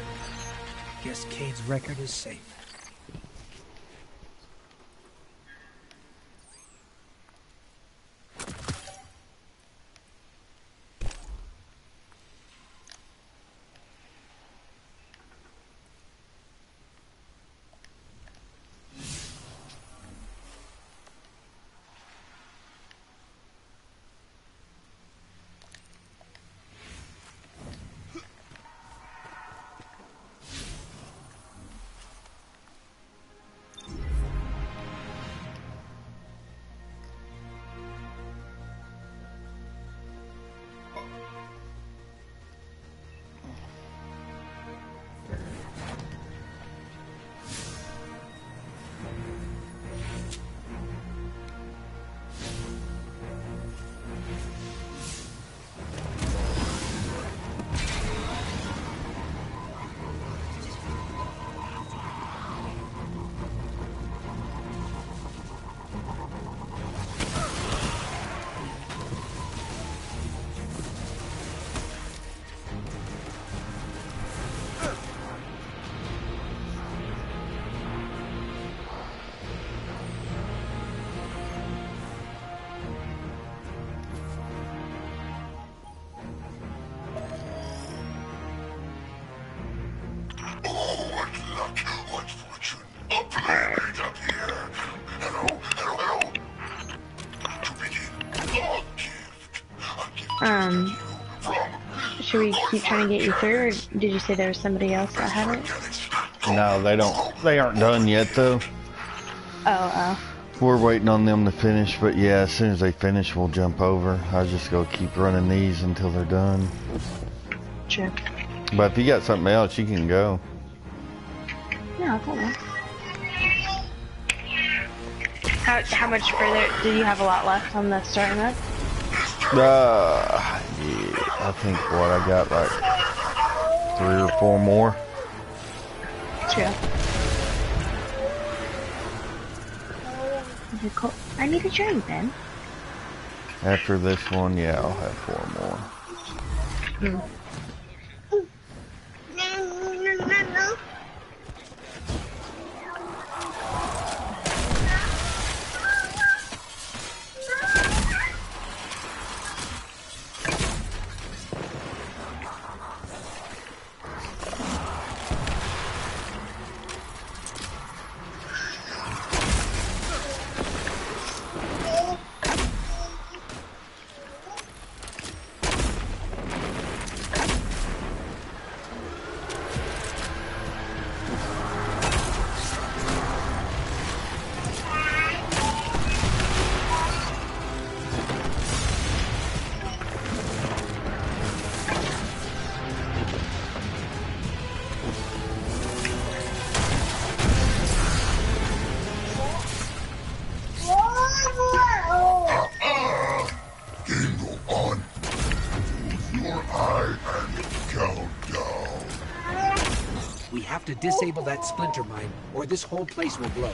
S3: Guess Cade's record is safe.
S6: Should we keep trying to get you through, or did you say there was somebody else that had it?
S2: No, they aren't done yet though.
S6: Oh.
S2: We're waiting on them to finish, but yeah, as soon as they finish, we'll jump over. I just go keep running these until they're done.
S6: True.
S2: But if you got something else, you can go.
S6: No, I don't know. How much further? Do you have a lot left on the story mode?
S2: Yeah, I think what I got like 3 or 4 more.
S6: True. Cool. I need a drink then.
S2: After this one, yeah, I'll have 4 more.
S3: To disable that splinter mine, or this whole place will blow.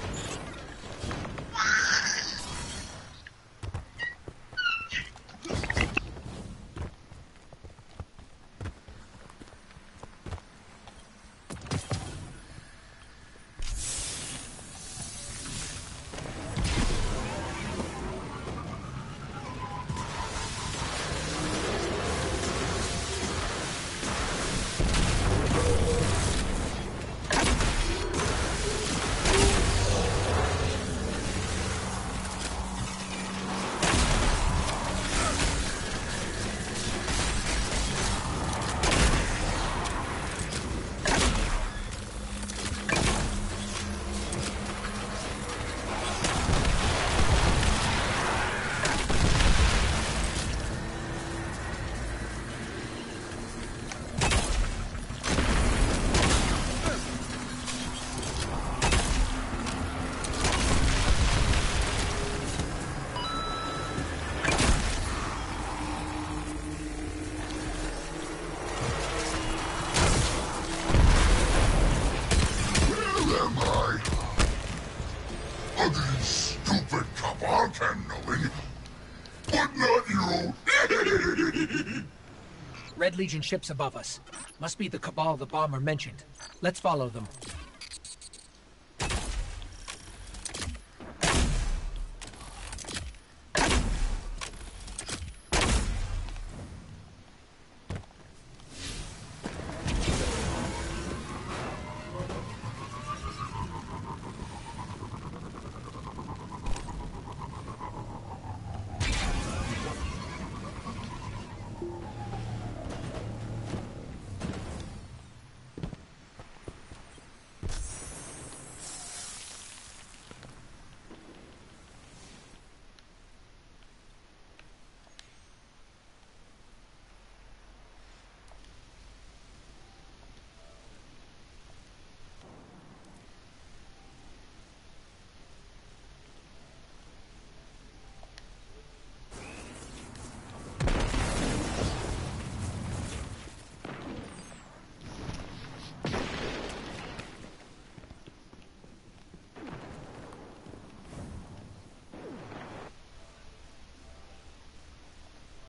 S3: Red Legion ships above us. Must be the Cabal the bomber mentioned. Let's follow them.